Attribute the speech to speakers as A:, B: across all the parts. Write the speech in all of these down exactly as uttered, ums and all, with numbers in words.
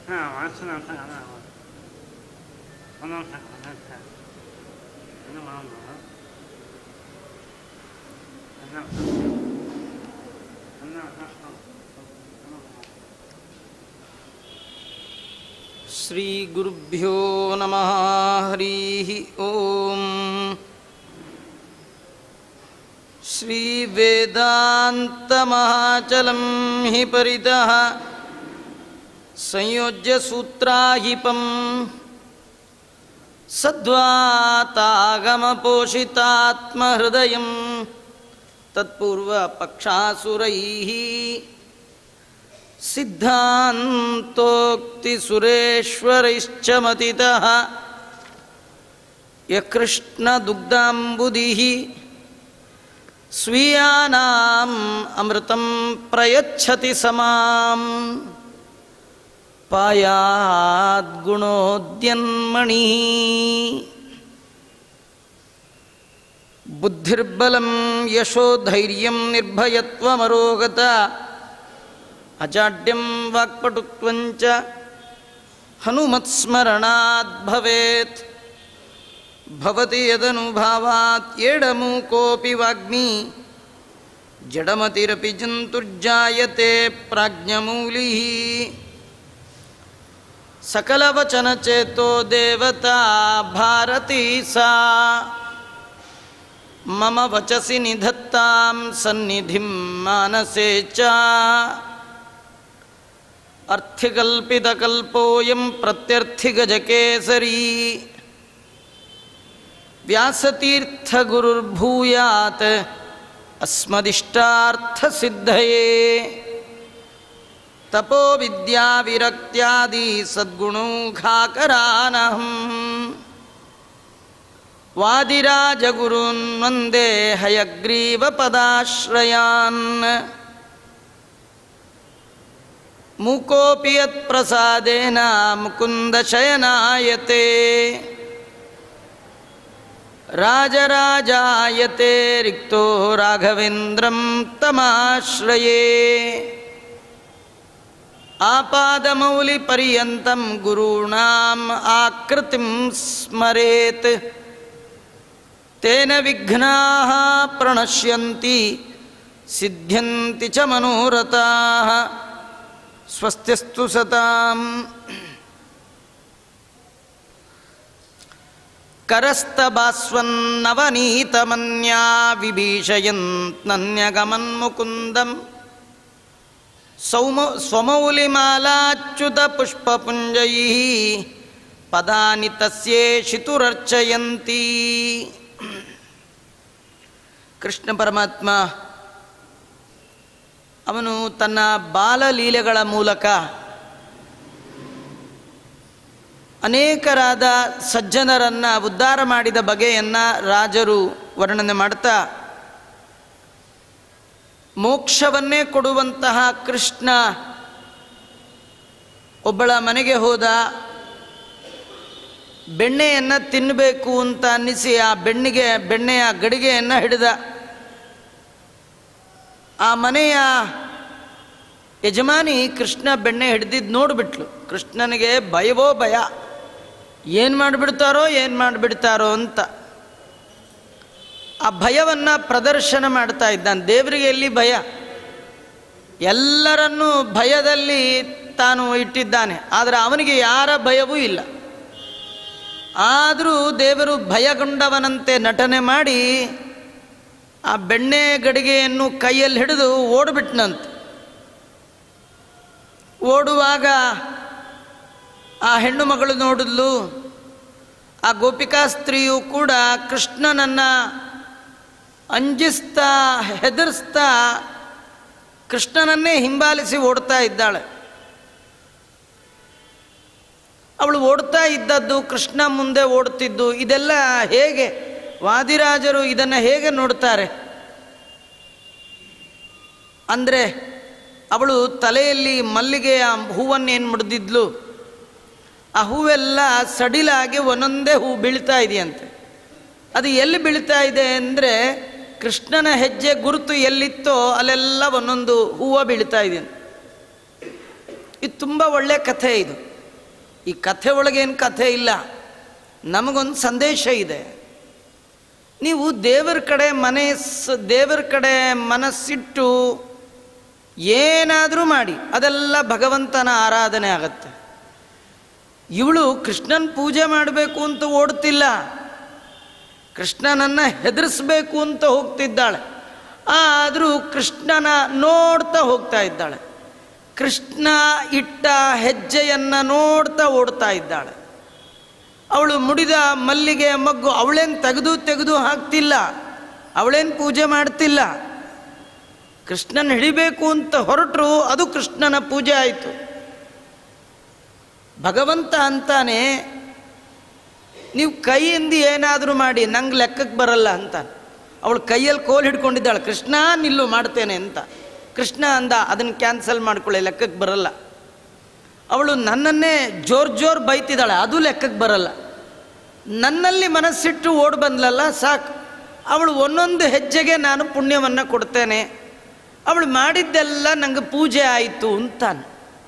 A: ಶ್ರೀ ಗುರುಭ್ಯೋ ನಮಃ. ಹರಿ ಓಂ. ಶ್ರೀ ವೇದಾಂತ ಮಹಾಚಲಂ ಹಿ ಪರಿತಃ ಸಂಯೋಜ್ಯ ಸೂತ್ರಾಹಿಪಂ ಸದ್ವಾತಾಗಮ ಪೋಷಿತಾತ್ಮಹೃದಯಂ ತತ್ಪೂರ್ವ ಪಕ್ಷಾಸುರೈಃ ಸಿದ್ಧಾಂತೋಕ್ತಿ ಸುರೇಶ್ವರೈಶ್ಚ ಮತಿತಃ ಯಕೃಷ್ಣ ದುಗ್ಧಾಂಬುಧಿಃ ಸ್ವೀಯಾನಾಂ ಅಮೃತಂ ಪ್ರಯಚ್ಛತಿ ಸಮಾಂ ಪಾಯಾದ್ ಗುಣೋದ್ಯನ್ಮಣಿ. ಬುದ್ಧಿರ್ಬಲಂ ಯಶೋಧೈರ್ಯಂ ನಿರ್ಭಯತ್ವಮರೋಗತ ಅಜಾಡ್ಯಂ ವಾಕ್ಪಟುತ್ವಂಚ ಹನುಮತ್ಸ್ಮರಣಾತ್ ಭವೇತ್. ಭವತಿ ಯದನುಭಾವಾತ್ ಏಡಮೂಕೋಪಿ ವಾಗ್ಮಿ ಜಡಮತಿರಪಿ ಜಂತುರ್ಜಾಯತೆ ಪ್ರಾಜ್ಞಮೂಲಿಃ. ಸಕಲವಚನಚೇತೋ ದೇವತಾ ಭಾರತೀ ಸಾ ಮಮ ವಚಸಿ ನಿಧತ್ತಾಂ ಸನ್ನಿಧಿಂ ಮಾನಸೇ ಚ. ಅರ್ಥಿಕಲ್ಪಿತಕಲ್ಪೋಯಂ ಪ್ರತ್ಯರ್ಥಿಗಜಕೇಸರಿ ವ್ಯಾಸತೀರ್ಥಗುರುರ್ಭೂಯಾತ್ ಅಸ್ಮದಿಷ್ಟಾರ್ಥಸಿದ್ಧಯೇ. ತಪೋ ವಿದ್ಯಾ ವಿರಕ್ತ್ಯಾದಿ ಸದ್ಗುಣೌಘಾಕರಾನಹಂ ವಾದಿರಾಜಗುರುನ್ ವಂದೇ ಹಯಗ್ರೀವಪದಾಶ್ರಯಾನ್. ಮೂಕೋಪಿ ಯತ್ಪ್ರಸಾದೇನ ಮುಕುಂದಶಯನಾಯತೆ ರಾಜರಾಜಾಯತೆ ರಿಕ್ತೋ ರಾಘವೇಂದ್ರಂ ತಮಾಶ್ರಯೇ. ಆಪಾದಮೌಲಿಪರ್ಯಂತಂ ಗುರುಣಾಂ ಆಕೃತಿಂ ಸ್ಮರೇತ್ ತೇನ ವಿಘ್ನಾಃ ಪ್ರಣಶ್ಯಂತಿ ಸಿದ್ಧ್ಯಂತಿ ಚ ಮನೋರಥಾಃ. ಸ್ವಸ್ತಿಸ್ತು ಸತಾಂ. ಕರಸ್ತಭಾಸ್ವನ್ನವನೀತಮನ್ಯಾ ವಿಭೀಷಯನ್ನನ್ಯಗಮನ್ಮುಕುಂದಂ ಸೌಮ ಸ್ವಮೌಲಿಮಾಲಾಚ್ಯುತಪುಷ್ಪಪುಂಜೈಃ ಪದಾನಿ ತಸ್ಯೇಷಿತುರರ್ಚಯಂತಿ. ಕೃಷ್ಣ ಪರಮಾತ್ಮ ಅವನು ತನ್ನ ಬಾಲಲೀಲೆಗಳ ಮೂಲಕ ಅನೇಕರಾದ ಸಜ್ಜನರನ್ನು ಉದ್ಧಾರ ಮಾಡಿದ ಬಗೆಯನ್ನು ರಾಜರು ವರ್ಣನೆ ಮಾಡ್ತಾ, ಮೋಕ್ಷವನ್ನೇ ಕೊಡುವಂತಹ ಕೃಷ್ಣ ಒಬ್ಬಳ ಮನೆಗೆ ಹೋದ. ಬೆಣ್ಣೆಯನ್ನು ತಿನ್ನಬೇಕು ಅಂತ ಅನ್ನಿಸಿ ಆ ಬೆಣ್ಣಿಗೆ ಬೆಣ್ಣೆಯ ಗಡಿಗೆಯನ್ನು ಹಿಡಿದ. ಆ ಮನೆಯ ಯಜಮಾನಿ ಕೃಷ್ಣ ಬೆಣ್ಣೆ ಹಿಡಿದಿದ್ದು ನೋಡಿಬಿಟ್ಲು. ಕೃಷ್ಣನಿಗೆ ಭಯವೋ ಭಯ, ಏನು ಮಾಡಿಬಿಡ್ತಾರೋ ಏನು ಮಾಡಿಬಿಡ್ತಾರೋ ಅಂತ ಆ ಭಯವನ್ನು ಪ್ರದರ್ಶನ ಮಾಡ್ತಾ ಇದ್ದಾನೆ. ದೇವರಿಗೆ ಎಲ್ಲಿ ಭಯ? ಎಲ್ಲರನ್ನೂ ಭಯದಲ್ಲಿ ತಾನು ಇಟ್ಟಿದ್ದಾನೆ, ಆದರೆ ಅವನಿಗೆ ಯಾರ ಭಯವೂ ಇಲ್ಲ. ಆದರೂ ದೇವರು ಭಯಗೊಂಡವನಂತೆ ನಟನೆ ಮಾಡಿ ಆ ಬೆಣ್ಣೆ ಗಡಿಗೆಯನ್ನು ಕೈಯಲ್ಲಿ ಹಿಡಿದು ಓಡಿಬಿಟ್ನಂತೆ. ಓಡುವಾಗ ಆ ಹೆಣ್ಣು ಮಗಳು ನೋಡಿದ್ಲು. ಆ ಗೋಪಿಕಾ ಸ್ತ್ರೀಯು ಕೂಡ ಕೃಷ್ಣನನ್ನು ಅಂಜಿಸ್ತಾ ಹೆದರಿಸ್ತಾ ಕೃಷ್ಣನನ್ನೇ ಹಿಂಬಾಲಿಸಿ ಓಡ್ತಾ ಇದ್ದಾಳೆ. ಅವಳು ಓಡ್ತಾ ಇದ್ದದ್ದು, ಕೃಷ್ಣ ಮುಂದೆ ಓಡ್ತಿದ್ದು, ಇದೆಲ್ಲ ಹೇಗೆ ವಾದಿರಾಜರು ಇದನ್ನು ಹೇಗೆ ನೋಡ್ತಾರೆ ಅಂದರೆ, ಅವಳು ತಲೆಯಲ್ಲಿ ಮಲ್ಲಿಗೆಯ ಹೂವನ್ನೇನು ಮುಡಿದಿದ್ಲು, ಆ ಹೂವೆಲ್ಲ ಸಡಿಲಾಗಿ ಒಂದೊಂದೇ ಹೂ ಬೀಳ್ತಾ ಇದೆಯಂತೆ. ಅದು ಎಲ್ಲಿ ಬೀಳ್ತಾ ಇದೆ ಅಂದರೆ, ಕೃಷ್ಣನ ಹೆಜ್ಜೆ ಗುರುತು ಎಲ್ಲಿತ್ತೋ ಅಲ್ಲೆಲ್ಲ ಒಂದೊಂದು ಹೂವು ಬೀಳ್ತಾ ಇದೆ. ಇದು ತುಂಬ ಒಳ್ಳೆಯ ಕಥೆ. ಇದು ಈ ಕಥೆ ಒಳಗೇನು ಕಥೆ ಇಲ್ಲ, ನಮಗೊಂದು ಸಂದೇಶ ಇದೆ. ನೀವು ದೇವರ ಕಡೆ ಮನಸ್ಸು ದೇವರ ಕಡೆ ಮನಸ್ಸಿಟ್ಟು ಏನಾದರೂ ಮಾಡಿ ಅದೆಲ್ಲ ಭಗವಂತನ ಆರಾಧನೆ ಆಗತ್ತೆ. ಇವಳು ಕೃಷ್ಣನ ಪೂಜೆ ಮಾಡಬೇಕು ಅಂತ ಓಡ್ತಿಲ್ಲ, ಕೃಷ್ಣನನ್ನು ಹೆದರಿಸ್ಬೇಕು ಅಂತ ಹೋಗ್ತಿದ್ದಾಳೆ. ಆದರೂ ಕೃಷ್ಣನ ನೋಡ್ತಾ ಹೋಗ್ತಾ ಇದ್ದಾಳೆ, ಕೃಷ್ಣ ಇಟ್ಟ ಹೆಜ್ಜೆಯನ್ನು ನೋಡ್ತಾ ಓಡ್ತಾ ಇದ್ದಾಳೆ. ಅವಳು ಮುಡಿದ ಮಲ್ಲಿಗೆ ಮಗ್ಗು ಅವಳೇನು ತೆಗೆದು ತೆಗೆದು ಹಾಕ್ತಿಲ್ಲ, ಅವಳೇನು ಪೂಜೆ ಮಾಡ್ತಿಲ್ಲ. ಕೃಷ್ಣನ ಹಿಡಿಬೇಕು ಅಂತ ಹೊರಟರು, ಅದು ಕೃಷ್ಣನ ಪೂಜೆ ಆಯಿತು. ಭಗವಂತ ಅಂತಾನೆ, ನೀವು ಕೈಯಿಂದ ಏನಾದರೂ ಮಾಡಿ ನಂಗೆ ಲೆಕ್ಕಕ್ಕೆ ಬರಲ್ಲ ಅಂತ. ಅವಳು ಕೈಯಲ್ಲಿ ಕೋಲು ಹಿಡ್ಕೊಂಡಿದ್ದಾಳೆ, ಕೃಷ್ಣ ನಿಲ್ಲು ಮಾಡ್ತೇನೆ ಅಂತ. ಕೃಷ್ಣ ಅಂದ, ಅದನ್ನು ಕ್ಯಾನ್ಸಲ್ ಮಾಡ್ಕೊಳ್ಳಿ, ಲೆಕ್ಕಕ್ಕೆ ಬರಲ್ಲ. ಅವಳು ನನ್ನನ್ನೇ ಜೋರು ಜೋರು ಬೈತಿದ್ದಾಳೆ, ಅದು ಲೆಕ್ಕಕ್ಕೆ ಬರಲ್ಲ. ನನ್ನಲ್ಲಿ ಮನಸ್ಸಿಟ್ಟು ಓಡಿ ಬಂದ್ಲಲ್ಲ ಸಾಕು. ಅವಳು ಒಂದೊಂದು ಹೆಜ್ಜೆಗೆ ನಾನು ಪುಣ್ಯವನ್ನು ಕೊಡ್ತೇನೆ, ಅವಳು ಮಾಡಿದ್ದೆಲ್ಲ ನನಗೆ ಪೂಜೆ ಆಯಿತು ಅಂತಾನೆ.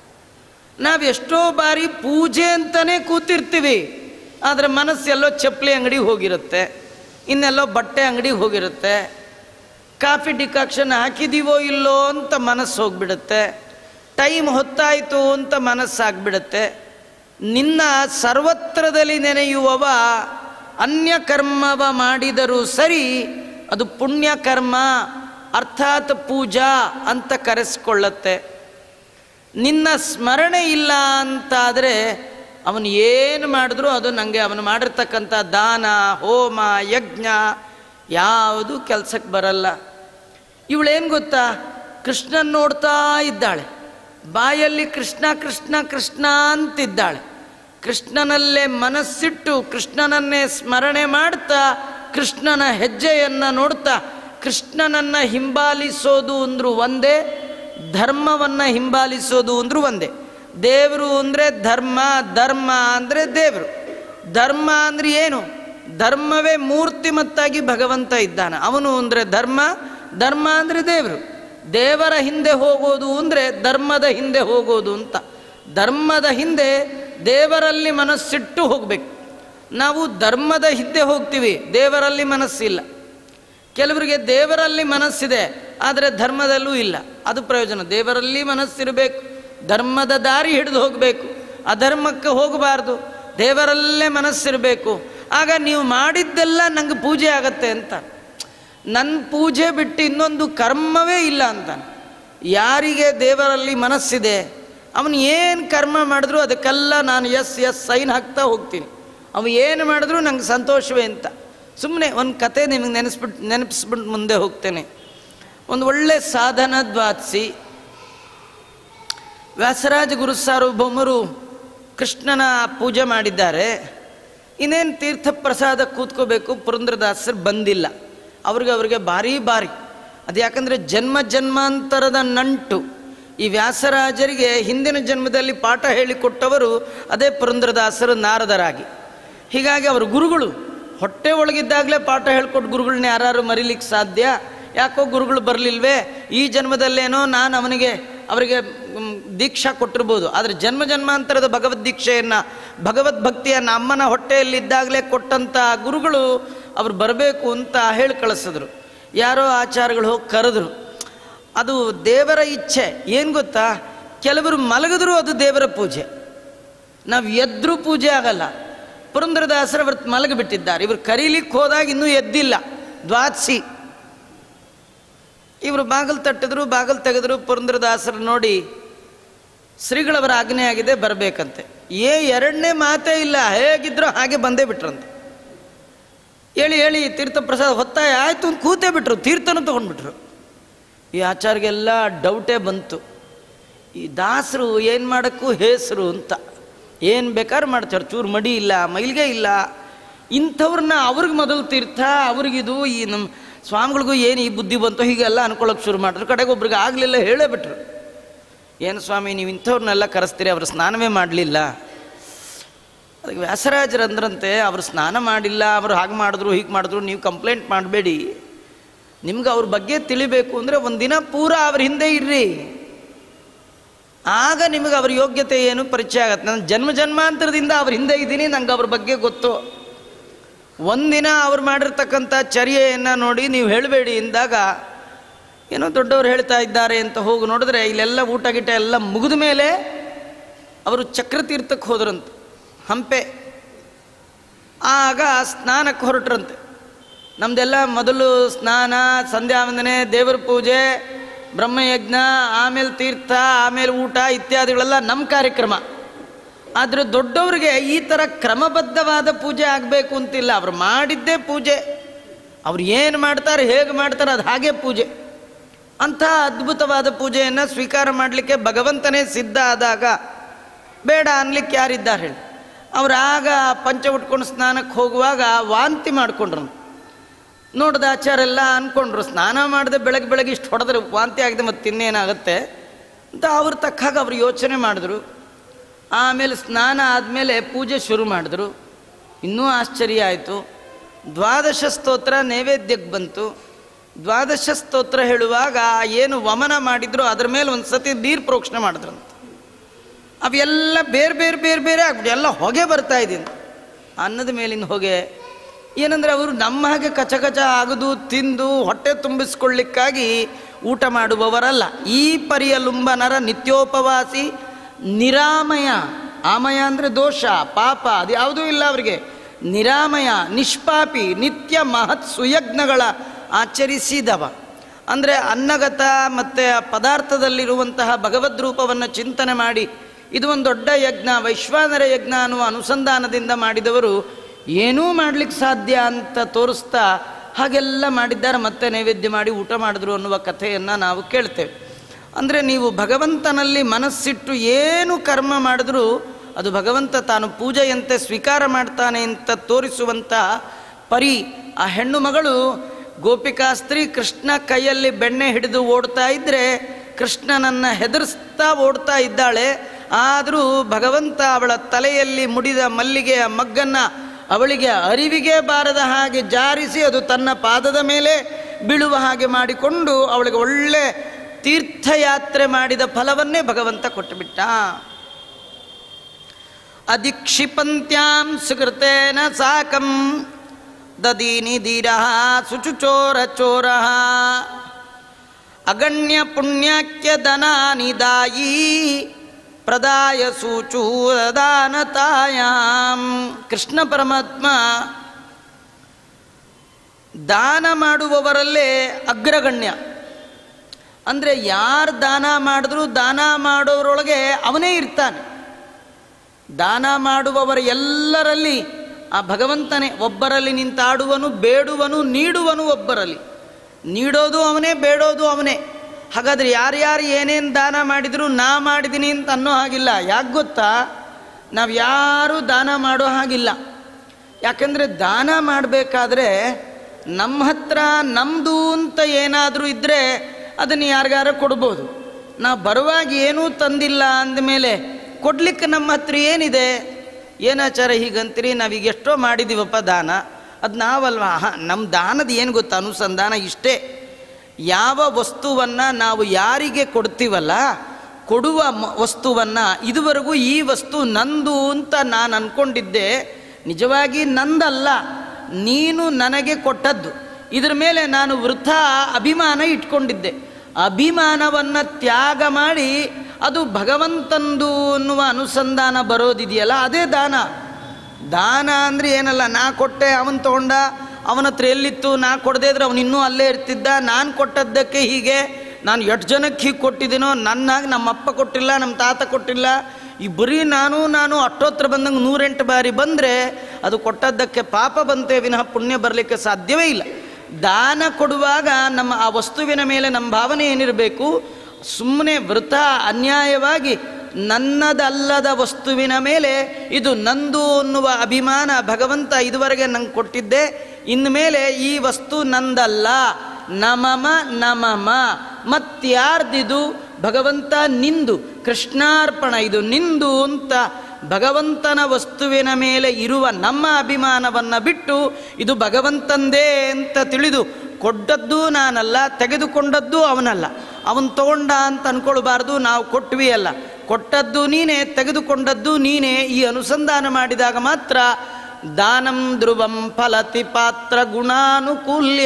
A: ನಾವು ಎಷ್ಟೋ ಬಾರಿ ಪೂಜೆ ಅಂತಲೇ ಕೂತಿರ್ತೀವಿ, ಆದರೆ ಮನಸ್ಸೆಲ್ಲೋ ಚಪ್ಪಲಿ ಅಂಗಡಿಗೆ ಹೋಗಿರುತ್ತೆ, ಇನ್ನೆಲ್ಲೋ ಬಟ್ಟೆ ಅಂಗಡಿಗೆ ಹೋಗಿರುತ್ತೆ, ಕಾಫಿ ಡಿಕಾಕ್ಷನ್ ಹಾಕಿದೀವೋ ಇಲ್ಲೋ ಅಂತ ಮನಸ್ಸು ಹೋಗಿಬಿಡುತ್ತೆ, ಟೈಮ್ ಹೊತ್ತಾಯಿತು ಅಂತ ಮನಸ್ಸಾಗ್ಬಿಡುತ್ತೆ. ನಿನ್ನ ಸರ್ವತ್ರದಲ್ಲಿ ನೆನೆಯುವವ ಅನ್ಯ ಕರ್ಮವ ಮಾಡಿದರೂ ಸರಿ, ಅದು ಪುಣ್ಯಕರ್ಮ ಅರ್ಥಾತ್ ಪೂಜಾ ಅಂತ ಕರೆಸ್ಕೊಳ್ಳತ್ತೆ. ನಿನ್ನ ಸ್ಮರಣೆ ಇಲ್ಲ ಅಂತಾದರೆ ಅವನು ಏನು ಮಾಡಿದ್ರೂ ಅದು ನನಗೆ ಅವನು ಮಾಡಿರ್ತಕ್ಕಂಥ ದಾನ ಹೋಮ ಯಜ್ಞ ಯಾವುದು ಕೆಲಸಕ್ಕೆ ಬರಲ್ಲ. ಇವಳೇನು ಗೊತ್ತಾ, ಕೃಷ್ಣನ ನೋಡ್ತಾ ಇದ್ದಾಳೆ, ಬಾಯಲ್ಲಿ ಕೃಷ್ಣ ಕೃಷ್ಣ ಕೃಷ್ಣ ಅಂತಿದ್ದಾಳೆ. ಕೃಷ್ಣನಲ್ಲೇ ಮನಸ್ಸಿಟ್ಟು ಕೃಷ್ಣನನ್ನೇ ಸ್ಮರಣೆ ಮಾಡ್ತಾ ಕೃಷ್ಣನ ಹೆಜ್ಜೆಯನ್ನು ನೋಡ್ತಾ, ಕೃಷ್ಣನನ್ನು ಹಿಂಬಾಲಿಸೋದು ಅಂದರೂ ಒಂದೇ, ಧರ್ಮವನ್ನು ಹಿಂಬಾಲಿಸೋದು ಅಂದರೂ ಒಂದೇ. ದೇವರು ಅಂದರೆ ಧರ್ಮ, ಧರ್ಮ ಅಂದರೆ ದೇವರು. ಧರ್ಮ ಅಂದರೆ ಏನು? ಧರ್ಮವೇ ಮೂರ್ತಿಮತ್ತಾಗಿ ಭಗವಂತ ಇದ್ದಾನೆ, ಅವನು ಅಂದರೆ ಧರ್ಮ, ಧರ್ಮ ಅಂದರೆ ದೇವರು. ದೇವರ ಹಿಂದೆ ಹೋಗೋದು ಅಂದರೆ ಧರ್ಮದ ಹಿಂದೆ ಹೋಗೋದು ಅಂತ. ಧರ್ಮದ ಹಿಂದೆ ದೇವರಲ್ಲಿ ಮನಸ್ಸಿಟ್ಟು ಹೋಗಬೇಕು. ನಾವು ಧರ್ಮದ ಹಿಂದೆ ಹೋಗ್ತೀವಿ, ದೇವರಲ್ಲಿ ಮನಸ್ಸಿಲ್ಲ. ಕೆಲವರಿಗೆ ದೇವರಲ್ಲಿ ಮನಸ್ಸಿದೆ ಆದರೆ ಧರ್ಮದಲ್ಲೂ ಇಲ್ಲ, ಅದು ಪ್ರಯೋಜನ. ದೇವರಲ್ಲಿ ಮನಸ್ಸಿರಬೇಕು, ಧರ್ಮದ ದಾರಿ ಹಿಡಿದು ಹೋಗಬೇಕು, ಅಧರ್ಮಕ್ಕೆ ಹೋಗಬಾರ್ದು, ದೇವರಲ್ಲೇ ಮನಸ್ಸಿರಬೇಕು. ಆಗ ನೀವು ಮಾಡಿದ್ದೆಲ್ಲ ನಂಗೆ ಪೂಜೆ ಆಗತ್ತೆ ಅಂತ. ನನ್ನ ಪೂಜೆ ಬಿಟ್ಟು ಇನ್ನೊಂದು ಕರ್ಮವೇ ಇಲ್ಲ ಅಂತಾನೆ. ಯಾರಿಗೆ ದೇವರಲ್ಲಿ ಮನಸ್ಸಿದೆ ಅವನು ಏನು ಕರ್ಮ ಮಾಡಿದ್ರು ಅದಕ್ಕೆಲ್ಲ ನಾನು ಎಸ್ ಎಸ್ ಸೈನ್ ಹಾಕ್ತಾ ಹೋಗ್ತೀನಿ. ಅವನು ಏನು ಮಾಡಿದ್ರು ನಂಗೆ ಸಂತೋಷವೇ ಅಂತ. ಸುಮ್ಮನೆ ಒಂದು ಕತೆ ನಿಮಗೆ ನೆನೆಸ್ಬಿಟ್ಟು ನೆನಪಿಸ್ಬಿಟ್ಟು ಮುಂದೆ ಹೋಗ್ತೇನೆ. ಒಂದು ಒಳ್ಳೆ ಸಾಧನ ದ್ವಾದಶಿ, ವ್ಯಾಸರಾಜ ಗುರು ಸಾರ್ವಭೌಮರು ಕೃಷ್ಣನ ಪೂಜೆ ಮಾಡಿದ್ದಾರೆ. ಇನ್ನೇನು ತೀರ್ಥ ಪ್ರಸಾದ ಕೂತ್ಕೋಬೇಕು, ಪುರಂದರದಾಸರು ಬಂದಿಲ್ಲ. ಅವ್ರಿಗೆ ಅವ್ರಿಗೆ ಭಾರಿ ಭಾರಿ ಅದು ಯಾಕಂದರೆ ಜನ್ಮ ಜನ್ಮಾಂತರದ ನಂಟು. ಈ ವ್ಯಾಸರಾಜರಿಗೆ ಹಿಂದಿನ ಜನ್ಮದಲ್ಲಿ ಪಾಠ ಹೇಳಿಕೊಟ್ಟವರು ಅದೇ ಪುರಂದರದಾಸರು ನಾರದರಾಗಿ. ಹೀಗಾಗಿ ಅವರು ಗುರುಗಳು ಹೊಟ್ಟೆ ಒಳಗಿದ್ದಾಗಲೇ ಪಾಠ ಹೇಳ್ಕೊಟ್ಟು ಗುರುಗಳನ್ನ ಯಾರು ಮರಿಲಿಕ್ಕೆ ಸಾಧ್ಯ? ಯಾಕೋ ಗುರುಗಳು ಬರಲಿಲ್ವೇ, ಈ ಜನ್ಮದಲ್ಲೇನೋ ನಾನು ಅವನಿಗೆ ಅವರಿಗೆ ದೀಕ್ಷಾ ಕೊಟ್ಟಿರ್ಬೋದು, ಆದರೆ ಜನ್ಮ ಜನ್ಮಾಂತರದ ಭಗವದ್ ದೀಕ್ಷೆಯನ್ನು ಭಗವದ್ಭಕ್ತಿಯನ್ನು ಅಮ್ಮನ ಹೊಟ್ಟೆಯಲ್ಲಿದ್ದಾಗಲೇ ಕೊಟ್ಟಂಥ ಗುರುಗಳು ಅವರು ಬರಬೇಕು ಅಂತ ಹೇಳಿ ಕಳಿಸಿದ್ರು. ಯಾರೋ ಆಚಾರಗಳು ಹೋಗಿ ಕರೆದ್ರು. ಅದು ದೇವರ ಇಚ್ಛೆ. ಏನು ಗೊತ್ತಾ, ಕೆಲವರು ಮಲಗಿದ್ರು ಅದು ದೇವರ ಪೂಜೆ, ನಾವು ಎದ್ರೂ ಪೂಜೆ ಆಗಲ್ಲ. ಪುರಂದರದಾಸರ ಅವ್ರು ಮಲಗಿಬಿಟ್ಟಿದ್ದಾರೆ. ಇವರು ಕರೀಲಿಕ್ಕೆ ಹೋದಾಗ ಇನ್ನೂ ಎದ್ದಿಲ್ಲ, ದ್ವಾದಶಿ. ಇವರು ಬಾಗಿಲು ತಟ್ಟಿದ್ರು, ಬಾಗಿಲು ತೆಗೆದ್ರು. ಪುರಂದರದಾಸರು ನೋಡಿ ಶ್ರೀಗಳವರ ಆಜ್ಞೆ ಆಗಿದೆ ಬರಬೇಕಂತೆ. ಏ ಎರಡನೇ ಮಾತೇ ಇಲ್ಲ, ಹೇಗಿದ್ರು ಹಾಗೆ ಬಂದೇ ಬಿಟ್ರಂತೆ. ಹೇಳಿ ಹೇಳಿ ತೀರ್ಥ ಪ್ರಸಾದ ಹೊತ್ತಾಯ ಆಯಿತು ಅಂತ ಕೂತೇ ಬಿಟ್ರು, ತೀರ್ಥನೂ ತೊಗೊಂಡ್ಬಿಟ್ರು. ಈ ಆಚಾರ್ಗೆಲ್ಲ ಡೌಟೇ ಬಂತು, ಈ ದಾಸರು ಏನು ಮಾಡೋಕ್ಕೂ ಹೆಸರು ಅಂತ ಏನು ಬೇಕಾದ್ರೆ ಮಾಡ್ತಾರೆ, ಚೂರು ಮಡಿ ಇಲ್ಲ, ಮೈಲಿಗೆ ಇಲ್ಲ. ಇಂಥವ್ರನ್ನ ಅವ್ರಿಗೆ ಮೊದಲು ತೀರ್ಥ, ಅವ್ರಿಗಿದು ಈ ನಮ್ಮ ಸ್ವಾಮಿಗಳಿಗೂ ಏನು ಈ ಬುದ್ಧಿ ಬಂತು ಹೀಗೆಲ್ಲ ಅನ್ಕೊಳ್ಳೋಕೆ ಶುರು ಮಾಡಿದ್ರು. ಕಡೆಗೆ ಒಬ್ರಿಗೆ ಆಗಲಿಲ್ಲ, ಹೇಳೇ ಬಿಟ್ರು. ಏನು ಸ್ವಾಮಿ ನೀವು ಇಂಥವ್ರನ್ನೆಲ್ಲ ಕರೆಸ್ತೀರಿ, ಅವರು ಸ್ನಾನವೇ ಮಾಡಲಿಲ್ಲ. ಅದಕ್ಕೆ ವ್ಯಾಸರಾಜರು ಅಂದ್ರಂತೆ, ಅವರು ಸ್ನಾನ ಮಾಡಿಲ್ಲ, ಅವರು ಹಾಗೆ ಮಾಡಿದ್ರು ಹೀಗೆ ಮಾಡಿದ್ರು, ನೀವು ಕಂಪ್ಲೇಂಟ್ ಮಾಡಬೇಡಿ. ನಿಮ್ಗೆ ಅವ್ರ ಬಗ್ಗೆ ತಿಳಿಬೇಕು ಅಂದರೆ ಒಂದಿನ ಪೂರ ಅವ್ರ ಹಿಂದೆ ಇರ್ರಿ. ಆಗ ನಿಮಗೆ ಅವ್ರ ಯೋಗ್ಯತೆ ಏನು ಪರಿಚಯ ಆಗತ್ತೆ. ನಾನು ಜನ್ಮ ಜನ್ಮಾಂತರದಿಂದ ಅವ್ರ ಹಿಂದೆ ಇದ್ದೀನಿ, ನಂಗೆ ಅವ್ರ ಬಗ್ಗೆ ಗೊತ್ತು. ಒಂದಿನ ಅವ್ರು ಮಾಡಿರ್ತಕ್ಕಂಥ ಚರ್ಯೆಯನ್ನು ನೋಡಿ ನೀವು ಹೇಳಬೇಡಿ ಎಂದಾಗ ಏನೋ ದೊಡ್ಡವರು ಹೇಳ್ತಾ ಇದ್ದಾರೆ ಅಂತ ಹೋಗಿ ನೋಡಿದ್ರೆ ಇಲ್ಲೆಲ್ಲ ಊಟ ಗಿಟ ಎಲ್ಲ ಮುಗಿದ ಮೇಲೆ ಅವರು ಚಕ್ರತೀರ್ಥಕ್ಕೆ ಹೋದ್ರಂತೆ, ಹಂಪೆ. ಆಗ ಸ್ನಾನಕ್ಕೆ ಹೊರಟ್ರಂತೆ. ನಮ್ಮದೆಲ್ಲ ಮೊದಲು ಸ್ನಾನ, ಸಂಧ್ಯಾ ವಂದನೆ, ದೇವರ ಪೂಜೆ, ಬ್ರಹ್ಮಯಜ್ಞ, ಆಮೇಲೆ ತೀರ್ಥ, ಆಮೇಲೆ ಊಟ ಇತ್ಯಾದಿಗಳೆಲ್ಲ ನಮ್ಮ ಕಾರ್ಯಕ್ರಮ. ಆದರೆ ದೊಡ್ಡವ್ರಿಗೆ ಈ ಥರ ಕ್ರಮಬದ್ಧವಾದ ಪೂಜೆ ಆಗಬೇಕು ಅಂತಿಲ್ಲ. ಅವ್ರು ಮಾಡಿದ್ದೇ ಪೂಜೆ. ಅವ್ರು ಏನು ಮಾಡ್ತಾರೆ, ಹೇಗೆ ಮಾಡ್ತಾರೆ, ಅದು ಹಾಗೆ ಪೂಜೆ. ಅಂಥ ಅದ್ಭುತವಾದ ಪೂಜೆಯನ್ನು ಸ್ವೀಕಾರ ಮಾಡಲಿಕ್ಕೆ ಭಗವಂತನೇ ಸಿದ್ಧ ಆದಾಗ ಬೇಡ ಅನ್ಲಿಕ್ಕೆ ಯಾರಿದ್ದಾರೆ ಹೇಳಿ. ಅವ್ರು ಆಗ ಪಂಚ ಉಟ್ಕೊಂಡು ಸ್ನಾನಕ್ಕೆ ಹೋಗುವಾಗ ವಾಂತಿ ಮಾಡಿಕೊಂಡ್ರು. ನೋಡ್ದ ಆಚಾರೆಲ್ಲ ಅಂದ್ಕೊಂಡ್ರು, ಸ್ನಾನ ಮಾಡಿದೆ ಬೆಳಗ್ಗೆ ಬೆಳಗ್ಗೆ ಇಷ್ಟು ಹೊಡೆದ್ರೆ ವಾಂತಿ ಆಗಿದೆ, ಮತ್ತು ಇನ್ನೇನಾಗುತ್ತೆ ಅಂತ ಅವ್ರು ತಕ್ಕಾಗ ಅವ್ರು ಯೋಚನೆ ಮಾಡಿದ್ರು. ಆಮೇಲೆ ಸ್ನಾನ ಆದಮೇಲೆ ಪೂಜೆ ಶುರು ಮಾಡಿದ್ರು. ಇನ್ನೂ ಆಶ್ಚರ್ಯ ಆಯಿತು. ದ್ವಾದಶ ಸ್ತೋತ್ರ ನೈವೇದ್ಯಕ್ಕೆ ಬಂತು. ದ್ವಾದಶ ಸ್ತೋತ್ರ ಹೇಳುವಾಗ ಏನು ವಮನ ಮಾಡಿದ್ರು ಅದರ ಮೇಲೆ ಒಂದು ಸತಿ ನೀರು ಪ್ರೋಕ್ಷಣೆ ಮಾಡಿದ್ರಂತೆ. ಅವೆಲ್ಲ ಬೇರೆ ಬೇರೆ ಬೇರೆ ಬೇರೆ ಆಗ್ಬಿಟ್ಟು ಎಲ್ಲ ಹೊಗೆ ಬರ್ತಾ ಇದ್ದೀನಿ, ಅನ್ನದ ಮೇಲಿನ ಹೊಗೆ. ಏನಂದರೆ ಅವರು ನಮ್ಮ ಹಾಗೆ ಕಚ ಕಚ ಆಗದು ತಿಂದು ಹೊಟ್ಟೆ ತುಂಬಿಸ್ಕೊಳ್ಳಿಕ್ಕಾಗಿ ಊಟ ಮಾಡುವವರಲ್ಲ. ಈ ಪರಿಯ ಲುಂಬನರ ನಿತ್ಯೋಪವಾಸಿ ನಿರಾಮಯ. ಆಮಯ ಅಂದರೆ ದೋಷ, ಪಾಪ, ಅದು ಯಾವುದೂ ಇಲ್ಲ ಅವರಿಗೆ. ನಿರಾಮಯ, ನಿಷ್ಪಾಪಿ, ನಿತ್ಯ ಮಹತ್ ಸುಯಜ್ಞಗಳ ಆಚರಿಸಿದವ. ಅಂದರೆ ಅನ್ನಗತ ಮತ್ತು ಪದಾರ್ಥದಲ್ಲಿರುವಂತಹ ಭಗವದ್ರೂಪವನ್ನು ಚಿಂತನೆ ಮಾಡಿ ಇದು ಒಂದು ದೊಡ್ಡ ಯಜ್ಞ, ವೈಶ್ವಾನರ ಯಜ್ಞ ಅನ್ನುವ ಅನುಸಂಧಾನದಿಂದ ಮಾಡಿದವರು ಏನೂ ಮಾಡಲಿಕ್ಕೆ ಸಾಧ್ಯ ಅಂತ ತೋರಿಸ್ತಾ ಹಾಗೆಲ್ಲ ಮಾಡಿದ್ದಾರೆ. ಮತ್ತೆ ನೈವೇದ್ಯ ಮಾಡಿ ಊಟ ಮಾಡಿದ್ರು ಅನ್ನುವ ಕಥೆಯನ್ನು ನಾವು ಕೇಳ್ತೇವೆ. ಅಂದರೆ ನೀವು ಭಗವಂತನಲ್ಲಿ ಮನಸ್ಸಿಟ್ಟು ಏನು ಕರ್ಮ ಮಾಡಿದ್ರೂ ಅದು ಭಗವಂತ ತಾನು ಪೂಜೆಯಂತೆ ಸ್ವೀಕಾರ ಮಾಡ್ತಾನೆ ಅಂತ ತೋರಿಸುವಂಥ ಪರಿ ಆ ಹೆಣ್ಣು ಮಗಳು ಗೋಪಿಕಾಸ್ತ್ರೀ ಕೃಷ್ಣ ಕೈಯಲ್ಲಿ ಬೆಣ್ಣೆ ಹಿಡಿದು ಓಡ್ತಾ ಇದ್ದರೆ ಕೃಷ್ಣನನ್ನು ಹೆದರಿಸ್ತಾ ಓಡ್ತಾ ಇದ್ದಾಳೆ. ಆದರೂ ಭಗವಂತ ಅವಳ ತಲೆಯಲ್ಲಿ ಮುಡಿದ ಮಲ್ಲಿಗೆಯ ಮಗ್ಗನ್ನು ಅವಳಿಗೆ ಅರಿವಿಗೆ ಬಾರದ ಹಾಗೆ ಜಾರಿಸಿ ಅದು ತನ್ನ ಪಾದದ ಮೇಲೆ ಬೀಳುವ ಹಾಗೆ ಮಾಡಿಕೊಂಡು ಅವಳಿಗೆ ಒಳ್ಳೆ ತೀರ್ಥಯಾತ್ರೆ ಮಾಡಿದ ಫಲವನ್ನೇ ಭಗವಂತ ಕೊಟ್ಟುಬಿಟ್ಟ. ಅಧಿಕ್ಷಿಪಂತ್ಯಾಂ ಸುಕೃತೇನ ಸಾಕಂ ದದೀನಿ ಧೀರಃ ಶುಚುಚೋರ ಚೋರಃ ಅಗಣ್ಯ ಪುಣ್ಯಾಖ್ಯ ಧನಾನಿ ದಾಯಿ ಪ್ರದಾಯ ಸೂಚೂರದಾನತಾಯಾಂ. ಕೃಷ್ಣ ಪರಮಾತ್ಮ ದಾನ ಮಾಡುವವರಲ್ಲೇ ಅಗ್ರಗಣ್ಯ. ಅಂದರೆ ಯಾರು ದಾನ ಮಾಡಿದ್ರೂ ದಾನ ಮಾಡೋರೊಳಗೆ ಅವನೇ ಇರ್ತಾನೆ. ದಾನ ಮಾಡುವವರ ಎಲ್ಲರಲ್ಲಿ ಆ ಭಗವಂತನೇ. ಒಬ್ಬರಲ್ಲಿ ನಿಂತಾಡುವನು, ಬೇಡುವನು, ನೀಡುವನು ಒಬ್ಬರಲ್ಲಿ. ನೀಡೋದು ಅವನೇ, ಬೇಡೋದು ಅವನೇ. ಹಾಗಾದರೆ ಯಾರ್ಯಾರು ಏನೇನು ದಾನ ಮಾಡಿದರೂ ನಾ ಮಾಡಿದ್ದೀನಿ ಅಂತ ಅನ್ನೋ ಹಾಗಿಲ್ಲ. ಯಾಕೆ ಗೊತ್ತಾ? ನಾವು ಯಾರೂ ದಾನ ಮಾಡೋ ಹಾಗಿಲ್ಲ. ಯಾಕಂದರೆ ದಾನ ಮಾಡಬೇಕಾದ್ರೆ ನಮ್ಮ ಹತ್ರ ನಮ್ಮದು ಅಂತ ಏನಾದರೂ ಇದ್ದರೆ ಅದನ್ನು ಯಾರಿಗಾರ ಕೊಡ್ಬೋದು. ನಾವು ಬರುವಾಗ ಏನೂ ತಂದಿಲ್ಲ ಅಂದಮೇಲೆ ಕೊಡ್ಲಿಕ್ಕೆ ನಮ್ಮ ಹತ್ರ ಏನಿದೆ? ಏನಾಚಾರ ಹೀಗಂತೀರಿ? ನಾವೀಗ ಎಷ್ಟೋ ಮಾಡಿದ್ದೀವಪ್ಪ ದಾನ, ಅದು ನಾವಲ್ವ. ಹಾಂ, ನಮ್ಮ ದಾನದ ಏನು ಗೊತ್ತಾ ಅನುಸಂಧಾನ ಇಷ್ಟೇ. ಯಾವ ವಸ್ತುವನ್ನು ನಾವು ಯಾರಿಗೆ ಕೊಡ್ತೀವಲ್ಲ, ಕೊಡುವ ವಸ್ತುವನ್ನು ಇದುವರೆಗೂ ಈ ವಸ್ತು ನಂದು ಅಂತ ನಾನು ಅಂದ್ಕೊಂಡಿದ್ದೆ, ನಿಜವಾಗಿ ನಂದಲ್ಲ, ನೀನು ನನಗೆ ಕೊಟ್ಟದ್ದು. ಇದರ ಮೇಲೆ ನಾನು ವೃಥಾ ಅಭಿಮಾನ ಇಟ್ಕೊಂಡಿದ್ದೆ. ಅಭಿಮಾನವನ್ನು ತ್ಯಾಗ ಮಾಡಿ ಅದು ಭಗವಂತಂದು ಅನ್ನುವ ಅನುಸಂಧಾನ ಬರೋದಿದೆಯಲ್ಲ, ಅದೇ ದಾನ. ದಾನ ಅಂದರೆ ಏನಲ್ಲ, ನಾ ಕೊಟ್ಟೆ ಅವನು ತೊಗೊಂಡ, ಅವನ ಹತ್ರ ಎಲ್ಲಿತ್ತು, ನಾ ಕೊಡದೇ ಇದ್ರೆ ಅವನು ಇನ್ನೂ ಅಲ್ಲೇ ಇರ್ತಿದ್ದ, ನಾನು ಕೊಟ್ಟದ್ದಕ್ಕೆ ಹೀಗೆ, ನಾನು ಎಷ್ಟು ಜನಕ್ಕೆ ಹೀಗೆ ಕೊಟ್ಟಿದ್ದೀನೋ, ನನ್ನಾಗಿ ನಮ್ಮಪ್ಪ ಕೊಟ್ಟಿಲ್ಲ, ನಮ್ಮ ತಾತ ಕೊಟ್ಟಿಲ್ಲ, ಈ ಬರೀ ನಾನು ನಾನು ಅಷ್ಟೋತ್ರ ಬಂದಂಗೆ ನೂರೆಂಟು ಬಾರಿ ಬಂದರೆ ಅದು ಕೊಟ್ಟದ್ದಕ್ಕೆ ಪಾಪ ಬಂತೇ ವಿನಃ ಪುಣ್ಯ ಬರಲಿಕ್ಕೆ ಸಾಧ್ಯವೇ ಇಲ್ಲ. ದಾನ ಕೊಡುವಾಗ ನಮ್ಮ ಆ ವಸ್ತುವಿನ ಮೇಲೆ ನಮ್ಮ ಭಾವನೆ ಏನಿರಬೇಕು? ಸುಮ್ಮನೆ ವೃಥ ಅನ್ಯಾಯವಾಗಿ ನನ್ನದಲ್ಲದ ವಸ್ತುವಿನ ಮೇಲೆ ಇದು ನಂದು ಅನ್ನುವ ಅಭಿಮಾನ. ಭಗವಂತ ಇದುವರೆಗೆ ನಂಗೆ ಕೊಟ್ಟಿದ್ದೆ, ಇನ್ಮೇಲೆ ಈ ವಸ್ತು ನಂದಲ್ಲ, ನಮಮ ನಮಮ, ಮತ್ಯಾರ್ದಿದು? ಭಗವಂತ ನಿಂದು, ಕೃಷ್ಣಾರ್ಪಣ, ಇದು ನಿಂದು ಅಂತ ಭಗವಂತನ ವಸ್ತುವಿನ ಮೇಲೆ ಇರುವ ನಮ್ಮ ಅಭಿಮಾನವನ್ನು ಬಿಟ್ಟು ಇದು ಭಗವಂತಂದೇ ಅಂತ ತಿಳಿದು ಕೊಟ್ಟದ್ದು ನಾನಲ್ಲ, ತೆಗೆದುಕೊಂಡದ್ದು ಅವನಲ್ಲ, ಅವನು ತಗೊಂಡ ಅಂತ ಅಂದ್ಕೊಳ್ಬಾರ್ದು. ನಾವು ಕೊಟ್ವಿ ಅಲ್ಲ, ಕೊಟ್ಟದ್ದು ನೀನೇ, ತೆಗೆದುಕೊಂಡದ್ದು ನೀನೇ. ಈ ಅನುಸಂಧಾನ ಮಾಡಿದಾಗ ಮಾತ್ರ ದಾನಂ ಧ್ರುವಂ ಫಲತಿ ಪಾತ್ರ ಗುಣಾನುಕೂಲ್ಯ.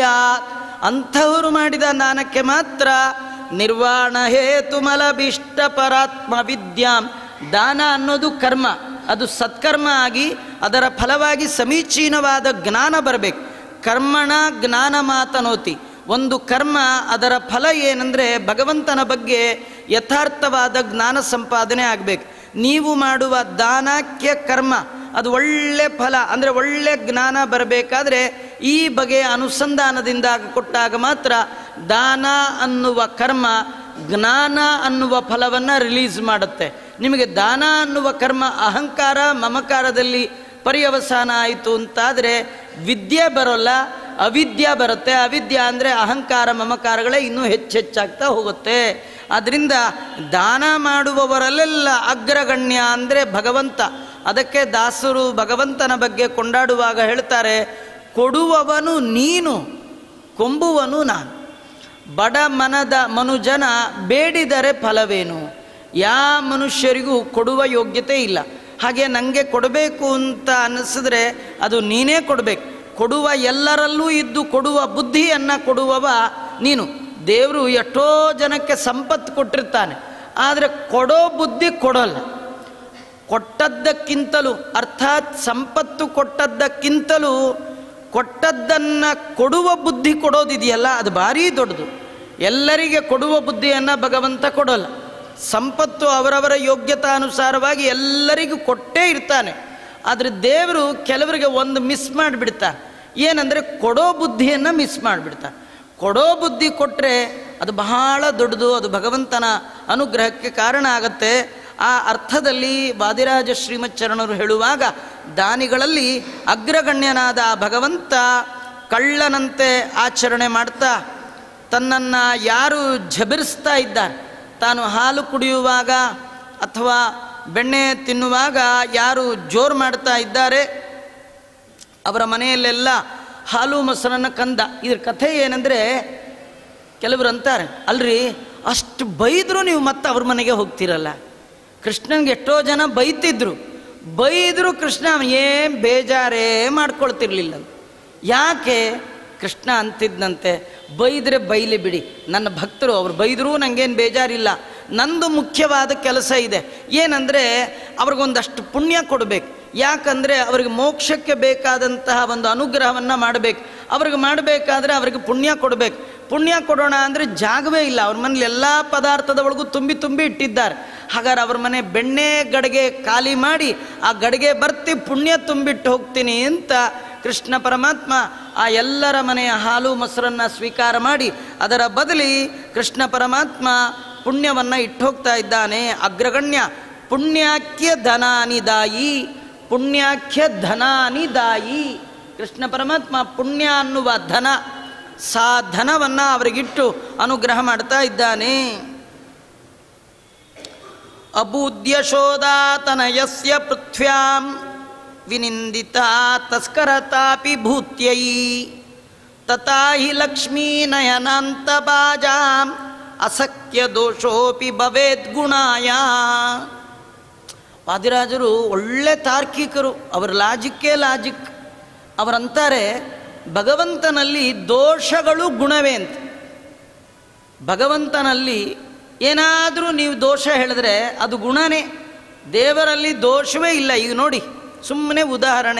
A: ಅಂಥವರು ಮಾಡಿದ ದಾನಕ್ಕೆ ಮಾತ್ರ ನಿರ್ವಾಣ ಹೇತು ಮಲಭಿಷ್ಟ ಪರಾತ್ಮ ವಿದ್ಯಾಂ. ದಾನ ಅನ್ನೋದು ಕರ್ಮ, ಅದು ಸತ್ಕರ್ಮ ಆಗಿ ಅದರ ಫಲವಾಗಿ ಸಮೀಚೀನವಾದ ಜ್ಞಾನ ಬರಬೇಕು. ಕರ್ಮಣ ಜ್ಞಾನ ಮಾತನೋತಿ. ಒಂದು ಕರ್ಮ ಅದರ ಫಲ ಏನಂದರೆ ಭಗವಂತನ ಬಗ್ಗೆ ಯಥಾರ್ಥವಾದ ಜ್ಞಾನ ಸಂಪಾದನೆ ಆಗಬೇಕು. ನೀವು ಮಾಡುವ ದಾನಕ್ಕೆ ಕರ್ಮ ಅದು ಒಳ್ಳೆ ಫಲ ಅಂದರೆ ಒಳ್ಳೆ ಜ್ಞಾನ ಬರಬೇಕಾದ್ರೆ ಈ ಬಗೆಯ ಅನುಸಂಧಾನದಿಂದ ಕೊಟ್ಟಾಗ ಮಾತ್ರ ದಾನ ಅನ್ನುವ ಕರ್ಮ ಜ್ಞಾನ ಅನ್ನುವ ಫಲವನ್ನು ರಿಲೀಸ್ ಮಾಡುತ್ತೆ. ನಿಮಗೆ ದಾನ ಅನ್ನುವ ಕರ್ಮ ಅಹಂಕಾರ ಮಮಕಾರದಲ್ಲಿ ಪರ್ಯವಸಾನ ಆಯಿತು ಅಂತಾದರೆ ವಿದ್ಯೆ ಬರೋಲ್ಲ, ಅವಿದ್ಯೆ ಬರುತ್ತೆ. ಅವಿದ್ಯೆ ಅಂದರೆ ಅಹಂಕಾರ ಮಮಕಾರಗಳೇ ಇನ್ನೂ ಹೆಚ್ಚೆಚ್ಚಾಗ್ತಾ ಹೋಗುತ್ತೆ. ಆದ್ದರಿಂದ ದಾನ ಮಾಡುವವರಲ್ಲೆಲ್ಲ ಅಗ್ರಗಣ್ಯ ಅಂದರೆ ಭಗವಂತ. ಅದಕ್ಕೆ ದಾಸರು ಭಗವಂತನ ಬಗ್ಗೆ ಕೊಂಡಾಡುವಾಗ ಹೇಳ್ತಾರೆ, ಕೊಡುವವನು ನೀನು, ಕೊಂಬುವನು ನಾನು. ಬಡ ಮನದ ಮನುಜನ ಬೇಡಿದರೆ ಫಲವೇನು. ಯಾವ ಮನುಷ್ಯರಿಗೂ ಕೊಡುವ ಯೋಗ್ಯತೆ ಇಲ್ಲ. ಹಾಗೆ ನನಗೆ ಕೊಡಬೇಕು ಅಂತ ಅನ್ನಿಸಿದ್ರೆ ಅದು ನೀನೇ ಕೊಡಬೇಕು. ಕೊಡುವ ಎಲ್ಲರಲ್ಲೂ ಇದ್ದು ಕೊಡುವ ಬುದ್ಧಿಯನ್ನು ಕೊಡುವವ ನೀನು. ದೇವರು ಎಷ್ಟೋ ಜನಕ್ಕೆ ಸಂಪತ್ತು ಕೊಟ್ಟಿರ್ತಾನೆ, ಆದರೆ ಕೊಡೋ ಬುದ್ಧಿ ಕೊಡೋಲ್ಲ. ಕೊಟ್ಟದ್ದಕ್ಕಿಂತಲೂ ಅರ್ಥಾತ್ ಸಂಪತ್ತು ಕೊಟ್ಟದ್ದಕ್ಕಿಂತಲೂ ಕೊಟ್ಟದ್ದನ್ನು ಕೊಡುವ ಬುದ್ಧಿ ಕೊಡೋದಿದೆಯಲ್ಲ ಅದು ಭಾರೀ ದೊಡ್ಡದು. ಎಲ್ಲರಿಗೆ ಕೊಡುವ ಬುದ್ಧಿಯನ್ನು ಭಗವಂತ ಕೊಡೋಲ್ಲ. ಸಂಪತ್ತು ಅವರವರ ಯೋಗ್ಯತಾನುಸಾರವಾಗಿ ಎಲ್ಲರಿಗೂ ಕೊಟ್ಟೇ ಇರ್ತಾನೆ. ಆದರೆ ದೇವರು ಕೆಲವರಿಗೆ ಒಂದು ಮಿಸ್ ಮಾಡಿಬಿಡ್ತಾನೆ. ಏನಂದರೆ ಕೊಡೋ ಬುದ್ಧಿಯನ್ನು ಮಿಸ್ ಮಾಡಿಬಿಡ್ತಾನೆ. ಕೊಡೋ ಬುದ್ಧಿ ಕೊಟ್ಟರೆ ಅದು ಬಹಳ ದೊಡ್ಡದು, ಅದು ಭಗವಂತನ ಅನುಗ್ರಹಕ್ಕೆ ಕಾರಣ ಆಗತ್ತೆ. ಆ ಅರ್ಥದಲ್ಲಿ ವಾದಿರಾಜ ಶ್ರೀಮಚ್ಚರಣರು ಹೇಳುವಾಗ ದಾನಿಗಳಲ್ಲಿ ಅಗ್ರಗಣ್ಯನಾದ ಆ ಭಗವಂತ ಕಳ್ಳನಂತೆ ಆಚರಣೆ ಮಾಡ್ತಾ ತನ್ನನ್ನು ಯಾರು ಝಬರಿಸ್ತಾ ಇದ್ದಾರೆ, ತಾನು ಹಾಲು ಕುಡಿಯುವಾಗ ಅಥವಾ ಬೆಣ್ಣೆ ತಿನ್ನುವಾಗ ಯಾರು ಜೋರು ಮಾಡ್ತಾ ಇದ್ದಾರೆ ಅವರ ಮನೆಯಲ್ಲೆಲ್ಲ ಹಾಲು ಮೊಸರನ್ನು ಕಂದ. ಇದ್ರ ಕಥೆ ಏನಂದರೆ ಕೆಲವರು ಅಂತಾರೆ, ಅಲ್ರಿ ಅಷ್ಟು ಬೈದರೂ ನೀವು ಮತ್ತೆ ಅವ್ರ ಮನೆಗೆ ಹೋಗ್ತಿರಲ್ಲ. ಕೃಷ್ಣನಿಗೆ ಎಷ್ಟೋ ಜನ ಬೈತಿದ್ರು, ಬೈದರೂ ಕೃಷ್ಣ ಏನು ಬೇಜಾರೇ ಮಾಡ್ಕೊಳ್ತಿರ್ಲಿಲ್ಲ. ಯಾಕೆ? ಕೃಷ್ಣ ಅಂತಿದ್ದಂತೆ, ಬೈದರೆ ಬೈಲಿ ಬಿಡಿ, ನನ್ನ ಭಕ್ತರು ಅವ್ರು ಬೈದರೂ ನನಗೇನು ಬೇಜಾರಿಲ್ಲ, ನಂದು ಮುಖ್ಯವಾದ ಕೆಲಸ ಇದೆ. ಏನಂದರೆ ಅವ್ರಿಗೊಂದಷ್ಟು ಪುಣ್ಯ ಕೊಡಬೇಕು. ಯಾಕಂದರೆ ಅವ್ರಿಗೆ ಮೋಕ್ಷಕ್ಕೆ ಬೇಕಾದಂತಹ ಒಂದು ಅನುಗ್ರಹವನ್ನು ಮಾಡಬೇಕು. ಅವ್ರಿಗೆ ಮಾಡಬೇಕಾದ್ರೆ ಅವ್ರಿಗೆ ಪುಣ್ಯ ಕೊಡಬೇಕು. ಪುಣ್ಯ ಕೊಡೋಣ ಅಂದರೆ ಜಾಗವೇ ಇಲ್ಲ. ಅವ್ರ ಮನೇಲಿ ಎಲ್ಲ ಪದಾರ್ಥದ ಒಳಗೂ ತುಂಬಿ ತುಂಬಿ ಇಟ್ಟಿದ್ದಾರೆ. ಹಾಗಾದ್ರೆ ಅವ್ರ ಮನೆ ಬೆಣ್ಣೆ ಗಡಿಗೆ ಖಾಲಿ ಮಾಡಿ ಆ ಗಡಿಗೆ ಬರ್ತಿ ಪುಣ್ಯ ತುಂಬಿಟ್ಟು ಹೋಗ್ತೀನಿ ಅಂತ ಕೃಷ್ಣ ಪರಮಾತ್ಮ ಆ ಎಲ್ಲರ ಮನೆಯ ಹಾಲು ಮೊಸರನ್ನು ಸ್ವೀಕಾರ ಮಾಡಿ ಅದರ ಬದಲಿ ಕೃಷ್ಣ ಪರಮಾತ್ಮ ಪುಣ್ಯವನ್ನು ಇಟ್ಟು ಹೋಗ್ತಾ ಇದ್ದಾನೆ. ಅಗ್ರಗಣ್ಯ ಪುಣ್ಯಾಖ್ಯ ಧನಾನಿದಾಯಿ, ಪುಣ್ಯಾಖ್ಯ ಧನಾನಿದಾಯಿ. ಕೃಷ್ಣ ಪರಮಾತ್ಮ ಪುಣ್ಯ ಅನ್ನುವ ಧನ, ಸಾ ಧನವನ್ನು ಅವರಿಗಿಟ್ಟು ಅನುಗ್ರಹ ಮಾಡ್ತಾ ಇದ್ದಾನೆ. ಅಬೂದ್ಯ ಶೋಧಾತನಯಸ್ಯ ಪೃಥ್ವ್ಯಾಂ ವಿನಿಂದಿತ ತಸ್ಕರತಾಪಿ ಭೂತ್ಯೈ ತಥಾ ಹಿ ಲಕ್ಷ್ಮೀ ನಯನಾಂತ ಬಾಜಾಂ ಅಸಖ್ಯ ದೋಷೋಪಿ ಭವೇದ್ ಗುಣಾಯ. ವಾದಿರಾಜರು ಒಳ್ಳೆ ತಾರ್ಕಿಕರು, ಅವರ ಲಾಜಿಕ್ಕೇ ಲಾಜಿಕ್. ಅವರಂತಾರೆ ಭಗವಂತನಲ್ಲಿ ದೋಷಗಳು ಗುಣವೇ ಅಂತ. ಭಗವಂತನಲ್ಲಿ ಏನಾದರೂ ನೀವು ದೋಷ ಹೇಳಿದ್ರೆ ಅದು ಗುಣನೇ. ದೇವರಲ್ಲಿ ದೋಷವೇ ಇಲ್ಲ. ಈಗ ನೋಡಿ, ಸುಮ್ಮನೆ ಉದಾಹರಣೆ,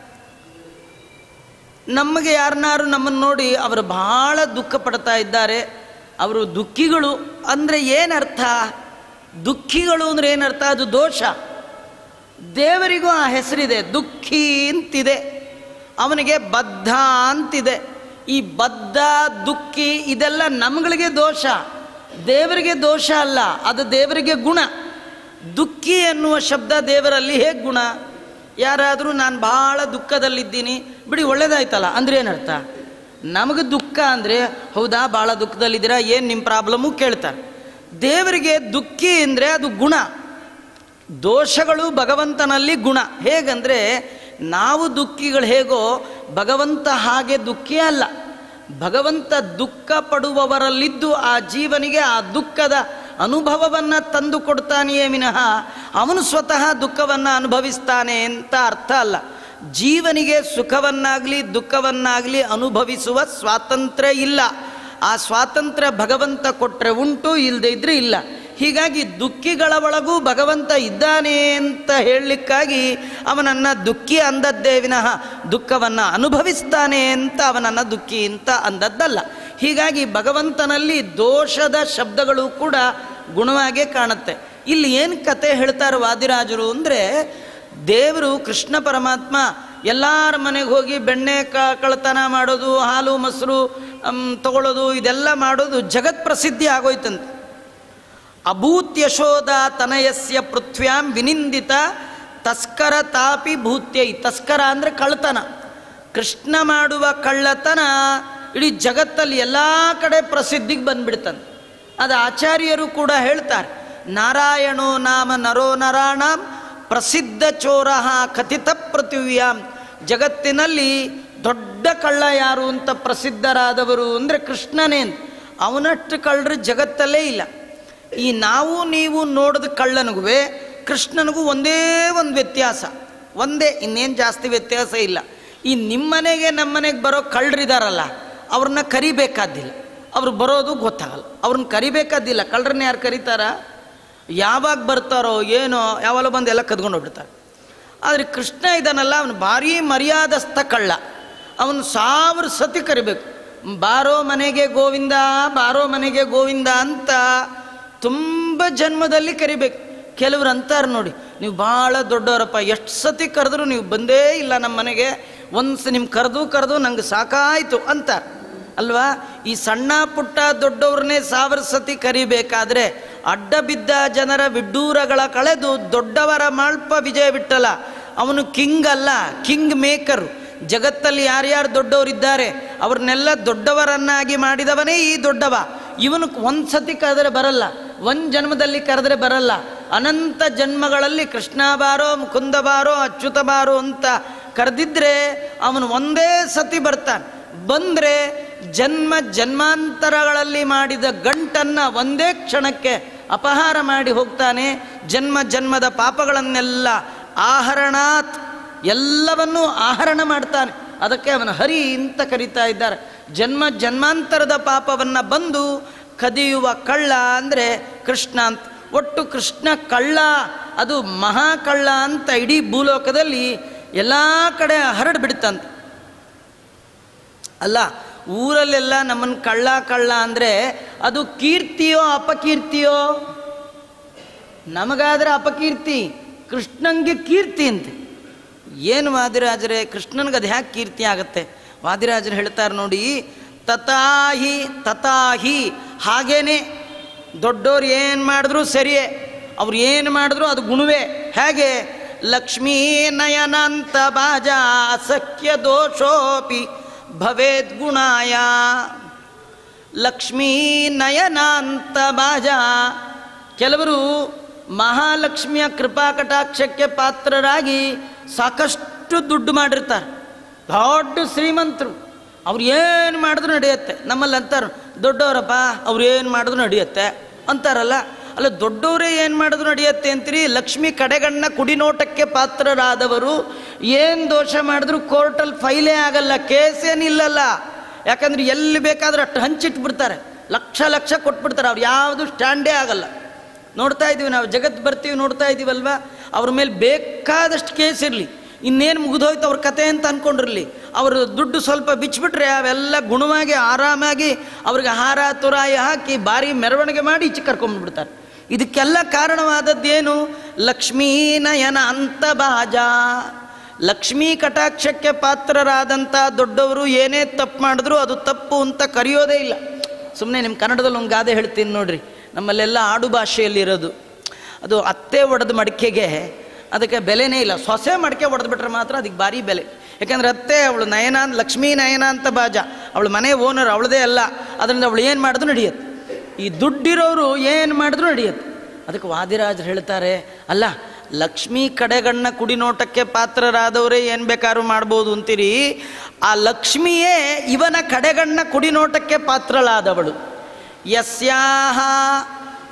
A: ನಮಗೆ ಯಾರನ್ನಾರು ನಮ್ಮನ್ನು ನೋಡಿ ಅವರು ಭಾಳ ದುಃಖ ಪಡ್ತಾ ಇದ್ದಾರೆ, ಅವರು ದುಃಖಿಗಳು ಅಂದರೆ ಏನರ್ಥ? ದುಃಖಿಗಳು ಅಂದರೆ ಏನರ್ಥ? ಅದು ದೋಷ. ದೇವರಿಗೂ ಆ ಹೆಸರಿದೆ, ದುಃಖಿ ಅಂತಿದೆ, ಅವನಿಗೆ ಬದ್ಧ ಅಂತಿದೆ. ಈ ಬದ್ಧ ದುಃಖಿ ಇದೆಲ್ಲ ನಮ್ಗಳಿಗೆ ದೋಷ, ದೇವರಿಗೆ ದೋಷ ಅಲ್ಲ, ಅದು ದೇವರಿಗೆ ಗುಣ. ದುಃಖಿ ಎನ್ನುವ ಶಬ್ದ ದೇವರಲ್ಲಿ ಹೇಗೆ ಗುಣ? ಯಾರಾದರೂ ನಾನು ಭಾಳ ದುಃಖದಲ್ಲಿದ್ದೀನಿ ಬಿಡಿ ಒಳ್ಳೇದಾಯ್ತಲ್ಲ ಅಂದರೆ ಏನರ್ಥ? ನಮಗೆ ದುಃಖ ಅಂದರೆ ಹೌದಾ ಭಾಳ ದುಃಖದಲ್ಲಿದ್ದೀರಾ, ಏನು ನಿಮ್ಮ ಪ್ರಾಬ್ಲಮ್ಮು ಕೇಳ್ತಾರೆ. ದೇವರಿಗೆ ದುಃಖಿ ಅಂದರೆ ಅದು ಗುಣ. ದೋಷಗಳು ಭಗವಂತನಲ್ಲಿ ಗುಣ. ಹೇಗಂದರೆ ನಾವು ದುಃಖಿಗಳು ಹೇಗೋ ಭಗವಂತ ಹಾಗೆ ದುಃಖಿ ಅಲ್ಲ. ಭಗವಂತ ದುಃಖ ಪಡುವವರಲ್ಲಿದ್ದು ಆ ಜೀವನಿಗೆ ಆ ದುಃಖದ ಅನುಭವವನ್ನು ತಂದು ಕೊಡ್ತಾನೆಯೇ ವಿನಃ ಅವನು ಸ್ವತಃ ದುಃಖವನ್ನು ಅನುಭವಿಸ್ತಾನೆ ಅಂತ ಅರ್ಥ ಅಲ್ಲ. ಜೀವನಿಗೆ ಸುಖವನ್ನಾಗಲಿ ದುಃಖವನ್ನಾಗಲಿ ಅನುಭವಿಸುವ ಸ್ವಾತಂತ್ರ್ಯ ಇಲ್ಲ. ಆ ಸ್ವಾತಂತ್ರ್ಯ ಭಗವಂತ ಕೊಟ್ಟರೆ ಉಂಟು, ಇಲ್ಲದೆ ಇದ್ರೆ ಇಲ್ಲ. ಹೀಗಾಗಿ ದುಃಖಿಗಳ ಒಳಗೂ ಭಗವಂತ ಇದ್ದಾನೆ ಅಂತ ಹೇಳಲಿಕ್ಕಾಗಿ ಅವನನ್ನು ದುಃಖಿ ಅಂದದ್ದೇ ವಿನಃ ದುಃಖವನ್ನು ಅನುಭವಿಸ್ತಾನೆ ಅಂತ ಅವನನ್ನು ದುಃಖಿ ಅಂತ ಅಂದದ್ದಲ್ಲ. ಹೀಗಾಗಿ ಭಗವಂತನಲ್ಲಿ ದೋಷದ ಶಬ್ದಗಳು ಕೂಡ ಗುಣವಾಗೇ ಕಾಣುತ್ತೆ. ಇಲ್ಲಿ ಏನು ಕತೆ ಹೇಳ್ತಾರೆ ವಾದಿರಾಜರು ಅಂದರೆ, ದೇವರು ಕೃಷ್ಣ ಪರಮಾತ್ಮ ಎಲ್ಲರ ಮನೆಗೆ ಹೋಗಿ ಬೆಣ್ಣೆ ಕ ಕಳ್ತನ ಮಾಡೋದು, ಹಾಲು ಮೊಸರು ತಗೊಳ್ಳೋದು, ಇದೆಲ್ಲ ಮಾಡೋದು ಜಗತ್ ಪ್ರಸಿದ್ಧಿ ಆಗೋಯ್ತಂತೆ. ಅಭೂತ್ ಯಶೋಧ ತನಯಸ್ಯ ಪೃಥ್ವ್ಯಾಂ ವಿನಿಂದಿತ ತಸ್ಕರ ತಾಪಿ ಭೂತ್ಯೈ. ತಸ್ಕರ ಅಂದರೆ ಕಳ್ಳತನ. ಕೃಷ್ಣ ಮಾಡುವ ಕಳ್ಳತನ ಇಡೀ ಜಗತ್ತಲ್ಲಿ ಎಲ್ಲ ಕಡೆ ಪ್ರಸಿದ್ಧಿಗೆ ಬಂದ್ಬಿಡ್ತಂತೆ. ಅದು ಆಚಾರ್ಯರು ಕೂಡ ಹೇಳ್ತಾರೆ, ನಾರಾಯಣೋ ನಾಮ ನರೋ ನರಾಣಾಂ ಪ್ರಸಿದ್ಧ ಚೋರ ಕಥಿತ ಪೃಥಿವ್ಯಾಂ. ಜಗತ್ತಿನಲ್ಲಿ ದೊಡ್ಡ ಕಳ್ಳ ಯಾರು ಅಂತ ಪ್ರಸಿದ್ಧರಾದವರು ಅಂದರೆ ಕೃಷ್ಣನೇ ಅಂತ. ಅವನಷ್ಟು ಕಳ್ಳರು ಜಗತ್ತಲ್ಲೇ ಇಲ್ಲ. ಈ ನಾವು ನೀವು ನೋಡಿದ ಕಳ್ಳನಿಗೂ ಕೃಷ್ಣನಿಗೂ ಒಂದೇ ಒಂದು ವ್ಯತ್ಯಾಸ, ಒಂದೇ, ಇನ್ನೇನು ಜಾಸ್ತಿ ವ್ಯತ್ಯಾಸ ಇಲ್ಲ. ಈ ನಿಮ್ಮನೆಗೆ ನಮ್ಮನೆಗೆ ಬರೋ ಕಳ್ಳರಿದಾರಲ್ಲ, ಅವ್ರನ್ನ ಕರಿಬೇಕಾದ್ದಿಲ್ಲ, ಅವ್ರು ಬರೋದು ಗೊತ್ತಾಗಲ್ಲ. ಅವ್ರನ್ನ ಕರಿಬೇಕಾದ್ದಿಲ್ಲ. ಕಳ್ಳರನ್ನ ಯಾರು ಕರೀತಾರ? ಯಾವಾಗ ಬರ್ತಾರೋ ಏನೋ, ಯಾವಾಗ ಬಂದು ಎಲ್ಲ ಕದ್ಕೊಂಡು ಹೋಗ್ಬಿಡ್ತಾರೆ. ಆದರೆ ಕೃಷ್ಣ ಇದನ್ನಲ್ಲ, ಅವನು ಭಾರೀ ಮರ್ಯಾದಸ್ಥ ಕಳ್ಳ. ಅವನು ಸಾವಿರ ಸತಿ ಕರಿಬೇಕು, ಬಾರೋ ಮನೆಗೆ ಗೋವಿಂದ, ಬಾರೋ ಮನೆಗೆ ಗೋವಿಂದ ಅಂತ ತುಂಬ ಜನ್ಮದಲ್ಲಿ ಕರಿಬೇಕು. ಕೆಲವ್ರು ಅಂತಾರೆ ನೋಡಿ, ನೀವು ಭಾಳ ದೊಡ್ಡವರಪ್ಪ, ಎಷ್ಟು ಸತಿ ಕರೆದ್ರು ನೀವು ಬಂದೇ ಇಲ್ಲ ನಮ್ಮ ಮನೆಗೆ, ಒಂದು ನಿಮ್ಮ ಕರೆದು ಕರೆದು ನಂಗೆ ಸಾಕಾಯಿತು ಅಂತ ಅಲ್ವಾ. ಈ ಸಣ್ಣ ಪುಟ್ಟ ದೊಡ್ಡವ್ರನ್ನೇ ಸಾವಿರ ಸತಿ ಕರಿಬೇಕಾದ್ರೆ ಅಡ್ಡ ಬಿದ್ದ ಜನರ ವಿಡ್ಡೂರಗಳ ಕಳೆದು ದೊಡ್ಡವರ ಮಾಳ್ಪ ವಿಜಯ ಬಿಟ್ಟಲ್ಲ. ಅವನು ಕಿಂಗ್ ಅಲ್ಲ, ಕಿಂಗ್ ಮೇಕರು. ಜಗತ್ತಲ್ಲಿ ಯಾರ್ಯಾರು ದೊಡ್ಡವರಿದ್ದಾರೆ ಅವ್ರನ್ನೆಲ್ಲ ದೊಡ್ಡವರನ್ನಾಗಿ ಮಾಡಿದವನೇ ಈ ದೊಡ್ಡವ. ಇವನು ಒಂದು ಸತಿ ಕರೆದರೆ ಬರಲ್ಲ, ಒಂದು ಜನ್ಮದಲ್ಲಿ ಕರೆದರೆ ಬರಲ್ಲ. ಅನಂತ ಜನ್ಮಗಳಲ್ಲಿ ಕೃಷ್ಣ ಬಾರೋ, ಮುಕುಂದ ಬಾರೋ, ಅಚ್ಯುತ ಬಾರೋ ಅಂತ ಕರೆದಿದ್ರೆ ಅವನು ಒಂದೇ ಸತಿ ಬರ್ತಾನೆ. ಬಂದರೆ ಜನ್ಮ ಜನ್ಮಾಂತರಗಳಲ್ಲಿ ಮಾಡಿದ ಗಂಟನ್ನು ಒಂದೇ ಕ್ಷಣಕ್ಕೆ ಅಪಹಾರ ಮಾಡಿ ಹೋಗ್ತಾನೆ. ಜನ್ಮ ಜನ್ಮದ ಪಾಪಗಳನ್ನೆಲ್ಲ ಆಹರಣಾತ್, ಎಲ್ಲವನ್ನೂ ಆಹರಣ ಮಾಡ್ತಾನೆ. ಅದಕ್ಕೆ ಅವನ ಹರಿ ಅಂತ ಕರೀತಾ ಇದ್ದಾರೆ. ಜನ್ಮ ಜನ್ಮಾಂತರದ ಪಾಪವನ್ನು ಬಂದು ಕದಿಯುವ ಕಳ್ಳ ಅಂದರೆ ಕೃಷ್ಣ ಅಂತ. ಒಟ್ಟು ಕೃಷ್ಣ ಕಳ್ಳ, ಅದು ಮಹಾ ಕಳ್ಳ ಅಂತ ಇಡೀ ಭೂಲೋಕದಲ್ಲಿ ಎಲ್ಲ ಕಡೆ ಹರಡು ಬಿಡ್ತಂತೆ. ಅಲ್ಲ, ಊರಲ್ಲೆಲ್ಲ ನಮ್ಮನ್ನು ಕಳ್ಳ ಕಳ್ಳ ಅಂದರೆ ಅದು ಕೀರ್ತಿಯೋ ಅಪಕೀರ್ತಿಯೋ? ನಮಗಾದರೆ ಅಪಕೀರ್ತಿ, ಕೃಷ್ಣಂಗೆ ಕೀರ್ತಿ ಅಂತೆ. ಏನು ವಾದಿರಾಜರೇ, ಕೃಷ್ಣನಿಗೆ ಅದು ಹ್ಯಾಕೆ ಕೀರ್ತಿ ಆಗುತ್ತೆ? ವಾದಿರಾಜರು ಹೇಳ್ತಾರೆ ನೋಡಿ, ತಥಾಹಿ ತಥಾಹಿ, ಹಾಗೇನೆ ದೊಡ್ಡೋರು ಏನು ಮಾಡಿದ್ರು ಸರಿಯೇ, ಅವ್ರು ಏನು ಮಾಡಿದ್ರು ಅದು ಗುಣವೇ. ಹೇಗೆ? ಲಕ್ಷ್ಮೀ ನಯನಾಂತ ಬಾಜ ಅಸಖ್ಯ ದೋಷೋಪಿ ಭವೇದ್ ಗುಣಾಯ. ಲಕ್ಷ್ಮೀ ನಯನಾಂತ ಬಾಜ. ಕೆಲವರು ಮಹಾಲಕ್ಷ್ಮಿಯ ಕೃಪಾ ಕಟಾಕ್ಷಕ್ಕೆ ಪಾತ್ರರಾಗಿ ಸಾಕಷ್ಟು ದುಡ್ಡು ಮಾಡಿರ್ತಾರೆ, ದೊಡ್ಡ ಶ್ರೀಮಂತರು. ಅವ್ರು ಏನು ಮಾಡಿದ್ರು ನಡೆಯುತ್ತೆ. ನಮ್ಮಲ್ಲಿ ಅಂತಾರೆ, ದೊಡ್ಡವರಪ್ಪ ಅವ್ರು ಏನು ಮಾಡಿದ್ರು ನಡೆಯುತ್ತೆ ಅಂತಾರಲ್ಲ. ಅಲ್ಲ, ದೊಡ್ಡವರೇ ಏನು ಮಾಡಿದ್ರು ನಡೆಯುತ್ತೆ ಅಂತೀರಿ. ಲಕ್ಷ್ಮಿ ಕಡೆಗಣ್ಣ ಕುಡಿನೋಟಕ್ಕೆ ಪಾತ್ರರಾದವರು ಏನು ದೋಷ ಮಾಡಿದ್ರು ಕೋರ್ಟಲ್ಲಿ ಫೈಲೇ ಆಗಲ್ಲ, ಕೇಸೇನಿಲ್ಲಲ್ಲ. ಯಾಕಂದ್ರೆ ಎಲ್ಲಿ ಬೇಕಾದ್ರೂ ಅಷ್ಟು ಹಂಚಿಟ್ಬಿಡ್ತಾರೆ, ಲಕ್ಷ ಲಕ್ಷ ಕೊಟ್ಬಿಡ್ತಾರೆ. ಅವ್ರು ಯಾವುದು ಸ್ಟ್ಯಾಂಡೇ ಆಗಲ್ಲ. ನೋಡ್ತಾ ಇದ್ದೀವಿ ನಾವು, ಜಗತ್ತು ಬರ್ತೀವಿ ನೋಡ್ತಾ ಇದ್ದೀವಲ್ವ. ಅವ್ರ ಮೇಲೆ ಬೇಕಾದಷ್ಟು ಕೇಸ್ ಇರಲಿ, ಇನ್ನೇನು ಮುಗಿದೋಯ್ತು ಅವ್ರ ಕತೆ ಅಂತ ಅಂದ್ಕೊಂಡಿರಲಿ, ಅವರು ದುಡ್ಡು ಸ್ವಲ್ಪ ಬಿಚ್ಚಿಬಿಟ್ರೆ ಅವೆಲ್ಲ ಗುಣವಾಗಿ ಆರಾಮಾಗಿ ಅವ್ರಿಗೆ ಹಾರ ತುರಾಯಿ ಹಾಕಿ ಭಾರಿ ಮೆರವಣಿಗೆ ಮಾಡಿ ಈಚೆ ಕರ್ಕೊಂಡ್ಬಿಡ್ತಾರೆ. ಇದಕ್ಕೆಲ್ಲ ಕಾರಣವಾದದ್ದೇನು? ಲಕ್ಷ್ಮೀ ನಯನ ಅಂತ ಬಾಜ. ಲಕ್ಷ್ಮೀ ಕಟಾಕ್ಷಕ್ಕೆ ಪಾತ್ರರಾದಂಥ ದೊಡ್ಡವರು ಏನೇ ತಪ್ಪು ಮಾಡಿದ್ರು ಅದು ತಪ್ಪು ಅಂತ ಕರೆಯೋದೇ ಇಲ್ಲ. ಸುಮ್ಮನೆ ನಿಮ್ಮ ಕನ್ನಡದಲ್ಲಿ ಒಂದು ಗಾದೆ ಹೇಳ್ತೀನಿ ನೋಡ್ರಿ, ನಮ್ಮಲ್ಲೆಲ್ಲ ಆಡು ಭಾಷೆಯಲ್ಲಿರೋದು, ಅದು ಅತ್ತೆ ಒಡೆದ ಮಡಿಕೆಗೆ ಅದಕ್ಕೆ ಬೆಲೆನೇ ಇಲ್ಲ. ಸೊಸೆ ಮಡಿಕೆ ಹೊಡೆದ್ಬಿಟ್ರೆ ಮಾತ್ರ ಅದಕ್ಕೆ ಭಾರಿ ಬೆಲೆ. ಯಾಕೆಂದರೆ ಅತ್ತೆ ಅವಳು ನಯನ, ಲಕ್ಷ್ಮೀ ನಯನ ಅಂತ ಬಾಜ, ಅವಳು ಮನೆ ಓನರ್, ಅವಳದೇ ಅಲ್ಲ. ಅದರಿಂದ ಅವಳು ಏನು ಮಾಡಿದ್ರು ನಡೆಯುತ್ತೆ. ಈ ದುಡ್ಡಿರೋರು ಏನು ಮಾಡಿದ್ರು ನಡೆಯುತ್ತೆ. ಅದಕ್ಕೆ ವಾದಿರಾಜರು ಹೇಳ್ತಾರೆ, ಅಲ್ಲ ಲಕ್ಷ್ಮೀ ಕಡೆಗಣ್ಣ ಕುಡಿನೋಟಕ್ಕೆ ಪಾತ್ರರಾದವರೇ ಏನು ಬೇಕಾದ್ರೂ ಮಾಡ್ಬೋದು ಅಂತೀರಿ. ಆ ಲಕ್ಷ್ಮಿಯೇ ಇವನ ಕಡೆಗಣ್ಣ ಕುಡಿನೋಟಕ್ಕೆ ಪಾತ್ರಳಾದವಳು. ಯಸ್ಯಾಹ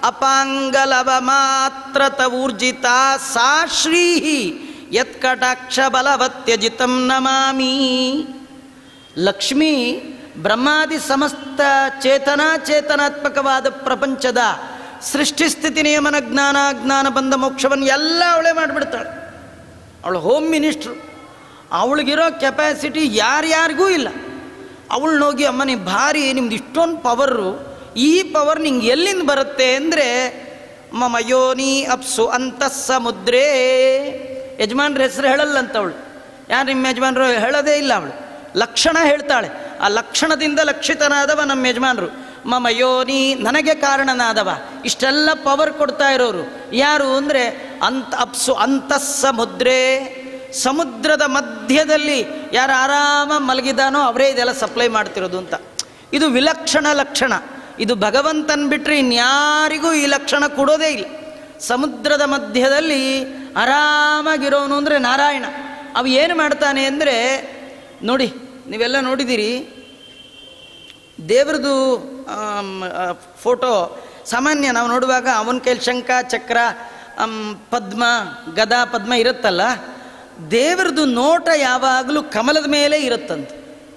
A: ಅಪಾಂಗಲವ ಮಾತ್ರತ ಊರ್ಜಿತ ಸಾ ಶ್ರೀ ಯತ್ಕಟಾಕ್ಷ ಬಲವತ್ಯಜಿತಂ ನಮಾಮಿ. ಲಕ್ಷ್ಮೀ ಬ್ರಹ್ಮಾದಿ ಸಮಸ್ತ ಚೇತನಾಚೇತನಾತ್ಮಕವಾದ ಪ್ರಪಂಚದ ಸೃಷ್ಟಿಸ್ಥಿತಿ ನಿಯಮನ ಜ್ಞಾನ ಜ್ಞಾನ ಬಂಧ ಮೋಕ್ಷವನ್ನು ಎಲ್ಲ ಅವಳೇ ಮಾಡಿಬಿಡ್ತಾಳೆ. ಅವಳು ಹೋಮ್ ಮಿನಿಸ್ಟ್ರು. ಅವಳಿಗಿರೋ ಕೆಪಾಸಿಟಿ ಯಾರ್ಯಾರಿಗೂ ಇಲ್ಲ. ಅವಳು ಹೋಗಿ ಅಮ್ಮ ನೀವು ಭಾರಿ ನಿಮ್ದು ಇಷ್ಟೊಂದು ಪವರು, ಈ ಪವರ್ ನಿಂಗೆ ಎಲ್ಲಿಂದ ಬರುತ್ತೆ ಅಂದರೆ ಮಮ ಯೋನಿ ಅಪ್ಸು ಅಂತಃ ಸಮುದ್ರೇ. ಯಜಮಾನ್ರ ಹೆಸರು ಹೇಳಲ್ಲಂತ ಅವಳು. ಯಾರು ನಿಮ್ಮ ಯಜಮಾನರು ಹೇಳೋದೇ ಇಲ್ಲ. ಅವಳು ಲಕ್ಷಣ ಹೇಳ್ತಾಳೆ. ಆ ಲಕ್ಷಣದಿಂದ ಲಕ್ಷಿತನಾದವ ನಮ್ಮ ಯಜಮಾನರು. ಮಮ ಯೋನಿ ನನಗೆ ಕಾರಣನಾದವ. ಇಷ್ಟೆಲ್ಲ ಪವರ್ ಕೊಡ್ತಾ ಇರೋರು ಯಾರು ಅಂದರೆ ಅಂತ ಅಪ್ಸು ಅಂತಃ ಸಮುದ್ರೇ. ಸಮುದ್ರದ ಮಧ್ಯದಲ್ಲಿ ಯಾರು ಆರಾಮ ಮಲಗಿದಾನೋ ಅವರೇ ಇದೆಲ್ಲ ಸಪ್ಲೈ ಮಾಡ್ತಿರೋದು ಅಂತ. ಇದು ವಿಲಕ್ಷಣ ಲಕ್ಷಣ. ಇದು ಭಗವಂತನ ಬಿಟ್ಟರೆ ಇನ್ಯಾರಿಗೂ ಈ ಲಕ್ಷಣ ಕೊಡೋದೇ ಇಲ್ಲ. ಸಮುದ್ರದ ಮಧ್ಯದಲ್ಲಿ ಆರಾಮಾಗಿರೋನು ಅಂದರೆ ನಾರಾಯಣ. ಅವು ಏನು ಮಾಡ್ತಾನೆ ಅಂದರೆ ನೋಡಿ, ನೀವೆಲ್ಲ ನೋಡಿದ್ದೀರಿ ದೇವ್ರದ್ದು ಫೋಟೋ ಸಾಮಾನ್ಯ ನಾವು ನೋಡುವಾಗ ಅವನ ಕೈಲಿ ಶಂಖ ಚಕ್ರ ಪದ್ಮ ಗದಾ ಪದ್ಮ ಇರುತ್ತಲ್ಲ, ದೇವ್ರದ್ದು ನೋಟ ಯಾವಾಗಲೂ ಕಮಲದ ಮೇಲೆ ಇರುತ್ತಂತೆ.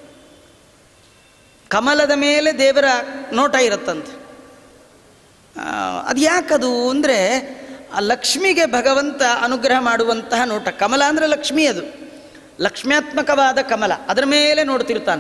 A: ಕಮಲದ ಮೇಲೆ ದೇವರ ನೋಟ ಇರುತ್ತಂತೆ. ಅದು ಯಾಕದು ಅಂದರೆ ಆ ಲಕ್ಷ್ಮಿಗೆ ಭಗವಂತ ಅನುಗ್ರಹ ಮಾಡುವಂತಹ ನೋಟ. ಕಮಲ ಅಂದರೆ ಲಕ್ಷ್ಮಿ, ಅದು ಲಕ್ಷ್ಮ್ಯಾತ್ಮಕವಾದ ಕಮಲ, ಅದರ ಮೇಲೆ ನೋಡ್ತಿರ್ತಾನೆ.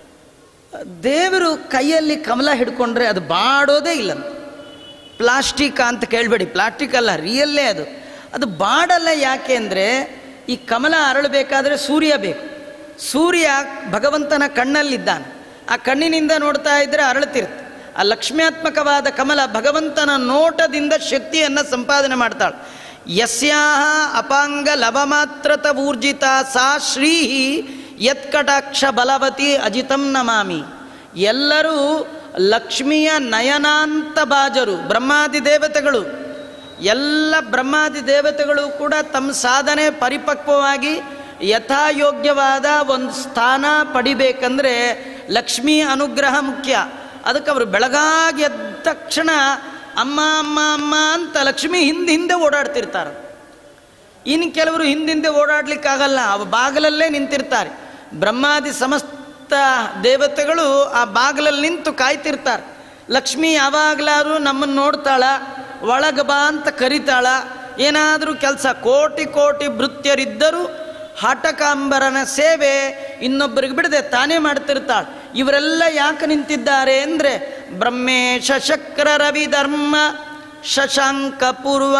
A: ದೇವರು ಕೈಯಲ್ಲಿ ಕಮಲ ಹಿಡ್ಕೊಂಡ್ರೆ ಅದು ಬಾಡೋದೇ ಇಲ್ಲ. ಪ್ಲಾಸ್ಟಿಕ್ ಅಂತ ಕೇಳಬೇಡಿ, ಪ್ಲಾಸ್ಟಿಕ್ ಅಲ್ಲ, ರಿಯಲ್ಲೇ ಅದು ಅದು ಬಾಡಲ್ಲ. ಯಾಕೆ ಅಂದರೆ ಈ ಕಮಲ ಅರಳಬೇಕಾದ್ರೆ ಸೂರ್ಯ ಬೇಕು. ಸೂರ್ಯ ಭಗವಂತನ ಕಣ್ಣಲ್ಲಿದ್ದಾನೆ. ಆ ಕಣ್ಣಿನಿಂದ ನೋಡ್ತಾ ಇದ್ದರೆ ಅರಳುತ್ತಿರುತ್ತೆ. ಆ ಲಕ್ಷ್ಮ್ಯಾತ್ಮಕವಾದ ಕಮಲ ಭಗವಂತನ ನೋಟದಿಂದ ಶಕ್ತಿಯನ್ನು ಸಂಪಾದನೆ ಮಾಡ್ತಾಳೆ. ಯಸ್ಯಾಹ ಅಪಾಂಗ ಲವಮಾತ್ರತ ಊರ್ಜಿತ ಸಾ ಶ್ರೀ ಯತ್ಕಟಾಕ್ಷ ಬಲವತಿ ಅಜಿತಂ ನಮಾಮಿ. ಎಲ್ಲರೂ ಲಕ್ಷ್ಮಿಯ ನಯನಾಂತ ಬಾಜರು ಬ್ರಹ್ಮಾದಿ ದೇವತೆಗಳು. ಎಲ್ಲ ಬ್ರಹ್ಮಾದಿ ದೇವತೆಗಳು ಕೂಡ ತಮ್ಮ ಸಾಧನೆ ಪರಿಪಕ್ವವಾಗಿ ಯಥಾಯೋಗ್ಯವಾದ ಒಂದು ಸ್ಥಾನ ಪಡಿಬೇಕಂದ್ರೆ ಲಕ್ಷ್ಮೀ ಅನುಗ್ರಹ ಮುಖ್ಯ. ಅದಕ್ಕೆ ಅವರು ಬೆಳಗಾಗಿ ಎದ್ದ ತಕ್ಷಣ ಅಮ್ಮ ಅಮ್ಮ ಅಮ್ಮ ಅಂತ ಲಕ್ಷ್ಮಿ ಹಿಂದೆ ಹಿಂದೆ ಓಡಾಡ್ತಿರ್ತಾರೆ. ಇನ್ನು ಕೆಲವರು ಹಿಂದಿಂದೆ ಓಡಾಡ್ಲಿಕ್ಕಾಗಲ್ಲ, ಅವ ಬಾಗಿಲಲ್ಲೇ ನಿಂತಿರ್ತಾರೆ. ಬ್ರಹ್ಮಾದಿ ಸಮಸ್ತ ದೇವತೆಗಳು ಆ ಬಾಗಿಲಲ್ಲಿ ನಿಂತು ಕಾಯ್ತಿರ್ತಾರೆ. ಲಕ್ಷ್ಮಿ ಯಾವಾಗಲಾರು ನಮ್ಮನ್ನು ನೋಡ್ತಾಳ, ಒಳಗೆ ಬಾ ಅಂತ ಕರಿತಾಳ. ಏನಾದರೂ ಕೆಲಸ ಕೋಟಿ ಕೋಟಿ ಭೃತ್ಯರಿದ್ದರೂ ಹಠಕಾಂಬರನ ಸೇವೆ ಇನ್ನೊಬ್ಬರಿಗೆ ಬಿಡದೆ ತಾನೇ ಮಾಡ್ತಿರ್ತಾಳೆ. ಇವರೆಲ್ಲ ಯಾಕೆ ನಿಂತಿದ್ದಾರೆ ಅಂದರೆ ಬ್ರಹ್ಮೇಶ ಶಕ್ರ ರವಿ ಧರ್ಮ ಶಶಾಂಕ ಪೂರ್ವ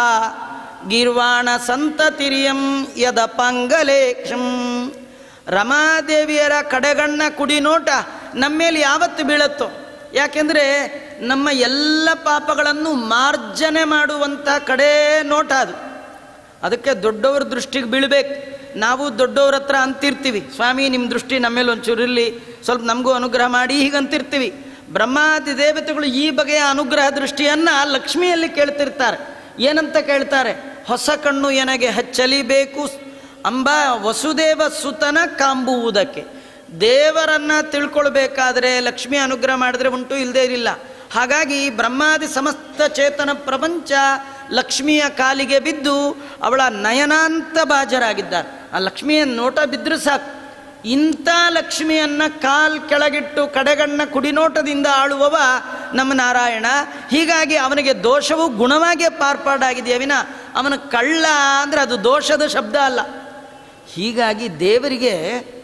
A: ಗೀರ್ವಾಣ ಸಂತತಿರಿಯಂ ಯದ ಪಂಗಲೇಕ್ಷಂ. ರಮಾದೇವಿಯರ ಕಡೆಗಣ್ಣ ಕುಡಿ ನೋಟ ನಮ್ಮ ಮೇಲೆ ಯಾವತ್ತು ಬೀಳತ್ತೋ, ಯಾಕೆಂದರೆ ನಮ್ಮ ಎಲ್ಲ ಪಾಪಗಳನ್ನು ಮಾರ್ಜನೆ ಮಾಡುವಂಥ ಕಡೆ ನೋಟ ಅದು. ಅದಕ್ಕೆ ದೊಡ್ಡವ್ರ ದೃಷ್ಟಿಗೆ ಬೀಳಬೇಕು. ನಾವು ದೊಡ್ಡವ್ರ ಹತ್ರ ಅಂತಿರ್ತೀವಿ, ಸ್ವಾಮಿ ನಿಮ್ಮ ದೃಷ್ಟಿ ನಮ್ಮ ಮೇಲೆ ಒಂಚೂರು ಇರಲಿ, ಸ್ವಲ್ಪ ನಮಗೂ ಅನುಗ್ರಹ ಮಾಡಿ, ಹೀಗಂತಿರ್ತೀವಿ. ಬ್ರಹ್ಮಾದಿ ದೇವತೆಗಳು ಈ ಬಗೆಯ ಅನುಗ್ರಹ ದೃಷ್ಟಿಯನ್ನು ಲಕ್ಷ್ಮಿಯಲ್ಲಿ ಕೇಳ್ತಿರ್ತಾರೆ. ಏನಂತ ಕೇಳ್ತಾರೆ? ಹೊಸ ಕಣ್ಣು ಎನಗೆ ಹಚ್ಚಲಿಬೇಕು ಅಂಬ ವಸುದೇವ ಸುತನ ಕಾಂಬುವುದಕ್ಕೆ. ದೇವರನ್ನು ತಿಳ್ಕೊಳ್ಬೇಕಾದ್ರೆ ಲಕ್ಷ್ಮಿ ಅನುಗ್ರಹ ಮಾಡಿದ್ರೆ ಉಂಟು, ಇಲ್ಲದೇ ಇರಲಿಲ್ಲ. ಹಾಗಾಗಿ ಬ್ರಹ್ಮಾದಿ ಸಮಸ್ತ ಚೇತನ ಪ್ರಪಂಚ ಲಕ್ಷ್ಮಿಯ ಕಾಲಿಗೆ ಬಿದ್ದು ಅವಳ ನಯನಾಂತ ಬಾಜರಾಗಿದ್ದಾರೆ. ಆ ಲಕ್ಷ್ಮಿಯ ನೋಟ ಬಿದ್ದರೂ ಸಾಕು. ಇಂಥ ಲಕ್ಷ್ಮಿಯನ್ನು ಕಾಲ್ ಕೆಳಗಿಟ್ಟು ಕಡೆಗಣ್ಣ ಕುಡಿನೋಟದಿಂದ ಆಳುವವ ನಮ್ಮ ನಾರಾಯಣ. ಹೀಗಾಗಿ ಅವನಿಗೆ ದೋಷವು ಗುಣವಾಗಿ ಪಾರ್ಪಾಡಾಗಿದೆಯೇ ವಿನ ಅವನ ಕಳ್ಳ ಅಂದರೆ ಅದು ದೋಷದ ಶಬ್ದ ಅಲ್ಲ. ಹೀಗಾಗಿ ದೇವರಿಗೆ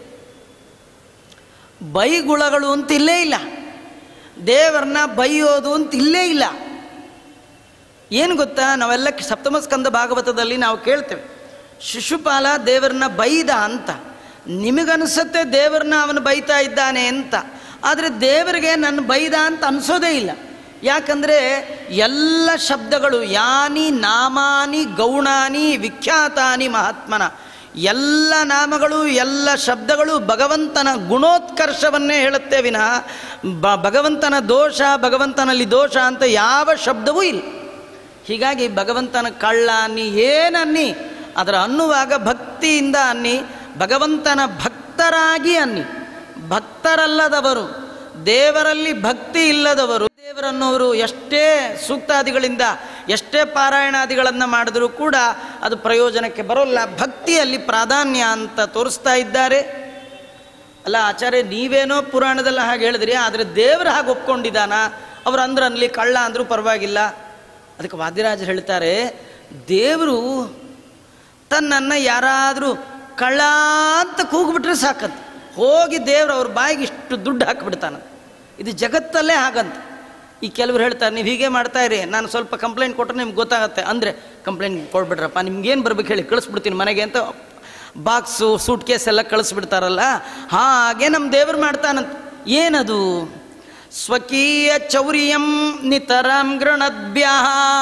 A: ಬೈಗುಳಗಳು ಅಂತ ಇಲ್ಲೇ ಇಲ್ಲ, ದೇವರನ್ನ ಬೈಯೋದು ಅಂತ ಇಲ್ಲೇ ಇಲ್ಲ. ಏನು ಗೊತ್ತಾ, ನಾವೆಲ್ಲ ಸಪ್ತಮ ಸ್ಕಂದ ಭಾಗವತದಲ್ಲಿ ನಾವು ಕೇಳ್ತೇವೆ, ಶಿಶುಪಾಲ ದೇವರನ್ನ ಬೈದ ಅಂತ. ನಿಮಗನಿಸುತ್ತೆ ದೇವರನ್ನ ಅವನು ಬೈತಾ ಇದ್ದಾನೆ ಅಂತ, ಆದರೆ ದೇವರಿಗೆ ನನ್ನ ಬೈದ ಅಂತ ಅನಿಸೋದೇ ಇಲ್ಲ. ಯಾಕಂದರೆ ಎಲ್ಲ ಶಬ್ದಗಳು ಯಾನಿ ನಾಮಾನಿ ಗೌಣಾನಿ ವಿಖ್ಯಾತಾನಿ ಮಹಾತ್ಮನ, ಎಲ್ಲ ನಾಮಗಳು ಎಲ್ಲ ಶಬ್ದಗಳು ಭಗವಂತನ ಗುಣೋತ್ಕರ್ಷವನ್ನೇ ಹೇಳುತ್ತೆ ವಿನಃ ಬ ಭಗವಂತನ ದೋಷ ಭಗವಂತನಲ್ಲಿ ದೋಷ ಅಂತ ಯಾವ ಶಬ್ದವೂ ಇಲ್ಲ. ಹೀಗಾಗಿ ಭಗವಂತನ ಕಳ್ಳ ಅನ್ನಿ ಏನನ್ನಿ, ಅದರ ಅನ್ನುವಾಗ ಭಕ್ತಿಯಿಂದ ಅನ್ನಿ, ಭಗವಂತನ ಭಕ್ತರಾಗಿ ಅನ್ನಿ. ಭಕ್ತರಲ್ಲದವರು, ದೇವರಲ್ಲಿ ಭಕ್ತಿ ಇಲ್ಲದವರು ದೇವರ ದೇವರನ್ನವರು ಎಷ್ಟೇ ಸೂಕ್ತಾದಿಗಳಿಂದ ಎಷ್ಟೇ ಪಾರಾಯಣಾದಿಗಳನ್ನು ಮಾಡಿದರೂ ಕೂಡ ಅದು ಪ್ರಯೋಜನಕ್ಕೆ ಬರೋಲ್ಲ. ಭಕ್ತಿಯಲ್ಲಿ ಪ್ರಾಧಾನ್ಯ ಅಂತ ತೋರಿಸ್ತಾ ಇದ್ದಾರೆ. ಅಲ್ಲ ಆಚಾರ್ಯ, ನೀವೇನೋ ಪುರಾಣದಲ್ಲಿ ಹಾಗೆ ಹೇಳಿದ್ರಿ, ಆದರೆ ದೇವರು ಹಾಗೆ ಒಪ್ಕೊಂಡಿದ್ದಾನ? ಅವ್ರು ಅಂದ್ರು ಅನ್ಲಿ, ಕಳ್ಳ ಅಂದರೂ ಪರವಾಗಿಲ್ಲ. ಅದಕ್ಕೆ ವಾದಿರಾಜರು ಹೇಳ್ತಾರೆ, ದೇವರು ತನ್ನನ್ನು ಯಾರಾದರೂ ಕಳ್ಳ ಅಂತ ಕೂಗ್ಬಿಟ್ರೆ ಸಾಕಂತ, ಹೋಗಿ ದೇವರು ಅವ್ರ ಬಾಯಿಗೆ ಇಷ್ಟು ದುಡ್ಡು ಹಾಕಿಬಿಡ್ತಾನ. ಇದು ಜಗತ್ತಲ್ಲೇ ಹಾಗಂತ. ಈ ಕೆಲವ್ರು ಹೇಳ್ತಾರೆ, ನೀವು ಹೀಗೆ ಮಾಡ್ತಾ ಇರಿ, ನಾನು ಸ್ವಲ್ಪ ಕಂಪ್ಲೇಂಟ್ ಕೊಟ್ಟರೆ ನಿಮ್ಗೆ ಗೊತ್ತಾಗತ್ತೆ. ಅಂದರೆ ಕಂಪ್ಲೇಂಟ್ ಕೊಡ್ಬಿಡ್ರಪ್ಪ, ನಿಮ್ಗೇನು ಬರ್ಬೇಕು ಹೇಳಿ, ಕಳಿಸ್ಬಿಡ್ತೀನಿ ಮನೆಗೆ ಅಂತ ಬಾಕ್ಸು ಸೂಟ್ ಕೇಸ್ ಎಲ್ಲ ಕಳಿಸ್ಬಿಡ್ತಾರಲ್ಲ, ಹಾಗೆ ನಮ್ಮ ದೇವರು ಮಾಡ್ತಾನಂತ. ಏನದು? ಸ್ವಕೀಯ ಚೌರ್ಯಂ ನಿತರಾಂ ಗೃಣದ್ಭ್ಯಃ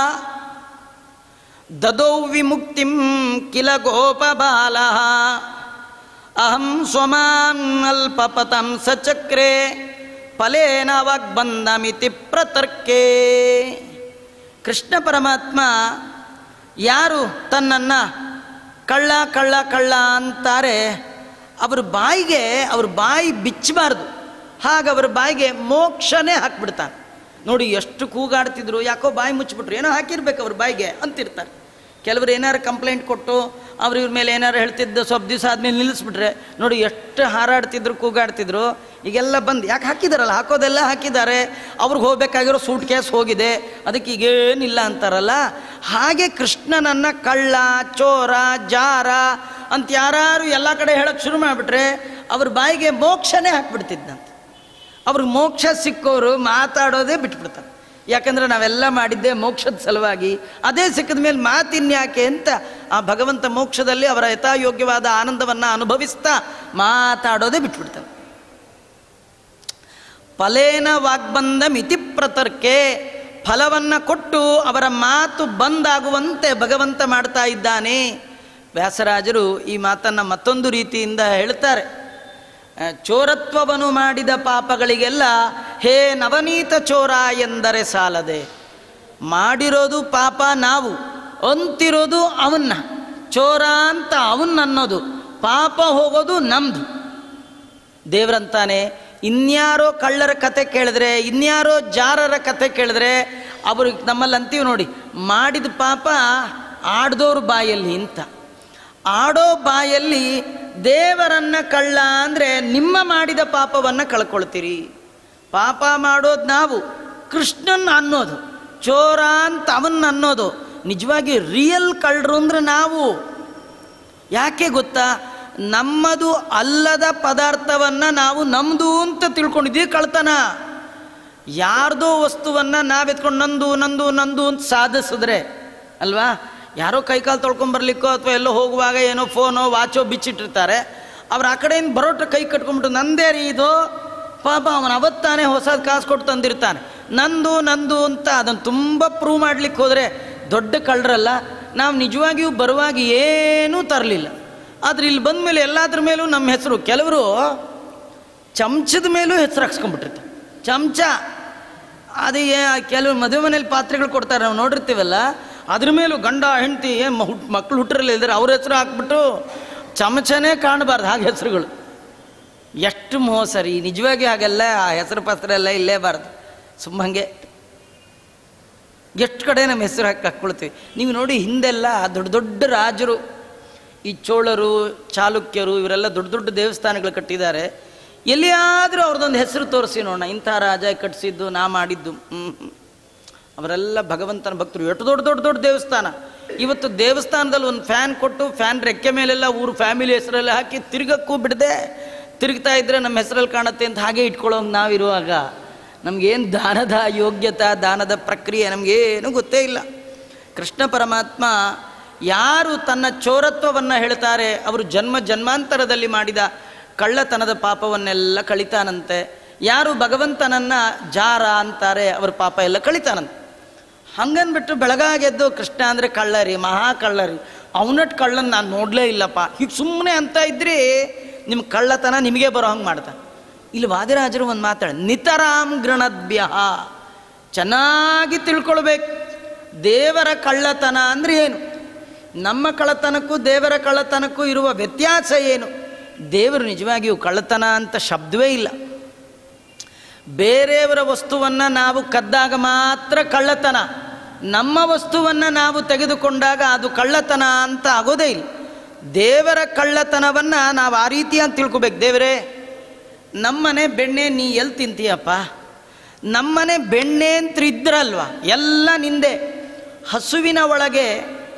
A: ದದೌ ವಿಮುಕ್ತಿಂ ಕಿಲ ಗೋಪಬಾಲಃ ಅಹಂ ಸ್ವಮಾನ್ ಅಲ್ಪಪತಂ ಸಚಕ್ರೆ ಫಲೇನ ವಾಗ್ಬಂಧಮಿತಿ ಪ್ರತರ್ಕೆ. ಕೃಷ್ಣ ಪರಮಾತ್ಮ ಯಾರು ತನ್ನನ್ನು ಕಳ್ಳ ಕಳ್ಳ ಕಳ್ಳ ಅಂತಾರೆ, ಅವ್ರ ಬಾಯಿಗೆ ಅವ್ರ ಬಾಯಿ ಬಿಚ್ಚಬಾರ್ದು, ಹಾಗೆ ಅವ್ರ ಬಾಯಿಗೆ ಮೋಕ್ಷನೇ ಹಾಕ್ಬಿಡ್ತಾನೆ. ನೋಡಿ ಎಷ್ಟು ಕೂಗಾಡ್ತಿದ್ರು, ಯಾಕೋ ಬಾಯಿ ಮುಚ್ಚಿಬಿಟ್ರು, ಏನೋ ಹಾಕಿರ್ಬೇಕು ಅವ್ರ ಬಾಯಿಗೆ ಅಂತಿರ್ತಾರೆ. ಕೆಲವರು ಏನಾರು ಕಂಪ್ಲೇಂಟ್ ಕೊಟ್ಟು ಅವ್ರ ಇವ್ರ ಮೇಲೆ ಏನಾರು ಹೇಳ್ತಿದ್ದು ಸ್ವಲ್ಪ ದಿವಸ ಆದಮೇಲೆ ನಿಲ್ಲಿಸ್ಬಿಟ್ರೆ ನೋಡಿ ಎಷ್ಟು ಹಾರಾಡ್ತಿದ್ರು, ಕೂಗಾಡ್ತಿದ್ರು. ಈಗೆಲ್ಲ ಬಂದು ಯಾಕೆ ಹಾಕಿದಾರಲ್ಲ, ಹಾಕೋದೆಲ್ಲ ಹಾಕಿದ್ದಾರೆ, ಅವ್ರಿಗೆ ಹೋಗ್ಬೇಕಾಗಿರೋ ಸೂಟ್ ಕೇಸ್ ಹೋಗಿದೆ, ಅದಕ್ಕೆ ಈಗೇನಿಲ್ಲ ಅಂತಾರಲ್ಲ. ಹಾಗೆ ಕೃಷ್ಣನನ್ನು ಕಳ್ಳ ಚೋರ ಜಾರ ಅಂತ ಯಾರು ಎಲ್ಲ ಕಡೆ ಹೇಳೋಕ್ಕೆ ಶುರು ಮಾಡಿಬಿಟ್ರೆ ಅವ್ರ ಬಾಯಿಗೆ ಮೋಕ್ಷನೇ ಹಾಕ್ಬಿಡ್ತಿದ್ದಂತೆ. ಅವ್ರಿಗೆ ಮೋಕ್ಷ ಸಿಕ್ಕೋರು ಮಾತಾಡೋದೇ ಬಿಟ್ಬಿಡ್ತಾರೆ. ಯಾಕಂದರೆ ನಾವೆಲ್ಲ ಮಾಡಿದ್ದೆ ಮೋಕ್ಷದ ಸಲುವಾಗಿ, ಅದೇ ಸಿಕ್ಕಿದ ಮೇಲೆ ಮಾತಿನ್ಯಾಕೆ ಅಂತ ಆ ಭಗವಂತ ಮೋಕ್ಷದಲ್ಲಿ ಅವರ ಯಥಾಯೋಗ್ಯವಾದ ಆನಂದವನ್ನು ಅನುಭವಿಸ್ತಾ ಮಾತಾಡೋದೇ ಬಿಟ್ಬಿಡ್ತಾರೆ. ಫಲೇನ ವಾಗ್ಬಂಧ ಮಿತಿ ಪ್ರತರ್ಕೆ, ಫಲವನ್ನು ಕೊಟ್ಟು ಅವರ ಮಾತು ಬಂದಾಗುವಂತೆ ಭಗವಂತ ಮಾಡ್ತಾ ಇದ್ದಾನೆ. ವ್ಯಾಸರಾಜರು ಈ ಮಾತನ್ನು ಮತ್ತೊಂದು ರೀತಿಯಿಂದ ಹೇಳ್ತಾರೆ. ಚೋರತ್ವವನ್ನು ಮಾಡಿದ ಪಾಪಗಳಿಗೆಲ್ಲ ಹೇ ನವನೀತ ಚೋರ ಎಂದರೆ ಸಾಲದೆ. ಮಾಡಿರೋದು ಪಾಪ ನಾವು, ಅಂತಿರೋದು ಅವನ್ನ ಚೋರ ಅಂತ ಅವನ್ನನ್ನೋದು, ಪಾಪ ಹೋಗೋದು ನಮ್ಮದು. ದೇವರಂತಾನೆ, ಇನ್ಯಾರೋ ಕಳ್ಳರ ಕತೆ ಕೇಳಿದ್ರೆ, ಇನ್ಯಾರೋ ಜಾರರ ಕತೆ ಕೇಳಿದ್ರೆ ಅವ್ರಿಗೆ ನಮ್ಮಲ್ಲಿ ಅಂತೀವಿ ನೋಡಿ, ಮಾಡಿದ ಪಾಪ ಆಡ್ದೋರು ಬಾಯಲ್ಲಿ ಅಂತ. ಆಡೋ ಬಾಯಲ್ಲಿ ದೇವರನ್ನ ಕಳ್ಳ ಅಂದರೆ ನಿಮ್ಮ ಮಾಡಿದ ಪಾಪವನ್ನು ಕಳ್ಕೊಳ್ತೀರಿ. ಪಾಪ ಮಾಡೋದು ನಾವು, ಕೃಷ್ಣನ್ ಅನ್ನೋದು, ಚೋರ ಅಂತ ಅವನ್ನ ಅನ್ನೋದು. ನಿಜವಾಗಿ ರಿಯಲ್ ಕಳ್ಳರು ಅಂದರೆ ನಾವು. ಯಾಕೆ ಗೊತ್ತಾ? ನಮ್ಮದು ಅಲ್ಲದ ಪದಾರ್ಥವನ್ನು ನಾವು ನಮ್ಮದು ಅಂತ ತಿಳ್ಕೊಂಡಿದ್ದೀವಿ ಕಳ್ತನ. ಯಾರ್ದೋ ವಸ್ತುವನ್ನು ನಾವೆತ್ಕೊಂಡು ನಂದು ನಂದು ನಂದು ಅಂತ ಸಾಧಿಸಿದ್ರೆ ಅಲ್ವಾ, ಯಾರೋ ಕೈಕಾಲು ತೊಳ್ಕೊಂಬರ್ಲಿಕ್ಕೋ ಅಥವಾ ಎಲ್ಲೋ ಹೋಗುವಾಗ ಏನೋ ಫೋನೋ ವಾಚೋ ಬಿಚ್ಚಿಟ್ಟಿರ್ತಾರೆ, ಅವ್ರು ಆ ಕಡೆಯಿಂದ ಬರೋಟ ಕೈ ಕಟ್ಕೊಂಡ್ಬಿಟ್ಟು ನಂದೇ ರೀ ಇದು, ಪಾಪ ಅವನು ಅವತ್ತಾನೆ ಹೊಸದು ಕಾಸು ಕೊಟ್ಟು ತಂದಿರ್ತಾನೆ, ನಂದು ನಂದು ಅಂತ ಅದನ್ನು ತುಂಬ ಪ್ರೂವ್ ಮಾಡ್ಲಿಕ್ಕೆ ಹೋದರೆ ದೊಡ್ಡ ಕಳ್ಳರಲ್ಲ. ನಾವು ನಿಜವಾಗಿಯೂ ಬರುವಾಗ ಏನೂ ತರಲಿಲ್ಲ, ಆದರೆ ಇಲ್ಲಿ ಬಂದ ಮೇಲೆ ಎಲ್ಲದ್ರ ಮೇಲೂ ನಮ್ಮ ಹೆಸರು. ಕೆಲವರು ಚಮಚದ ಮೇಲೂ ಹೆಸರು ಹಾಕ್ಸ್ಕೊಂಡ್ಬಿಟ್ಟಿರ್ತಾರೆ. ಚಮಚ ಅದು ಕೆಲವರು ಮದುವೆ ಮನೇಲಿ ಪಾತ್ರೆಗಳು ಕೊಡ್ತಾರೆ, ನಾವು ನೋಡಿರ್ತೀವಲ್ಲ, ಅದ್ರ ಮೇಲೂ ಗಂಡ ಹೆಂಡತಿ ಏನು ಹುಟ್ಟು ಮಕ್ಕಳು ಹುಟ್ಟಿರಲ್ಲ ಇದ್ದಾರೆ ಅವ್ರ ಹೆಸರು ಹಾಕ್ಬಿಟ್ಟು ಚಮಚನೇ ಕಾಣಬಾರ್ದು ಹಾಗೆ ಹೆಸರುಗಳು. ಎಷ್ಟು ಮೋಸ ರೀ ನಿಜವಾಗಿ. ಹಾಗೆಲ್ಲ ಆ ಹೆಸರು ಪಾತ್ರ ಎಲ್ಲ ಇಲ್ಲೇಬಾರ್ದು. ಸುಮ್ಮ ಹಾಗೆ ಎಷ್ಟು ಕಡೆ ನಮ್ಮ ಹೆಸರು ಹಾಕಿ ಹಾಕ್ಕೊಳ್ತೀವಿ. ನೀವು ನೋಡಿ ಹಿಂದೆಲ್ಲ ದೊಡ್ಡ ದೊಡ್ಡ ರಾಜರು, ಈ ಚೋಳರು ಚಾಲುಕ್ಯರು ಇವರೆಲ್ಲ ದೊಡ್ಡ ದೊಡ್ಡ ದೇವಸ್ಥಾನಗಳು ಕಟ್ಟಿದ್ದಾರೆ. ಎಲ್ಲಿಯಾದರೂ ಅವ್ರದ್ದೊಂದು ಹೆಸರು ತೋರಿಸಿ ನೋಡೋಣ, ಇಂಥ ರಾಜ ಕಟ್ಟಿಸಿದ್ದು ನಾ ಮಾಡಿದ್ದು. ಹ್ಞೂ ಅವರೆಲ್ಲ ಭಗವಂತನ ಭಕ್ತರು. ಎಷ್ಟು ದೊಡ್ಡ ದೊಡ್ಡ ದೊಡ್ಡ ದೇವಸ್ಥಾನ. ಇವತ್ತು ದೇವಸ್ಥಾನದಲ್ಲಿ ಒಂದು ಫ್ಯಾನ್ ಕೊಟ್ಟು ಫ್ಯಾನ್ ರೆಕ್ಕೆ ಮೇಲೆಲ್ಲ ಊರು ಫ್ಯಾಮಿಲಿ ಹೆಸರಲ್ಲಿ ಹಾಕಿ ತಿರುಗಕ್ಕೂ ಬಿಡದೆ, ತಿರುಗ್ತಾ ಇದ್ದರೆ ನಮ್ಮ ಹೆಸರಲ್ಲಿ ಕಾಣುತ್ತೆ ಅಂತ ಹಾಗೆ ಇಟ್ಕೊಳ್ಳೋಂಗೆ ನಾವಿರುವಾಗ ನಮಗೇನು ದಾನದ ಯೋಗ್ಯತಾ, ದಾನದ ಪ್ರಕ್ರಿಯೆ ನಮಗೇನು ಗೊತ್ತೇ ಇಲ್ಲ. ಕೃಷ್ಣ ಪರಮಾತ್ಮ ಯಾರು ತನ್ನ ಚೋರತ್ವವನ್ನು ಹೇಳ್ತಾರೆ ಅವರು ಜನ್ಮ ಜನ್ಮಾಂತರದಲ್ಲಿ ಮಾಡಿದ ಕಳ್ಳತನದ ಪಾಪವನ್ನೆಲ್ಲ ಕಳಿತಾನಂತೆ. ಯಾರು ಭಗವಂತನನ್ನು ಜಾರ ಅಂತಾರೆ ಅವ್ರ ಪಾಪ ಎಲ್ಲ ಕಳಿತಾನಂತೆ. ಹಂಗನ್ಬಿಟ್ಟು ಬೆಳಗಾಗೆದ್ದು ಕೃಷ್ಣ ಅಂದರೆ ಕಳ್ಳರಿ, ಮಹಾ ಕಳ್ಳರಿ, ಅವನಟ್ಟು ಕಳ್ಳನ ನಾನು ನೋಡಲೇ ಇಲ್ಲಪ್ಪ, ಹೀಗೆ ಸುಮ್ಮನೆ ಅಂತ ಇದ್ರಿ ನಿಮ್ಮ ಕಳ್ಳತನ ನಿಮಗೆ ಬರೋ ಹಂಗೆ ಮಾಡ್ತಾನೆ. ಇಲ್ಲಿ ವಾದಿರಾಜರು ಒಂದು ಮಾತಾಡ, ನಿತರಾಂ ಗೃಣದ್ಭ್ಯ, ಚೆನ್ನಾಗಿ ತಿಳ್ಕೊಳ್ಬೇಕು. ದೇವರ ಕಳ್ಳತನ ಅಂದರೆ ಏನು, ನಮ್ಮ ಕಳ್ಳತನಕ್ಕೂ ದೇವರ ಕಳ್ಳತನಕ್ಕೂ ಇರುವ ವ್ಯತ್ಯಾಸ ಏನು. ದೇವರು ನಿಜವಾಗಿಯೂ ಕಳ್ಳತನ ಅಂತ ಶಬ್ದವೇ ಇಲ್ಲ. ಬೇರೆಯವರ ವಸ್ತುವನ್ನು ನಾವು ಕದ್ದಾಗ ಮಾತ್ರ ಕಳ್ಳತನ, ನಮ್ಮ ವಸ್ತುವನ್ನು ನಾವು ತೆಗೆದುಕೊಂಡಾಗ ಅದು ಕಳ್ಳತನ ಅಂತ ಆಗೋದೇ ಇಲ್ಲ. ದೇವರ ಕಳ್ಳತನವನ್ನು ನಾವು ಆ ರೀತಿಯಾಗಿ ತಿಳ್ಕೊಬೇಕು. ದೇವರೇ, ನಮ್ಮನೆ ಬೆಣ್ಣೆ ನೀ ಎಲ್ಲಿ ತಿಂತೀಯಪ್ಪ? ನಮ್ಮನೆ ಬೆಣ್ಣೆ ಅಂತ ಇದ್ರಲ್ವ, ಎಲ್ಲ ನಿಂದೆ. ಹಸುವಿನ ಒಳಗೆ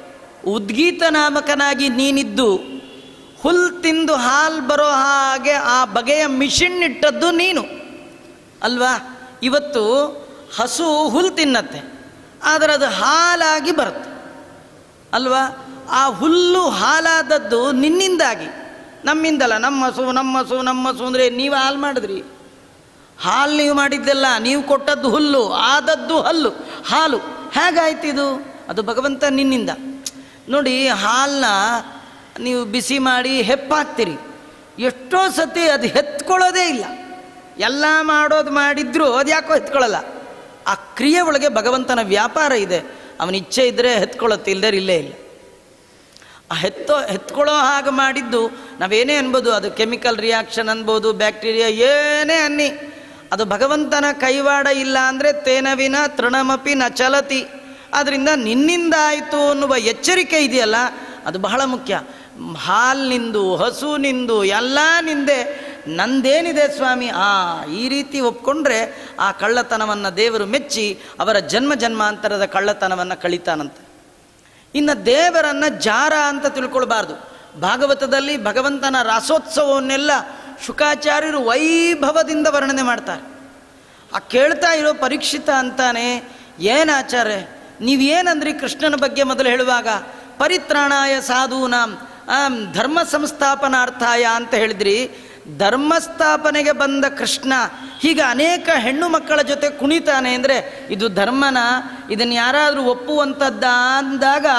A: ಉದ್ಗೀತ ನಾಮಕನಾಗಿ ನೀನಿದ್ದು ಹುಲ್ಲು ತಿಂದು ಹಾಲು ಬರೋ ಹಾಗೆ ಆ ಬಗೆಯ ಮಿಷಿನ್ ಇಟ್ಟದ್ದು ನೀನು ಅಲ್ವಾ? ಇವತ್ತು ಹಸು ಹುಲ್ಲು ತಿನ್ನತ್ತೆ, ಆದರೆ ಅದು ಹಾಲಾಗಿ ಬರುತ್ತೆ ಅಲ್ವಾ? ಆ ಹುಲ್ಲು ಹಾಲಾದದ್ದು ನಿನ್ನಿಂದಾಗಿ, ನಮ್ಮಿಂದಲ್ಲ. ನಮ್ಮ ಹಸು ನಮ್ಮ ಹಸು ನಮ್ಮ ಹಸು ಅಂದರೆ ನೀವು ಹಾಲು ಮಾಡಿದ್ರಿ. ಹಾಲು ನೀವು ಮಾಡಿದ್ದೆಲ್ಲ, ನೀವು ಕೊಟ್ಟದ್ದು ಹುಲ್ಲು, ಆದದ್ದು ಹಲ್ಲು ಹಾಲು. ಹೇಗಾಯ್ತಿದು? ಅದು ಭಗವಂತ ನಿನ್ನಿಂದ. ನೋಡಿ, ಹಾಲನ್ನ ನೀವು ಬಿಸಿ ಮಾಡಿ ಹೆಪ್ಪಾಕ್ತೀರಿ, ಎಷ್ಟೋ ಸತಿ ಅದು ಹೆತ್ಕೊಳ್ಳೋದೇ ಇಲ್ಲ. ಎಲ್ಲ ಮಾಡೋದು ಮಾಡಿದ್ರು ಅದು ಯಾಕೋ ಎತ್ಕೊಳ್ಳಲ್ಲ. ಆ ಕ್ರಿಯೆ ಒಳಗೆ ಭಗವಂತನ ವ್ಯಾಪಾರ ಇದೆ. ಅವನ ಇಚ್ಛೆ ಇದ್ದರೆ ಹೆತ್ಕೊಳ್ಳುತ್ತೆ, ಇಲ್ಲದೇ ಇಲ್ಲೇ ಇಲ್ಲ. ಆ ಹೆತ್ತೋ ಹೆತ್ಕೊಳ್ಳೋ ಹಾಗೆ ಮಾಡಿದ್ದು ನಾವೇನೇ ಅನ್ಬೋದು, ಅದು ಕೆಮಿಕಲ್ ರಿಯಾಕ್ಷನ್ ಅನ್ಬೋದು, ಬ್ಯಾಕ್ಟೀರಿಯಾ ಏನೇ ಅನ್ನಿ, ಅದು ಭಗವಂತನ ಕೈವಾಡ ಇಲ್ಲ ಅಂದರೆ ತೇನವಿನ ತೃಣಮಪಿ ನ ಚಲತಿ. ಆದ್ದರಿಂದ ನಿನ್ನಿಂದ ಆಯಿತು ಅನ್ನುವ ಎಚ್ಚರಿಕೆ ಇದೆಯಲ್ಲ, ಅದು ಬಹಳ ಮುಖ್ಯ. ಹಾಲಿನಿಂದು ಹಸುವಿನಿಂದು ಎಲ್ಲ ನಿಂದೆ, ನಂದೇನಿದೆ ಸ್ವಾಮಿ. ಆ ಈ ರೀತಿ ಒಪ್ಕೊಂಡ್ರೆ ಆ ಕಳ್ಳತನವನ್ನು ದೇವರು ಮೆಚ್ಚಿ ಅವರ ಜನ್ಮ ಜನ್ಮಾಂತರದ ಕಳ್ಳತನವನ್ನು ಕಳೀತಾನಂತೆ. ಇನ್ನು ದೇವರನ್ನು ಜಾರ ಅಂತ ತಿಳ್ಕೊಳ್ಬಾರ್ದು. ಭಾಗವತದಲ್ಲಿ ಭಗವಂತನ ರಾಸೋತ್ಸವವನ್ನೆಲ್ಲ ಶುಕಾಚಾರ್ಯರು ವೈಭವದಿಂದ ವರ್ಣನೆ ಮಾಡ್ತಾರೆ. ಆ ಕೇಳ್ತಾ ಇರೋ ಪರೀಕ್ಷಿತ ಅಂತಾನೆ, ಏನು ಆಚಾರ್ಯ ನೀವೇನಂದ್ರಿ ಕೃಷ್ಣನ ಬಗ್ಗೆ ಮೊದಲು ಹೇಳುವಾಗ? ಪರಿತ್ರಾಣಾಯ ಸಾಧೂನಾಂ ಧರ್ಮ ಸಂಸ್ಥಾಪನಾರ್ಥಾಯ ಅಂತ ಹೇಳಿದ್ರಿ. ಧರ್ಮಸ್ಥಾಪನೆಗೆ ಬಂದ ಕೃಷ್ಣ ಹೀಗೆ ಅನೇಕ ಹೆಣ್ಣು ಮಕ್ಕಳ ಜೊತೆ ಕುಣಿತಾನೆ ಅಂದರೆ ಇದು ಧರ್ಮನ? ಇದನ್ನು ಯಾರಾದರೂ ಒಪ್ಪುವಂಥದ್ದ ಅಂದಾಗ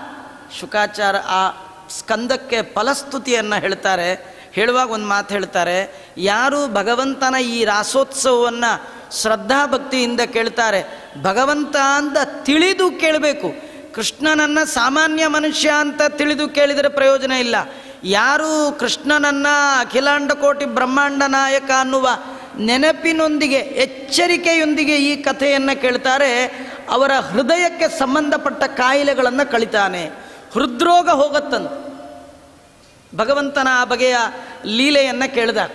A: ಶುಕಾಚಾರ ಆ ಸ್ಕಂದಕ್ಕೆ ಫಲಸ್ತುತಿಯನ್ನು ಹೇಳ್ತಾರೆ. ಹೇಳುವಾಗ ಒಂದು ಮಾತು ಹೇಳ್ತಾರೆ, ಯಾರು ಭಗವಂತನ ಈ ರಾಸೋತ್ಸವವನ್ನು ಶ್ರದ್ಧಾಭಕ್ತಿಯಿಂದ ಕೇಳ್ತಾರೆ, ಭಗವಂತ ಅಂತ ತಿಳಿದು ಕೇಳಬೇಕು. ಕೃಷ್ಣನನ್ನು ಸಾಮಾನ್ಯ ಮನುಷ್ಯ ಅಂತ ತಿಳಿದು ಕೇಳಿದರೆ ಪ್ರಯೋಜನ ಇಲ್ಲ. ಯಾರು ಕೃಷ್ಣನನ್ನು ಅಖಿಲಾಂಡ ಕೋಟಿ ಬ್ರಹ್ಮಾಂಡ ನಾಯಕ ಅನ್ನುವ ನೆನಪಿನೊಂದಿಗೆ ಎಚ್ಚರಿಕೆಯೊಂದಿಗೆ ಈ ಕಥೆಯನ್ನು ಕೇಳ್ತಾರೆ, ಅವರ ಹೃದಯಕ್ಕೆ ಸಂಬಂಧಪಟ್ಟ ಕಾಯಿಲೆಗಳನ್ನು ಕಳಿತಾನೆ, ಹೃದ್ರೋಗ ಹೋಗತ್ತಂತೆ. ಭಗವಂತನ ಆ ಬಗೆಯ ಲೀಲೆಯನ್ನು ಕೇಳಿದಾಗ.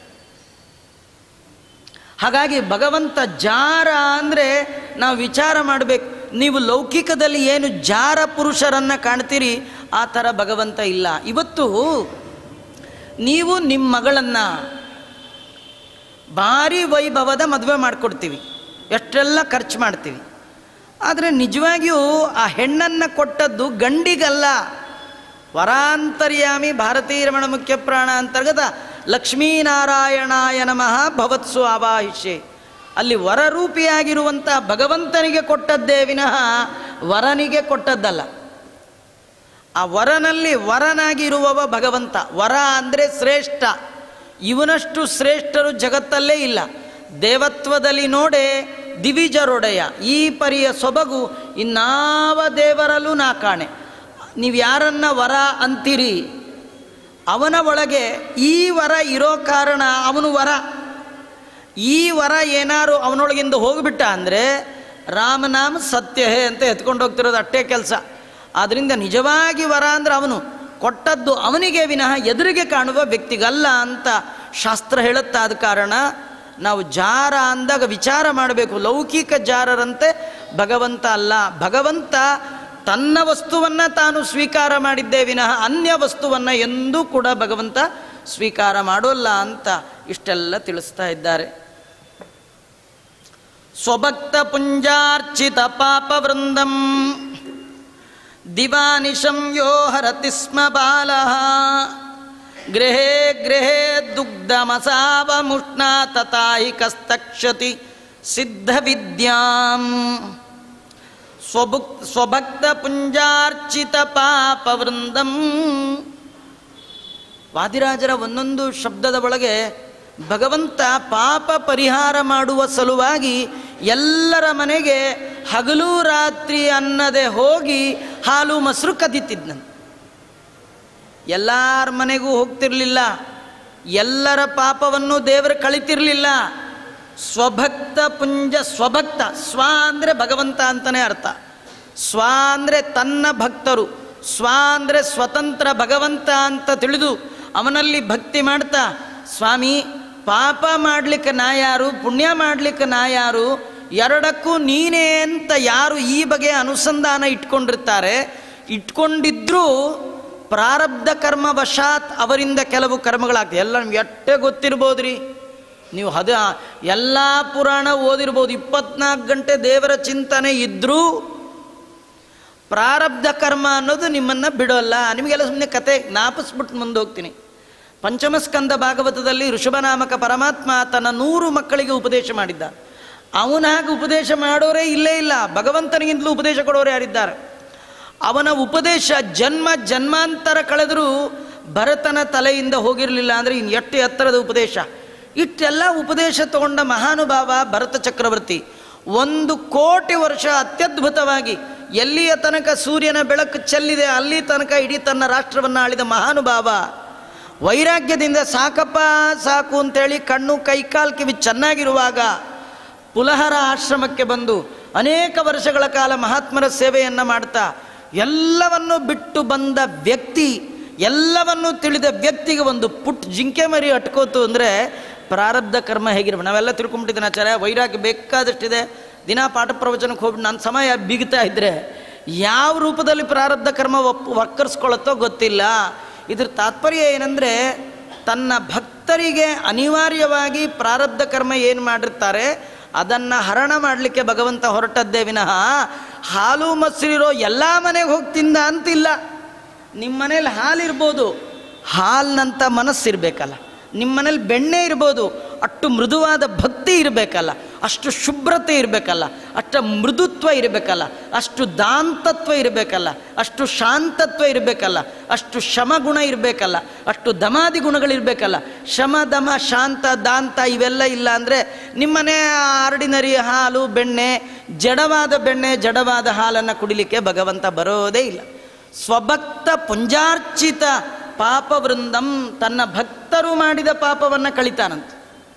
A: ಹಾಗಾಗಿ ಭಗವಂತ ಜಾರ ಅಂದರೆ ನಾವು ವಿಚಾರ ಮಾಡಬೇಕು. ನೀವು ಲೌಕಿಕದಲ್ಲಿ ಏನು ಜಾರ ಪುರುಷರನ್ನು ಕಾಣ್ತೀರಿ ಆ ಥರ ಭಗವಂತ ಇಲ್ಲ. ಇವತ್ತು ನೀವು ನಿಮ್ಮ ಮಗಳನ್ನು ಭಾರಿ ವೈಭವದ ಮದುವೆ ಮಾಡಿಕೊಡ್ತೀವಿ, ಎಷ್ಟೆಲ್ಲ ಖರ್ಚು ಮಾಡ್ತೀವಿ. ಆದರೆ ನಿಜವಾಗಿಯೂ ಆ ಹೆಣ್ಣನ್ನು ಕೊಟ್ಟದ್ದು ಗಂಡಿಗಲ್ಲ. ವರಾಂತರ್ಯಾಮಿ ಭಾರತೀಯ ರಮಣ ಮುಖ್ಯ ಪ್ರಾಣ ಅಂತರ್ಗತ ಲಕ್ಷ್ಮೀನಾರಾಯಣಾಯ ನಮಃ ಭವತ್ಸು ಆವಾಹಿಷ್ಯೆ. ಅಲ್ಲಿ ವರರೂಪಿಯಾಗಿರುವಂಥ ಭಗವಂತನಿಗೆ ಕೊಟ್ಟದ್ದೇ ವಿನಃ ವರನಿಗೆ ಕೊಟ್ಟದ್ದಲ್ಲ. ಆ ವರನಲ್ಲಿ ವರನಾಗಿರುವವ ಭಗವಂತ. ವರ ಅಂದರೆ ಶ್ರೇಷ್ಠ. ಇವನಷ್ಟು ಶ್ರೇಷ್ಠರು ಜಗತ್ತಲ್ಲೇ ಇಲ್ಲ. ದೇವತ್ವದಲ್ಲಿ ನೋಡೆ ದಿವಿಜರೊಡೆಯ, ಈ ಪರಿಯ ಸೊಬಗು ಇನ್ನಾವ ದೇವರಲ್ಲೂ ನಾ ಕಾಣೆ. ನೀವು ಯಾರನ್ನ ವರ ಅಂತೀರಿ, ಅವನ ಒಳಗೆ ಈ ವರ ಇರೋ ಕಾರಣ ಅವನು ವರ. ಈ ವರ ಏನಾರು ಅವನೊಳಗಿಂದ ಹೋಗಿಬಿಟ್ಟ ಅಂದರೆ ರಾಮನಾಮ ಸತ್ಯ ಹೇ ಅಂತ ಎತ್ಕೊಂಡು ಹೋಗ್ತಿರೋದು ಅಷ್ಟೇ ಕೆಲಸ. ಆದ್ದರಿಂದ ನಿಜವಾಗಿ ವರ ಅಂದರೆ ಅವನು ಕೊಟ್ಟದ್ದು ಅವನಿಗೆ ವಿನಃ ಎದುರಿಗೆ ಕಾಣುವ ವ್ಯಕ್ತಿಗಲ್ಲ ಅಂತ ಶಾಸ್ತ್ರ ಹೇಳುತ್ತಾ. ಆದ ಕಾರಣ ನಾವು ಜಾರ ಅಂದಾಗ ವಿಚಾರ ಮಾಡಬೇಕು. ಲೌಕಿಕ ಜಾರರಂತೆ ಭಗವಂತ ಅಲ್ಲ. ಭಗವಂತ ತನ್ನ ವಸ್ತುವನ್ನು ತಾನು ಸ್ವೀಕಾರ ಮಾಡಿದ್ದೇ ವಿನಃ ಅನ್ಯ ವಸ್ತುವನ್ನು ಎಂದೂ ಕೂಡ ಭಗವಂತ ಸ್ವೀಕಾರ ಮಾಡೋಲ್ಲ ಅಂತ ಇಷ್ಟೆಲ್ಲ ತಿಳಿಸ್ತಾ ಇದ್ದಾರೆ. ಸ್ವಭಕ್ತ ಪುಂಜಾರ್ಚಿತ ಪಾಪ ವೃಂದಂ ದಿವಾನಿಶಂ ಯೋ ಹರತಿ ಸ್ಮ ಬಾಲಃ ಗೃಹೇ ಗೃಹೇ ದುಗ್ಧಮಸಾವಮುಷ್ಣಾ ತಥಾಹಿ ಕಸ್ತಕ್ಷತಿ ಸಿದ್ಧ ವಿದ್ಯಾಂ. ಸ್ವಭುಕ್ ಸ್ವಭಕ್ತ ಪುಂಜಾರ್ಚಿತ ಪಾಪ ವೃಂದಂ. ವಾದಿರಾಜರ ಒಂದೊಂದು ಶಬ್ದದ ಒಳಗೆ ಭಗವಂತ ಪಾಪ ಪರಿಹಾರ ಮಾಡುವ ಸಲುವಾಗಿ ಎಲ್ಲರ ಮನೆಗೆ ಹಗಲು ರಾತ್ರಿ ಅನ್ನದೆ ಹೋಗಿ ಹಾಲು ಮೊಸರು ಕದೀತಿದ್ನಂತೆ. ಎಲ್ಲರ ಮನೆಗೂ ಹೋಗ್ತಿರ್ಲಿಲ್ಲ, ಎಲ್ಲರ ಪಾಪವನ್ನು ದೇವರು ಕಳಿತಿರಲಿಲ್ಲ. ಸ್ವಭಕ್ತ ಪುಂಜ ಸ್ವಭಕ್ತ, ಸ್ವ ಅಂದರೆ ಭಗವಂತ ಅಂತಲೇ ಅರ್ಥ. ಸ್ವ ಅಂದರೆ ತನ್ನ ಭಕ್ತರು, ಸ್ವ ಅಂದರೆ ಸ್ವತಂತ್ರ ಭಗವಂತ ಅಂತ ತಿಳಿದು ಅವನಲ್ಲಿ ಭಕ್ತಿ ಮಾಡ್ತಾ, ಸ್ವಾಮಿ ಪಾಪ ಮಾಡಲಿಕ್ಕೆ ನಾ ಯಾರು, ಪುಣ್ಯ ಮಾಡಲಿಕ್ಕೆ ನಾ ಯಾರು, ಎರಡಕ್ಕೂ ನೀನೇ ಅಂತ ಯಾರು ಈ ಬಗೆಯ ಅನುಸಂಧಾನ ಇಟ್ಕೊಂಡಿರ್ತಾರೆ, ಇಟ್ಕೊಂಡಿದ್ರೂ ಪ್ರಾರಬ್ಧ ಕರ್ಮ ವಶಾತ್ ಅವರಿಂದ ಕೆಲವು ಕರ್ಮಗಳಾಗ್ತದೆ. ಎಲ್ಲ ನಿಮ್ಗೆ ಎಷ್ಟೇ ಗೊತ್ತಿರ್ಬೋದ್ರಿ, ನೀವು ಅದ ಎಲ್ಲ ಪುರಾಣ ಓದಿರ್ಬೋದು, ಇಪ್ಪತ್ನಾಲ್ಕು ಗಂಟೆ ದೇವರ ಚಿಂತನೆ ಇದ್ದರೂ ಪ್ರಾರಬ್ಧ ಕರ್ಮ ಅನ್ನೋದು ನಿಮ್ಮನ್ನು ಬಿಡೋಲ್ಲ. ನಿಮಗೆಲ್ಲ ಸುಮ್ಮನೆ ಕತೆ ನಾಪಿಸ್ಬಿಟ್ಟು ಮುಂದೆ ಹೋಗ್ತೀನಿ. ಪಂಚಮಸ್ಕಂದ ಭಾಗವತದಲ್ಲಿ ಋಷಭನಾಮಕ ಪರಮಾತ್ಮ ತನ್ನ ನೂರು ಮಕ್ಕಳಿಗೆ ಉಪದೇಶ ಮಾಡಿದ್ದ. ಅವನಾಗ ಉಪದೇಶ ಮಾಡೋರೇ ಇಲ್ಲೇ ಇಲ್ಲ, ಭಗವಂತನಿಗಿಂತಲೂ ಉಪದೇಶ ಕೊಡೋರು ಯಾರಿದ್ದಾರೆ. ಅವನ ಉಪದೇಶ ಜನ್ಮ ಜನ್ಮಾಂತರ ಕಳೆದರೂ ಭರತನ ತಲೆಯಿಂದ ಹೋಗಿರಲಿಲ್ಲ. ಅಂದರೆ ಇನ್ನು ಎಷ್ಟು ಎತ್ತರದ ಉಪದೇಶ. ಇಷ್ಟೆಲ್ಲ ಉಪದೇಶ ತಗೊಂಡ ಮಹಾನುಭಾವ ಭರತ ಚಕ್ರವರ್ತಿ ಒಂದು ಕೋಟಿ ವರ್ಷ ಅತ್ಯದ್ಭುತವಾಗಿ ಎಲ್ಲಿಯ ತನಕ ಸೂರ್ಯನ ಬೆಳಕು ಚೆಲ್ಲಿದೆ ಅಲ್ಲಿ ತನಕ ಇಡೀ ತನ್ನ ರಾಷ್ಟ್ರವನ್ನು ಆಳಿದ ಮಹಾನುಭಾವ ವೈರಾಗ್ಯದಿಂದ ಸಾಕಪ್ಪ ಸಾಕು ಅಂತೇಳಿ ಕಣ್ಣು ಕೈಕಾಲು ಕಿವಿ ಚೆನ್ನಾಗಿರುವಾಗ ಪುಲಹರ ಆಶ್ರಮಕ್ಕೆ ಬಂದು ಅನೇಕ ವರ್ಷಗಳ ಕಾಲ ಮಹಾತ್ಮರ ಸೇವೆಯನ್ನು ಮಾಡ್ತಾ ಎಲ್ಲವನ್ನೂ ಬಿಟ್ಟು ಬಂದ ವ್ಯಕ್ತಿ, ಎಲ್ಲವನ್ನೂ ತಿಳಿದ ವ್ಯಕ್ತಿಗೆ ಒಂದು ಪುಟ್ ಜಿಂಕೆ ಮರಿ ಅಟ್ಕೋತು ಅಂದರೆ ಪ್ರಾರಬ್ಧ ಕರ್ಮ ಹೇಗಿರ್ಬೋದು. ನಾವೆಲ್ಲ ತಿಳ್ಕೊಂಬಿಟ್ಟಿದ್ದೀನಿ ಆಚಾರ್ಯ, ವೈರಾಗ್ಯ ಬೇಕಾದಷ್ಟಿದೆ, ದಿನ ಪಾಠ ಪ್ರವಚನಕ್ಕೆ ಹೋಗ್ಬಿಟ್ಟು ನನ್ನ ಸಮಯ ಬಿಗ್ತಾ ಇದ್ದರೆ ಯಾವ ರೂಪದಲ್ಲಿ ಪ್ರಾರಬ್ಧ ಕರ್ಮ ಒಪ್ ಒಕ್ಕರ್ಸ್ಕೊಳ್ಳುತ್ತೋ ಗೊತ್ತಿಲ್ಲ. ಇದ್ರ ತಾತ್ಪರ್ಯ ಏನಂದರೆ, ತನ್ನ ಭಕ್ತರಿಗೆ ಅನಿವಾರ್ಯವಾಗಿ ಪ್ರಾರಬ್ಧ ಕರ್ಮ ಏನು ಮಾಡಿರ್ತಾರೆ ಅದನ್ನು ಹರಣ ಮಾಡಲಿಕ್ಕೆ ಭಗವಂತ ಹೊರಟದ್ದೇ ವಿನಃ ಹಾಲು ಮೊಸರಿರೋ ಎಲ್ಲ ಮನೆಗೆ ಹೋಗಿ ತಿಂದ ಅಂತಿಲ್ಲ. ನಿಮ್ಮ ಮನೇಲಿ ಹಾಲಿರ್ಬೋದು, ಹಾಲಿನಂಥ ಮನಸ್ಸಿರಬೇಕಲ್ಲ. ನಿಮ್ಮ ಮನೇಲಿ ಬೆಣ್ಣೆ ಇರ್ಬೋದು, ಅಷ್ಟು ಮೃದುವಾದ ಭಕ್ತಿ ಇರಬೇಕಲ್ಲ, ಅಷ್ಟು ಶುಭ್ರತೆ ಇರಬೇಕಲ್ಲ, ಅಷ್ಟು ಮೃದುತ್ವ ಇರಬೇಕಲ್ಲ, ಅಷ್ಟು ದಾಂತತ್ವ ಇರಬೇಕಲ್ಲ, ಅಷ್ಟು ಶಾಂತತ್ವ ಇರಬೇಕಲ್ಲ, ಅಷ್ಟು ಶಮಗುಣ ಇರಬೇಕಲ್ಲ, ಅಷ್ಟು ದಮಾದಿ ಗುಣಗಳಿರಬೇಕಲ್ಲ. ಶಮ ದಮ ಶಾಂತ ದಾಂತ ಇವೆಲ್ಲ ಇಲ್ಲ ಅಂದರೆ ನಿಮ್ಮನೆ ಆರ್ಡಿನರಿ ಹಾಲು ಬೆಣ್ಣೆ, ಜಡವಾದ ಬೆಣ್ಣೆ ಜಡವಾದ ಹಾಲನ್ನು ಕುಡಿಲಿಕ್ಕೆ ಭಗವಂತ ಬರೋದೇ ಇಲ್ಲ. ಸ್ವಭಕ್ತ ಪುಂಜಾರ್ಚಿತ ಪಾಪವೃಂದಂ, ತನ್ನ ಭಕ್ತರು ಮಾಡಿದ ಪಾಪವನ್ನು ಕಳಿತಾನಂತೆ.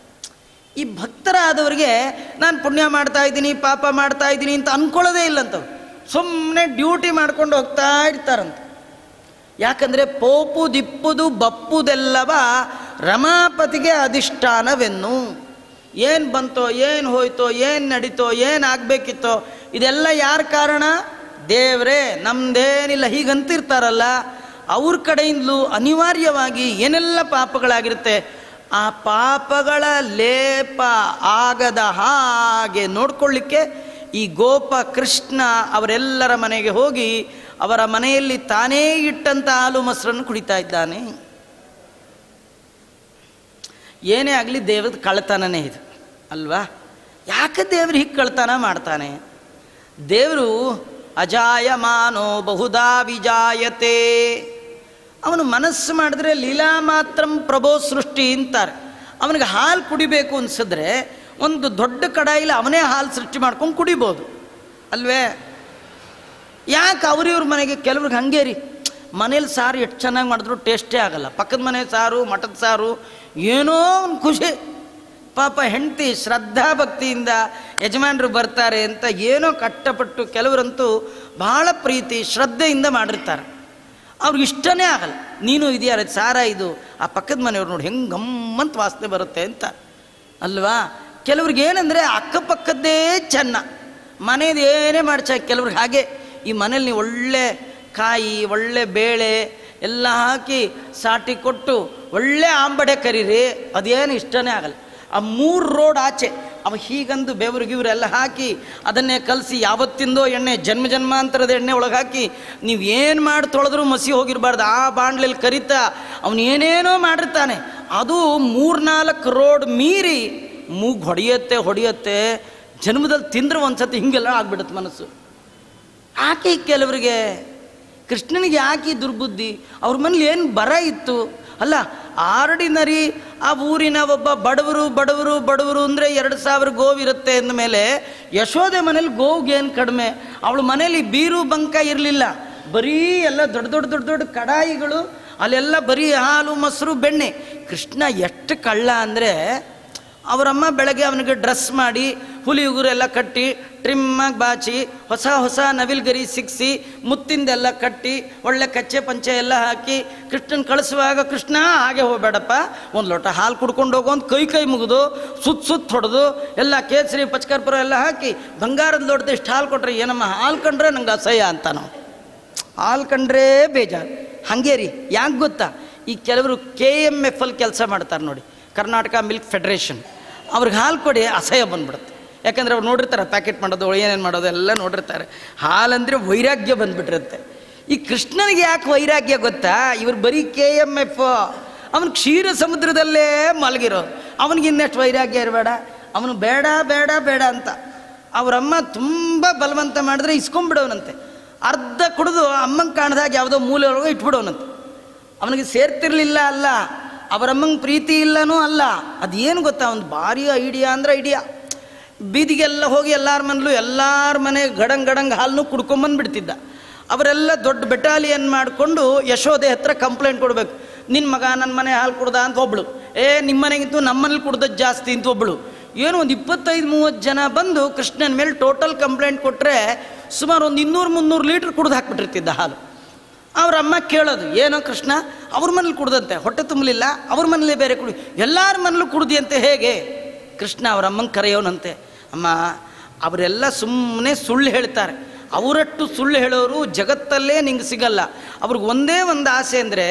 A: ಈ ಭಕ್ತರಾದವರಿಗೆ ನಾನು ಪುಣ್ಯ ಮಾಡ್ತಾ ಇದ್ದೀನಿ ಪಾಪ ಮಾಡ್ತಾ ಇದ್ದೀನಿ ಅಂತ ಅಂದ್ಕೊಳ್ಳೋದೇ ಇಲ್ಲಂತವ್ರು, ಸುಮ್ಮನೆ ಡ್ಯೂಟಿ ಮಾಡ್ಕೊಂಡು ಹೋಗ್ತಾ ಇರ್ತಾರಂತೆ. ಯಾಕಂದರೆ ಪೋಪು ದಿಪ್ಪುದು ಬಪ್ಪುದೆಲ್ಲವ ರಮಾಪತಿಗೆ ಅಧಿಷ್ಠಾನವೆನ್ನು. ಏನು ಬಂತೋ ಏನು ಹೋಯ್ತೋ ಏನು ನಡೀತೋ ಏನು ಆಗಬೇಕಿತ್ತೋ ಇದೆಲ್ಲ ಯಾರ ಕಾರಣ? ದೇವರೇ, ನಮ್ಮದೇನಿಲ್ಲ ಹೀಗಂತಿರ್ತಾರಲ್ಲ ಅವ್ರ ಕಡೆಯಿಂದಲೂ ಅನಿವಾರ್ಯವಾಗಿ ಏನೆಲ್ಲ ಪಾಪಗಳಾಗಿರುತ್ತೆ ಆ ಪಾಪಗಳ ಲೇಪ ಆಗದ ಹಾಗೆ ನೋಡ್ಕೊಳ್ಳಿಕ್ಕೆ ಈ ಗೋಪ ಕೃಷ್ಣ ಅವರೆಲ್ಲರ ಮನೆಗೆ ಹೋಗಿ ಅವರ ಮನೆಯಲ್ಲಿ ತಾನೇ ಇಟ್ಟಂಥ ಹಾಲು ಮೊಸರನ್ನು ಕುಡಿತಾ ಇದ್ದಾನೆ. ಏನೇ ಆಗಲಿ ದೇವ್ರದ ಕಳ್ತನನೇ ಇದು ಅಲ್ವಾ? ಯಾಕೆ ದೇವರು ಹೀಗೆ ಕಳ್ತನ ಮಾಡ್ತಾನೆ? ದೇವರು ಅಜಾಯಮಾನೋ ಬಹುಧಾ ವಿಜಾಯತೆ, ಅವನು ಮನಸ್ಸು ಮಾಡಿದ್ರೆ ಲೀಲಾ ಮಾತ್ರಂ ಪ್ರಭೋ ಸೃಷ್ಟಿ ಅಂತಾರೆ. ಅವನಿಗೆ ಹಾಲು ಕುಡಿಬೇಕು ಅನಿಸಿದ್ರೆ ಒಂದು ದೊಡ್ಡ ಕಡಾಯಿಲಿ ಅವನೇ ಹಾಲು ಸೃಷ್ಟಿ ಮಾಡ್ಕೊಂಡು ಕುಡಿಬೋದು ಅಲ್ವೇ? ಯಾಕೆ ಅವ್ರಿವ್ರ ಮನೆಗೆ ಕೆಲವ್ರಿಗೆ ಹಂಗೆ ರೀ, ಮನೇಲಿ ಸಾರು ಎಷ್ಟು ಚೆನ್ನಾಗಿ ಮಾಡಿದ್ರು ಟೇಸ್ಟೇ ಆಗಲ್ಲ. ಪಕ್ಕದ ಮನೆ ಸಾರು ಮಠದ ಸಾರು ಏನೋ ಒಂದು ಖುಷಿ, ಪಾಪ ಹೆಂಡತಿ ಶ್ರದ್ಧಾ ಭಕ್ತಿಯಿಂದ ಯಜಮಾನರು ಬರ್ತಾರೆ ಅಂತ ಏನೋ ಕಷ್ಟಪಟ್ಟು, ಕೆಲವರಂತೂ ಭಾಳ ಪ್ರೀತಿ ಶ್ರದ್ಧೆಯಿಂದ ಮಾಡಿರ್ತಾರೆ, ಅವ್ರಿಗೆ ಇಷ್ಟನೇ ಆಗಲ್ಲ. ನೀನು ಇದೆಯಾರ ಸಾರ ಇದು, ಆ ಪಕ್ಕದ ಮನೆಯವ್ರು ನೋಡಿ ಹೆಂಗೆ ಗಮ್ಮಂತ ವಾಸನೆ ಬರುತ್ತೆ ಅಂತ ಅಲ್ವಾ? ಕೆಲವ್ರಿಗೆ ಏನಂದರೆ ಅಕ್ಕಪಕ್ಕದ್ದೇ ಚೆನ್ನ, ಮನೇದು ಏನೇ ಮಾಡ್ಸ. ಕೆಲವ್ರಿಗೆ ಹಾಗೆ ಈ ಮನೇಲಿ ನೀವು ಒಳ್ಳೆ ಕಾಯಿ ಒಳ್ಳೆ ಬೇಳೆ ಎಲ್ಲ ಹಾಕಿ ಸಾಟಿ ಕೊಟ್ಟು ಒಳ್ಳೆ ಆಂಬಡೆ ಕರೀರಿ, ಅದೇನು ಇಷ್ಟನೇ ಆಗಲ್ಲ. ಆ ಮೂರು ರೋಡ್ ಆಚೆ ಅವ ಹೀಗಂದು ಬೆವರಿಗಿವ್ರೆಲ್ಲ ಹಾಕಿ ಅದನ್ನೇ ಕಲಸಿ ಯಾವತ್ತಿಂದೋ ಎಣ್ಣೆ ಜನ್ಮ ಜನ್ಮಾಂತರದ ಎಣ್ಣೆ ಒಳಗೆ ಹಾಕಿ ನೀವು ಏನು ಮಾಡಿ ತೊಳೆದ್ರೂ ಮಸಿ ಹೋಗಿರಬಾರ್ದು ಆ ಬಾಂಡ್ಲಲ್ಲಿ ಕರಿತಾ ಅವನು ಏನೇನೋ ಮಾಡಿರ್ತಾನೆ. ಅದು ಮೂರ್ನಾಲ್ಕು ರೋಡ್ ಮೀರಿ ಮೂಗು ಹೊಡೆಯುತ್ತೆ ಹೊಡೆಯುತ್ತೆ ಜನ್ಮದಲ್ಲಿ ತಿಂದ್ರೆ ಒಂದು ಸತಿ ಹಿಂಗೆಲ್ಲ ಆಗ್ಬಿಡುತ್ತೆ ಮನಸ್ಸು. ಯಾಕೆ ಕೆಲವರಿಗೆ ಕೃಷ್ಣನಿಗೆ ಯಾಕೆ ದುರ್ಬುದ್ಧಿ? ಅವ್ರ ಮನೇಲಿ ಏನು ಬರ ಇತ್ತು ಅಲ್ಲ? ಆರ್ಡಿನರಿ ಆ ಊರಿನ ಒಬ್ಬ ಬಡವರು ಬಡವರು ಬಡವರು ಅಂದರೆ ಎರಡು ಸಾವಿರ ಗೋವಿರುತ್ತೆ ಅಂದಮೇಲೆ ಯಶೋದೆ ಮನೇಲಿ ಗೋವಿಗೆ ಏನು ಕಡಿಮೆ? ಅವಳ ಮನೇಲಿ ಬೀರು ಬಂಕ ಇರಲಿಲ್ಲ, ಬರೀ ಎಲ್ಲ ದೊಡ್ಡ ದೊಡ್ಡ ದೊಡ್ಡ ದೊಡ್ಡ ಕಡಾಯಿಗಳು, ಅಲ್ಲೆಲ್ಲ ಬರೀ ಹಾಲು ಮೊಸರು ಬೆಣ್ಣೆ. ಕೃಷ್ಣ ಎಷ್ಟು ಕಳ್ಳ ಅಂದರೆ ಅವರಮ್ಮ ಬೆಳಗ್ಗೆ ಅವನಿಗೆ ಡ್ರೆಸ್ ಮಾಡಿ ಹುಲಿ ಉಗುರೆಲ್ಲ ಕಟ್ಟಿ ಟ್ರಿಮ್ಮಾಗಿ ಬಾಚಿ ಹೊಸ ಹೊಸ ನವಿಲ್ಗರಿ ಸಿಕ್ಕಿಸಿ ಮುತ್ತಿಂದೆಲ್ಲ ಕಟ್ಟಿ ಒಳ್ಳೆ ಕಚ್ಚೆ ಪಂಚೆ ಎಲ್ಲ ಹಾಕಿ ಕೃಷ್ಣನ ಕಳಿಸುವಾಗ ಕೃಷ್ಣ ಹಾಗೆ ಹೋಗಬೇಡಪ್ಪ, ಒಂದು ಲೋಟ ಹಾಲು ಕುಡ್ಕೊಂಡು ಹೋಗೋ ಅಂತ ಕೈ ಕೈ ಮುಗಿದು ಸುತ್ತ ಸುತ್ತ ಹೊಡೆದು ಎಲ್ಲ ಕೇಸರಿ ಪಚ್ಕರ್ಪುರ ಎಲ್ಲ ಹಾಕಿ ಬಂಗಾರದ ಲೋಟದ ಇಷ್ಟು ಹಾಲು ಕೊಟ್ರೆ ಏನಮ್ಮ ಹಾಲು ಕಂಡ್ರೆ ನಂಗೆ ಅಸಹ್ಯ ಅಂತ ನಾವು ಹಾಲು ಕಂಡ್ರೆ ಬೇಜಾರು. ಹಾಗೆ ರೀ, ಯಾಕೆ ಗೊತ್ತಾ, ಈ ಕೆಲವರು ಕೆ ಎಮ್ ಎಫ್ ಅಲ್ಲಿ ಕೆಲಸ ಮಾಡ್ತಾರೆ ನೋಡಿ, ಕರ್ನಾಟಕ ಮಿಲ್ಕ್ ಫೆಡರೇಷನ್, ಅವ್ರಿಗೆ ಹಾಲು ಕೊಡಿ ಅಸಹ್ಯ ಬಂದ್ಬಿಡುತ್ತೆ. ಯಾಕಂದರೆ ಅವ್ರು ನೋಡಿರ್ತಾರೆ ಪ್ಯಾಕೆಟ್ ಮಾಡೋದು ಏನೇನು ಮಾಡೋದು ಎಲ್ಲ ನೋಡಿರ್ತಾರೆ. ಹಾಲಂದರೆ ವೈರಾಗ್ಯ ಬಂದುಬಿಟ್ಟಿರುತ್ತೆ. ಈ ಕೃಷ್ಣನಿಗೆ ಯಾಕೆ ವೈರಾಗ್ಯ ಗೊತ್ತಾ, ಇವ್ರು ಬರೀ ಕೆ ಎಮ್ ಎಫ್, ಅವನು ಕ್ಷೀರ ಸಮುದ್ರದಲ್ಲೇ ಮಲಗಿರೋದು, ಅವನಿಗೆ ಇನ್ನೆಷ್ಟು ವೈರಾಗ್ಯ ಇರಬೇಡ, ಅವನು ಬೇಡ ಬೇಡ ಬೇಡ ಅಂತ ಅವರಮ್ಮ ತುಂಬ ಬಲವಂತ ಮಾಡಿದ್ರೆ ಇಸ್ಕೊಂಡ್ಬಿಡೋನಂತೆ. ಅರ್ಧ ಕುಡಿದು ಅಮ್ಮಂಗೆ ಕಾಣ್ದಾಗ ಯಾವುದೋ ಮೂಲೆ ಒಳಗೆ ಇಟ್ಬಿಡೋನಂತೆ. ಅವನಿಗೆ ಸೇರ್ತಿರ್ಲಿಲ್ಲ ಅಲ್ಲ, ಅವರಮ್ಮಂಗೆ ಪ್ರೀತಿ ಇಲ್ಲನೂ ಅಲ್ಲ, ಅದೇನು ಗೊತ್ತಾ, ಒಂದು ಭಾರಿ ಐಡಿಯಾ ಅಂದರೆ ಐಡಿಯಾ. ಬೀದಿಗೆಲ್ಲ ಹೋಗಿ ಎಲ್ಲರ ಮನೇಲೂ ಎಲ್ಲರ ಮನೆ ಗಡಂಗ್ ಗಡಂಗ್ ಹಾಲನ್ನು ಕುಡ್ಕೊಂಬಂದುಬಿಡ್ತಿದ್ದ. ಅವರೆಲ್ಲ ದೊಡ್ಡ ಬೆಟಾಲಿಯನ್ ಮಾಡಿಕೊಂಡು ಯಶೋದೆ ಹತ್ರ ಕಂಪ್ಲೇಂಟ್ ಕೊಡಬೇಕು, ನಿನ್ನ ಮಗ ನನ್ನ ಮನೆ ಹಾಲು ಕುಡ್ದ ಅಂತ ಒಬ್ಬಳು, ಏ ನಿಮ್ಮ ಮನೆಗಿಂತೂ ನಮ್ಮನೇಲಿ ಕುಡ್ದದ್ದು ಜಾಸ್ತಿ ಅಂತ ಒಬ್ಬಳು. ಏನು ಒಂದು ಇಪ್ಪತ್ತೈದು ಮೂವತ್ತು ಜನ ಬಂದು ಕೃಷ್ಣನ ಮೇಲೆ ಟೋಟಲ್ ಕಂಪ್ಲೇಂಟ್ ಕೊಟ್ಟರೆ ಸುಮಾರು ಒಂದು ಇನ್ನೂರು ಮುನ್ನೂರು ಲೀಟ್ರ್ ಕುಡ್ದು ಹಾಕ್ಬಿಟ್ಟಿರ್ತಿದ್ದ ಹಾಲು. ಅವ್ರ ಅಮ್ಮ ಕೇಳೋದು, ಏನೋ ಕೃಷ್ಣ ಅವ್ರ ಮನೇಲಿ ಕುಡ್ದಂತೆ, ಹೊಟ್ಟೆ ತುಂಬಲಿಲ್ಲ, ಅವ್ರ ಮನೇಲೇ ಬೇರೆ ಕುಡಿ, ಎಲ್ಲರ ಮನೇಲೂ ಕುಡ್ದಿಯಂತೆ ಹೇಗೆ? ಕೃಷ್ಣ ಅವ್ರ ಅಮ್ಮಂಗೆ ಕರೆಯೋನಂತೆ, ಅಮ್ಮ ಅವರೆಲ್ಲ ಸುಮ್ಮನೆ ಸುಳ್ಳು ಹೇಳ್ತಾರೆ, ಅವರಟ್ಟು ಸುಳ್ಳು ಹೇಳೋರು ಜಗತ್ತಲ್ಲೇ ನಿಂಗೆ ಸಿಗಲ್ಲ. ಅವ್ರಿಗೆ ಒಂದೇ ಒಂದು ಆಸೆ ಅಂದರೆ,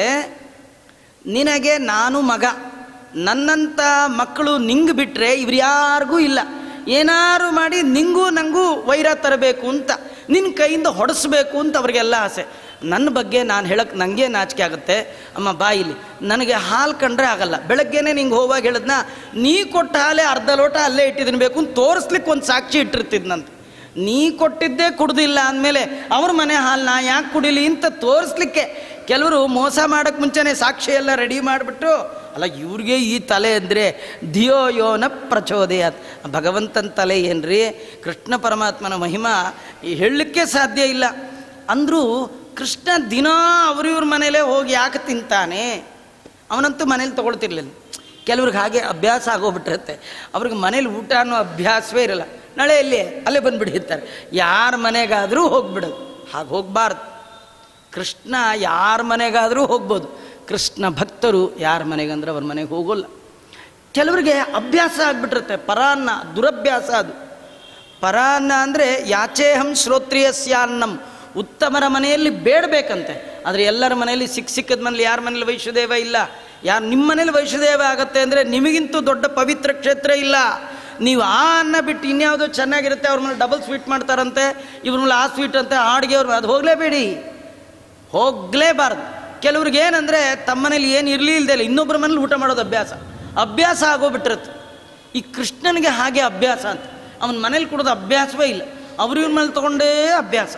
A: ನಿನಗೆ ನಾನು ಮಗ, ನನ್ನಂಥ ಮಕ್ಕಳು ನಿಂಗೆ ಬಿಟ್ಟರೆ ಇವ್ರು ಯಾರಿಗೂ ಇಲ್ಲ, ಏನಾರು ಮಾಡಿ ನಿಂಗೂ ನನಗೂ ವೈರ ತರಬೇಕು ಅಂತ, ನಿನ್ನ ಕೈಯಿಂದ ಹೊಡೆಸ್ಬೇಕು ಅಂತ ಅವ್ರಿಗೆಲ್ಲ ಆಸೆ. ನನ್ನ ಬಗ್ಗೆ ನಾನು ಹೇಳಕ್ಕೆ ನನಗೆ ನಾಚಿಕೆ ಆಗುತ್ತೆ. ಅಮ್ಮ ಬಾಯಿಲಿ, ನನಗೆ ಹಾಲು ಕಂಡ್ರೆ ಆಗಲ್ಲ, ಬೆಳಗ್ಗೆನೇ ನಿಂಗೆ ಹೋಗುವಾಗ ಹೇಳಿದ್ನ, ನೀ ಕೊಟ್ಟ ಹಾಲೇ ಅರ್ಧ ಲೋಟ ಅಲ್ಲೇ ಇಟ್ಟಿದ್ದೀನಿ ಬೇಕು ಅಂತ ತೋರಿಸ್ಲಿಕ್ಕೆ ಒಂದು ಸಾಕ್ಷಿ ಇಟ್ಟಿರ್ತಿದ್ನಂತೆ. ನೀ ಕೊಟ್ಟಿದ್ದೇ ಕುಡ್ದಿಲ್ಲ ಅಂದಮೇಲೆ ಅವ್ರ ಮನೆ ಹಾಲು ನಾ ಯಾಕೆ ಕುಡಿಲಿ ಅಂತ ತೋರಿಸ್ಲಿಕ್ಕೆ ಕೆಲವರು ಮೋಸ ಮಾಡೋಕ್ಕೆ ಮುಂಚೆನೇ ಸಾಕ್ಷಿ ಎಲ್ಲ ರೆಡಿ ಮಾಡಿಬಿಟ್ಟು, ಅಲ್ಲ ಇವ್ರಿಗೆ ಈ ತಲೆ ಅಂದರೆ ಧಿಯೋ ಯೋನ ಪ್ರಚೋದಯಾತ್, ಭಗವಂತನ ತಲೆ ಏನ್ರಿ, ಕೃಷ್ಣ ಪರಮಾತ್ಮನ ಮಹಿಮಾ ಹೇಳಲಿಕ್ಕೆ ಸಾಧ್ಯ ಇಲ್ಲ. ಅಂದರೂ ಕೃಷ್ಣ ದಿನ ಅವ್ರಿವ್ರ ಮನೇಲೇ ಹೋಗಿ ಯಾಕೆ ತಿಂತಾನೆ, ಅವನಂತೂ ಮನೇಲಿ ತೊಗೊಳ್ತಿರ್ಲಿಲ್ಲ. ಕೆಲವ್ರಿಗೆ ಹಾಗೆ ಅಭ್ಯಾಸ ಆಗೋಗ್ಬಿಟ್ಟಿರುತ್ತೆ, ಅವ್ರಿಗೆ ಮನೇಲಿ ಊಟ ಅನ್ನೋ ಅಭ್ಯಾಸವೇ ಇರಲ್ಲ, ನಾಳೆ ಎಲ್ಲಿ ಅಲ್ಲೇ ಬಂದುಬಿಟ್ಟಿರ್ತಾರೆ, ಯಾರ ಮನೆಗಾದರೂ ಹೋಗ್ಬಿಡೋದು. ಹಾಗೆ ಹೋಗಬಾರ್ದು. ಕೃಷ್ಣ ಯಾರ ಮನೆಗಾದರೂ ಹೋಗ್ಬೋದು, ಕೃಷ್ಣ ಭಕ್ತರು ಯಾರ ಮನೆಗಂದ್ರೆ ಅವ್ರ ಮನೆಗೆ ಹೋಗೋಲ್ಲ. ಕೆಲವರಿಗೆ ಅಭ್ಯಾಸ ಆಗಿಬಿಟ್ಟಿರುತ್ತೆ, ಪರಾನ್ನ ದುರಭ್ಯಾಸ. ಅದು ಪರಾನ್ನ ಅಂದರೆ ಯಾಚೇಹಂ ಶ್ರೋತ್ರಿಯಸ್ಯಾನ್ನಂ, ಉತ್ತಮರ ಮನೆಯಲ್ಲಿ ಬೇಡಬೇಕಂತೆ. ಆದರೆ ಎಲ್ಲರ ಮನೆಯಲ್ಲಿ ಸಿಕ್ಕ ಸಿಕ್ಕದ ಮನೇಲಿ ಯಾರ ಮನೇಲಿ ವೈಷ್ಣದೇವ ಇಲ್ಲ. ಯಾರು ನಿಮ್ಮ ಮನೇಲಿ ವೈಷ್ಣದೇವ ಆಗತ್ತೆ ಅಂದರೆ ನಿಮಗಿಂತೂ ದೊಡ್ಡ ಪವಿತ್ರ ಕ್ಷೇತ್ರ ಇಲ್ಲ. ನೀವು ಆ ಅನ್ನ ಬಿಟ್ಟು ಇನ್ಯಾವುದೋ ಚೆನ್ನಾಗಿರುತ್ತೆ, ಅವ್ರ ಮೇಲೆ ಡಬಲ್ ಸ್ವೀಟ್ ಮಾಡ್ತಾರಂತೆ, ಇವ್ರ ಮೇಲೆ ಆ ಸ್ವೀಟ್ ಅಂತೆ, ಹಾಡಿಗೆ ಅವ್ರ ಅದು ಹೋಗಲೇಬೇಡಿ, ಹೋಗಲೇಬಾರ್ದು. ಕೆಲವ್ರಿಗೆ ಏನಂದರೆ ತಮ್ಮ ಮನೇಲಿ ಏನು ಇರಲಿ ಇಲ್ಲದೆ ಇಲ್ಲ ಇನ್ನೊಬ್ಬರ ಮನೇಲಿ ಊಟ ಮಾಡೋದು ಅಭ್ಯಾಸ ಅಭ್ಯಾಸ ಆಗೋಗ್ಬಿಟ್ಟಿರುತ್ತೆ. ಈ ಕೃಷ್ಣನಿಗೆ ಹಾಗೆ ಅಭ್ಯಾಸ ಅಂತ, ಅವನ ಮನೇಲಿ ಕೊಡೋದು ಅಭ್ಯಾಸವೇ ಇಲ್ಲ, ಅವ್ರ ಇವ್ರ ಮೇಲೆ ತೊಗೊಂಡೇ ಅಭ್ಯಾಸ.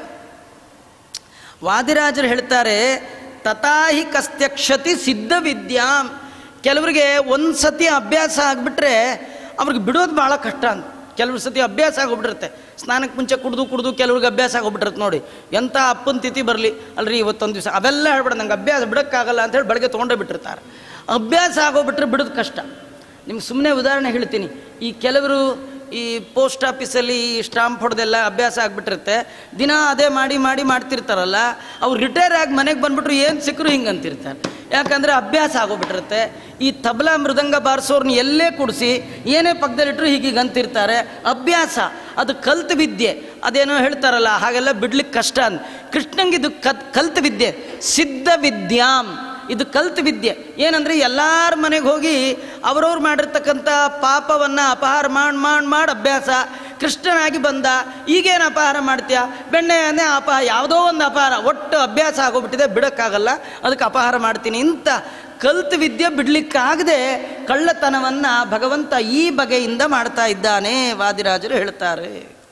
A: ವಾದಿರಾಜರು ಹೇಳ್ತಾರೆ, ತಥಾಹಿ ಕಸ್ತ್ಯಕ್ಷತಿ ಸಿದ್ಧ ವಿದ್ಯಾಂ. ಕೆಲವರಿಗೆ ಒಂದು ಸತಿ ಅಭ್ಯಾಸ ಆಗಿಬಿಟ್ರೆ ಅವ್ರಿಗೆ ಬಿಡೋದು ಭಾಳ ಕಷ್ಟ ಅಂತ. ಕೆಲವ್ರ ಸತಿ ಅಭ್ಯಾಸ ಆಗೋಗ್ಬಿಟ್ಟಿರುತ್ತೆ, ಸ್ನಾನಕ್ಕೆ ಮುಂಚೆ ಕುಡಿದು ಕುಡಿದು ಕೆಲವ್ರಿಗೆ ಅಭ್ಯಾಸ ಆಗೋಗ್ಬಿಟ್ಟಿರುತ್ತೆ. ನೋಡಿ ಎಂಥ ಅಪ್ಪನ ತಿಥಿ ಬರಲಿ ಅಲ್ರಿ ಇವತ್ತೊಂದು ದಿವಸ ಅವೆಲ್ಲ ಹೇಳ್ಬಿಡ, ನಂಗೆ ಅಭ್ಯಾಸ ಬಿಡೋಕ್ಕಾಗಲ್ಲ ಅಂಥೇಳಿ ಬೆಳಗ್ಗೆ ತೊಗೊಂಡೇ ಬಿಟ್ಟಿರ್ತಾರೆ. ಅಭ್ಯಾಸ ಆಗೋಗ್ಬಿಟ್ರೆ ಬಿಡೋದು ಕಷ್ಟ. ನಿಮ್ಗೆ ಸುಮ್ಮನೆ ಉದಾಹರಣೆ ಹೇಳ್ತೀನಿ, ಈ ಕೆಲವರು ಈ ಪೋಸ್ಟ್ ಆಫೀಸಲ್ಲಿ ಈ ಸ್ಟಾಂಪ್ ಹೊಡೆದೆಲ್ಲ ಅಭ್ಯಾಸ ಆಗಿಬಿಟ್ಟಿರುತ್ತೆ, ದಿನ ಅದೇ ಮಾಡಿ ಮಾಡಿ ಮಾಡ್ತಿರ್ತಾರಲ್ಲ, ಅವ್ರು ರಿಟೈರ್ ಆಗಿ ಮನೆಗೆ ಬಂದುಬಿಟ್ರು ಏನು ಸಿಕ್ಕರು ಹಿಂಗೆ ಅಂತಿರ್ತಾರೆ. ಯಾಕಂದರೆ ಅಭ್ಯಾಸ ಆಗೋಗ್ಬಿಟ್ಟಿರುತ್ತೆ. ಈ ತಬಲಾ ಮೃದಂಗ ಬಾರಿಸೋರ್ನ ಎಲ್ಲೇ ಕುಡಿಸಿ ಏನೇ ಪಕ್ಕದಲ್ಲಿಟ್ಟರು ಹೀಗೀಗೆ ಅಂತಿರ್ತಾರೆ. ಅಭ್ಯಾಸ ಅದು ಕಲ್ತು ವಿದ್ಯೆ, ಅದೇನೋ ಹೇಳ್ತಾರಲ್ಲ ಹಾಗೆಲ್ಲ ಬಿಡ್ಲಿಕ್ಕೆ ಕಷ್ಟ ಅಂತ. ಕೃಷ್ಣಂಗಿದು ಕತ್ ಕಲ್ತು ವಿದ್ಯೆ, ಸಿದ್ಧ ವಿದ್ಯಾಂ, ಇದು ಕಲ್ತು ವಿದ್ಯೆ. ಏನಂದರೆ ಎಲ್ಲರ ಮನೆಗೆ ಹೋಗಿ ಅವ್ರವ್ರು ಮಾಡಿರ್ತಕ್ಕಂಥ ಪಾಪವನ್ನು ಅಪಹಾರ ಮಾಡಿ ಮಾಡಿ ಮಾಡಿ ಅಭ್ಯಾಸ. ಕೃಷ್ಣನಾಗಿ ಬಂದ, ಈಗೇನು ಅಪಹಾರ ಮಾಡ್ತೀಯ, ಬೆಣ್ಣೆ ಅಂದರೆ ಅಪಹಾರ, ಯಾವುದೋ ಒಂದು ಅಪಹಾರ, ಒಟ್ಟು ಅಭ್ಯಾಸ ಆಗೋಗ್ಬಿಟ್ಟಿದೆ, ಬಿಡೋಕ್ಕಾಗಲ್ಲ, ಅದಕ್ಕೆ ಅಪಹಾರ ಮಾಡ್ತೀನಿ ಅಂತ ಕಲ್ತು ವಿದ್ಯೆ ಬಿಡಲಿಕ್ಕಾಗದೆ ಕಳ್ಳತನವನ್ನು ಭಗವಂತ ಈ ಬಗೆಯಿಂದ ಮಾಡ್ತಾ ಇದ್ದಾನೆ, ವಾದಿರಾಜರು ಹೇಳ್ತಾರೆ.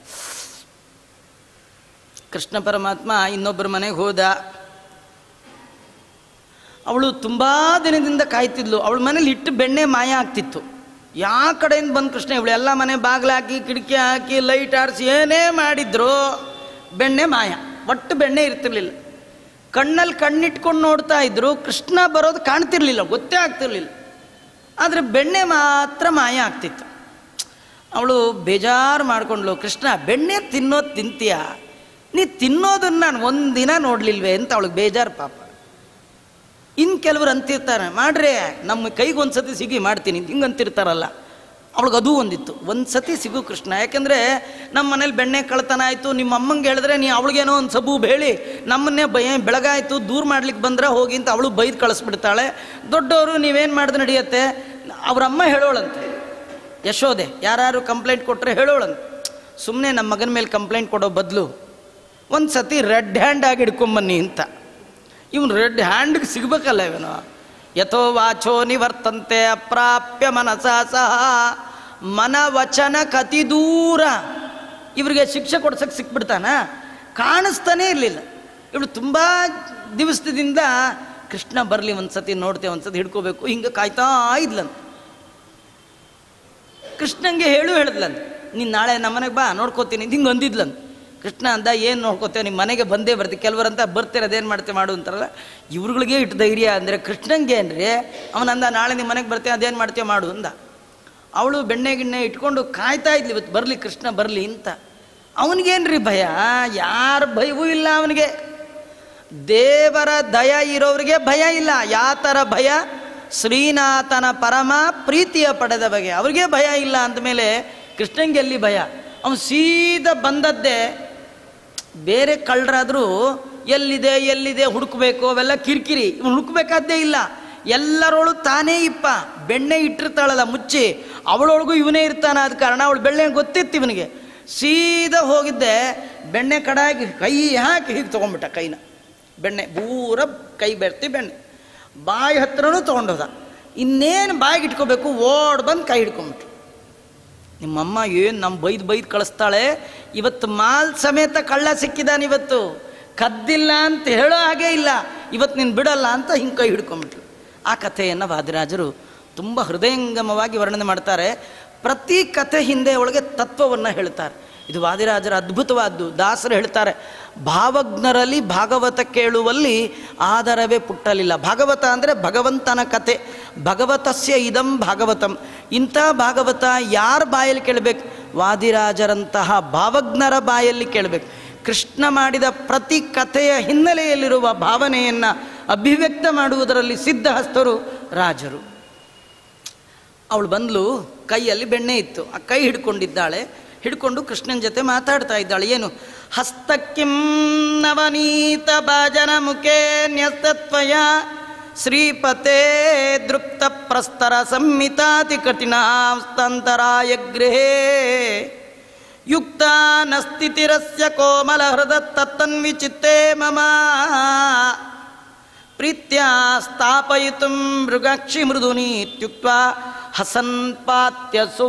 A: ಕೃಷ್ಣ ಪರಮಾತ್ಮ ಇನ್ನೊಬ್ಬರ ಮನೆಗೆ ಹೋದ. ಅವಳು ತುಂಬ ದಿನದಿಂದ ಕಾಯ್ತಿದ್ಲು. ಅವಳ ಮನೇಲಿ ಇಟ್ಟು ಬೆಣ್ಣೆ ಮಾಯ ಆಗ್ತಿತ್ತು. ಯಾವ ಕಡೆಯಿಂದ ಬಂದು ಕೃಷ್ಣ ಇವಳು ಎಲ್ಲ ಮನೆ ಬಾಗಿಲಾಕಿ ಕಿಟಕಿ ಹಾಕಿ ಲೈಟ್ ಆರಿಸಿ ಏನೇ ಮಾಡಿದ್ರು ಬೆಣ್ಣೆ ಮಾಯ, ಒಟ್ಟು ಬೆಣ್ಣೆ ಇರ್ತಿರ್ಲಿಲ್ಲ. ಕಣ್ಣಲ್ಲಿ ಕಣ್ಣಿಟ್ಕೊಂಡು ನೋಡ್ತಾ ಇದ್ರು, ಕೃಷ್ಣ ಬರೋದು ಕಾಣ್ತಿರ್ಲಿಲ್ಲ, ಗೊತ್ತೇ ಆಗ್ತಿರ್ಲಿಲ್ಲ. ಆದರೆ ಬೆಣ್ಣೆ ಮಾತ್ರ ಮಾಯ ಆಗ್ತಿತ್ತು. ಅವಳು ಬೇಜಾರು ಮಾಡ್ಕೊಂಡ್ಲು, ಕೃಷ್ಣ ಬೆಣ್ಣೆ ತಿನ್ನೋದು ತಿಂತೀಯ, ನೀ ತಿನ್ನೋದನ್ನು ನಾನು ಒಂದಿನ ನೋಡಲಿಲ್ವೇ ಅಂತ ಅವಳಿಗೆ ಬೇಜಾರು ಪಾಪ. ಇನ್ನು ಕೆಲವರು ಅಂತಿರ್ತಾರೆ, ಮಾಡ್ರೆ ನಮ್ಮ ಕೈಗೆ ಒಂದು ಸತಿ ಸಿಗಿ ಮಾಡ್ತೀನಿ ಹಿಂಗೆ ಅಂತಿರ್ತಾರಲ್ಲ, ಅವಳಿಗೆ ಅದೂ ಒಂದಿತ್ತು, ಒಂದು ಸತಿ ಸಿಗು ಕೃಷ್ಣ. ಯಾಕೆಂದರೆ ನಮ್ಮ ಮನೇಲಿ ಬೆಣ್ಣೆ ಕಳ್ತನ ಆಯಿತು, ನಿಮ್ಮ ಅಮ್ಮಂಗೆ ಹೇಳಿದ್ರೆ ನೀ ಅವಳಿಗೇನೋ ಒಂದು ಸಬೂ ಹೇಳಿ ನಮ್ಮನ್ನೇ ಭಯ ಬೆಳಗಾಯಿತು ದೂರ ಮಾಡ್ಲಿಕ್ಕೆ ಬಂದರೆ ಹೋಗಿ ಅಂತ ಅವಳು ಬೈದು ಕಳಿಸ್ಬಿಡ್ತಾಳೆ. ದೊಡ್ಡವರು ನೀವೇನು ಮಾಡಿದ್ರೆ ನಡೆಯುತ್ತೆ, ಅವರಮ್ಮ ಹೇಳೋಳಂತೆ ಯಶೋದೆ, ಯಾರು ಕಂಪ್ಲೇಂಟ್ ಕೊಟ್ಟರೆ ಹೇಳೋಳಂತೆ, ಸುಮ್ಮನೆ ನಮ್ಮ ಮಗನ ಮೇಲೆ ಕಂಪ್ಲೇಂಟ್ ಕೊಡೋ ಬದಲು ಒಂದು ಸತಿ ರೆಡ್ ಹ್ಯಾಂಡ್ ಆಗಿ ಹಿಡ್ಕೊಂಬನ್ನಿ ಅಂತ. ಇವನು ರೆಡ್ ಹ್ಯಾಂಡ್ಗೆ ಸಿಗ್ಬೇಕಲ್ಲ ಇವನು. ಯಥೋ ವಾಚೋ ನಿವರ್ತಂತೆ ಅಪ್ರಾಪ್ಯ ಮನಸಾ ಸಹ ಮನ ವಚನ ಕತಿ ದೂರ. ಇವರಿಗೆ ಶಿಕ್ಷೆ ಕೊಡ್ಸಕ್ಕೆ ಸಿಕ್ಬಿಡ್ತಾನ, ಕಾಣಿಸ್ತಾನೇ ಇರಲಿಲ್ಲ. ಇವಳು ತುಂಬ ದಿವಸದಿಂದ ಕೃಷ್ಣ ಬರಲಿ ಒಂದು ಸತಿ ನೋಡ್ತೇವೆ, ಒಂದು ಸತಿ ಹಿಡ್ಕೋಬೇಕು ಹಿಂಗೆ ಕಾಯ್ತಾ ಇದ್ಲಂತ. ಕೃಷ್ಣಂಗೆ ಹೇಳು ಹೇಳಿದ್ಲಂತ, ನೀನು ನಾಳೆ ನಮ್ಮನೆಗೆ ಬಾ ನೋಡ್ಕೋತೀನಿ ಹಿಂಗೆ ಅಂದಿದ್ಲಂತ. ಕೃಷ್ಣ ಅಂದ, ಏನು ನೋಡ್ಕೋತೇವೆ, ನಿಮ್ಮ ಮನೆಗೆ ಬಂದೇ ಬರ್ತೀವಿ. ಕೆಲವರಂತ ಬರ್ತೀರ ಅದೇನು ಮಾಡ್ತೇವೆ ಮಾಡು ಅಂತಾರಲ್ಲ, ಇವ್ರುಗಳಿಗೆ ಇಟ್ಟು ಧೈರ್ಯ ಅಂದರೆ ಕೃಷ್ಣಂಗೆ ಏನ್ರಿ, ಅವನಂದ ನಾಳೆ ನಿಮ್ಮ ಮನೆಗೆ ಬರ್ತೀವಿ ಅದೇನು ಮಾಡ್ತೇವೆ ಮಾಡು ಅಂದ. ಅವಳು ಬೆಣ್ಣೆ ಗಿಣ್ಣೆ ಇಟ್ಕೊಂಡು ಕಾಯ್ತಾ ಇದ್ಲಿ ಇವತ್ತು ಬರಲಿ ಕೃಷ್ಣ ಬರಲಿ ಅಂತ. ಅವನಿಗೇನ್ರಿ ಭಯ, ಯಾರ ಭಯವೂ ಇಲ್ಲ ಅವನಿಗೆ. ದೇವರ ದಯ ಇರೋರಿಗೆ ಭಯ ಇಲ್ಲ. ಯಾತರ ಭಯ, ಶ್ರೀನಾಥನ ಪರಮ ಪ್ರೀತಿಯ ಪಡೆದ ಬಗೆ, ಅವ್ರಿಗೆ ಭಯ ಇಲ್ಲ ಅಂದಮೇಲೆ ಕೃಷ್ಣಂಗೆ ಎಲ್ಲಿ ಭಯ. ಅವನು ಸೀದಾ ಬಂದದ್ದೇ. ಬೇರೆ ಕಳ್ಳರಾದರೂ ಎಲ್ಲಿದೆ ಎಲ್ಲಿದೆ ಹುಡುಕಬೇಕು ಅವೆಲ್ಲ ಕಿರಿಕಿರಿ, ಇವನು ಹುಡುಕಬೇಕಾದ್ದೇ ಇಲ್ಲ. ಎಲ್ಲರೊಳು ತಾನೇ ಇಪ್ಪ, ಬೆಣ್ಣೆ ಇಟ್ಟಿರ್ತಾಳಲ್ಲ ಮುಚ್ಚಿ, ಅವಳೊಳಗೂ ಇವನೇ ಇರ್ತಾನೆ. ಆದ ಕಾರಣ ಅವಳು ಬೆಣ್ಣೆ ಗೊತ್ತಿತ್ತು ಇವನಿಗೆ. ಸೀದಾ ಹೋಗಿದ್ದೆ, ಬೆಣ್ಣೆ ಕಡಾಗಿ ಕೈ ಹಾಕಿ ಹೀಗೆ ತೊಗೊಂಡ್ಬಿಟ್ಟ ಕೈನ, ಬೆಣ್ಣೆ ಪೂರ ಕೈ ಬೆರ್ತಿ ಬೆಣ್ಣೆ ಬಾಯಿ ಹತ್ರನೂ ತೊಗೊಂಡೋದ. ಇನ್ನೇನು ಬಾಯಿಗೆ ಇಟ್ಕೋಬೇಕು, ಓಡ್ ಬಂದು ಕೈ ಹಿಡ್ಕೊಂಬಿಟ್ರು. ನಿಮ್ಮಮ್ಮ ಏನು ನಮ್ಮ ಬೈದು ಬೈದು ಕಳಿಸ್ತಾಳೆ, ಇವತ್ತು ಮಾಲ್ ಸಮೇತ ಕಳ್ಳ ಸಿಕ್ಕಿದಾನೆ, ಇವತ್ತು ಕದ್ದಿಲ್ಲ ಅಂತ ಹೇಳೋ ಹಾಗೆ ಇಲ್ಲ, ಇವತ್ತು ನೀನು ಬಿಡಲ್ಲ ಅಂತ ಹಿಂಗೆ ಕೈ ಹಿಡ್ಕೊಂಬಿಟ್ರು. ಆ ಕಥೆಯನ್ನು ವಾದಿರಾಜರು ತುಂಬ ಹೃದಯಂಗಮವಾಗಿ ವರ್ಣನೆ ಮಾಡ್ತಾರೆ. ಪ್ರತಿ ಕಥೆ ಹಿಂದೆ ಒಳಗೆ ತತ್ವವನ್ನು ಹೇಳ್ತಾರೆ. ಇದು ವಾದಿರಾಜರ ಅದ್ಭುತವಾದ್ದು. ದಾಸರು ಹೇಳ್ತಾರೆ, ಭಾವಜ್ಞರಲ್ಲಿ ಭಾಗವತ ಕೇಳುವಲ್ಲಿ ಆದರವೇ ಪುಟ್ಟಲಿಲ್ಲ. ಭಾಗವತ ಅಂದರೆ ಭಗವಂತನ ಕತೆ, ಭಗವತಸ್ಯ ಇದಂ ಭಾಗವತಂ. ಇಂಥ ಭಾಗವತ ಯಾರ ಬಾಯಲ್ಲಿ ಕೇಳಬೇಕು? ವಾದಿರಾಜರಂತಹ ಭಾವಜ್ಞರ ಬಾಯಲ್ಲಿ ಕೇಳಬೇಕು. ಕೃಷ್ಣ ಮಾಡಿದ ಪ್ರತಿ ಕಥೆಯ ಹಿನ್ನೆಲೆಯಲ್ಲಿರುವ ಭಾವನೆಯನ್ನು ಅಭಿವ್ಯಕ್ತ ಮಾಡುವುದರಲ್ಲಿ ಸಿದ್ಧಹಸ್ತರು ರಾಜರು. ಅವಳು ಬಂದ್ಲು, ಕೈಯಲ್ಲಿ ಬೆಣ್ಣೆ ಇತ್ತು, ಆ ಕೈ ಹಿಡ್ಕೊಂಡಿದ್ದಾಳೆ. ಹಿಡ್ಕೊಂಡು ಕೃಷ್ಣನ ಜೊತೆ ಮಾತಾಡ್ತಾ ಇದ್ದಾಳೆ. ಏನು? ಹಸ್ತಕ್ಕಿಂ ನವನೀತ ಭಾಜನ ಮುಖೇ ನ್ಯಸ್ತತ್ವಯ ಶ್ರೀಪತೆ ದೃಪ್ತ ಪ್ರಸ್ತರ ಸಂಹಿತಾತಿ ಕಠಿಣಾಸ್ತಂತರಾಯ ಗೃಹೇ ಯುಕ್ತ ನಸ್ಥಿತಿರಸ್ಯ ಕೋಮಲ ಹೃದ ತತ್ತನ್ವಿ ಚಿತ್ತೇ ಮಮ ಪ್ರೀತ್ಯ ಸ್ಥಾಪಯಿತುಂ ಮೃಗಾಕ್ಷಿ ಮೃದುನಿ ಇತ್ಯುಕ್ತ್ವಾ ಹಸನ್ ಪಾತ್ಯಸೌ.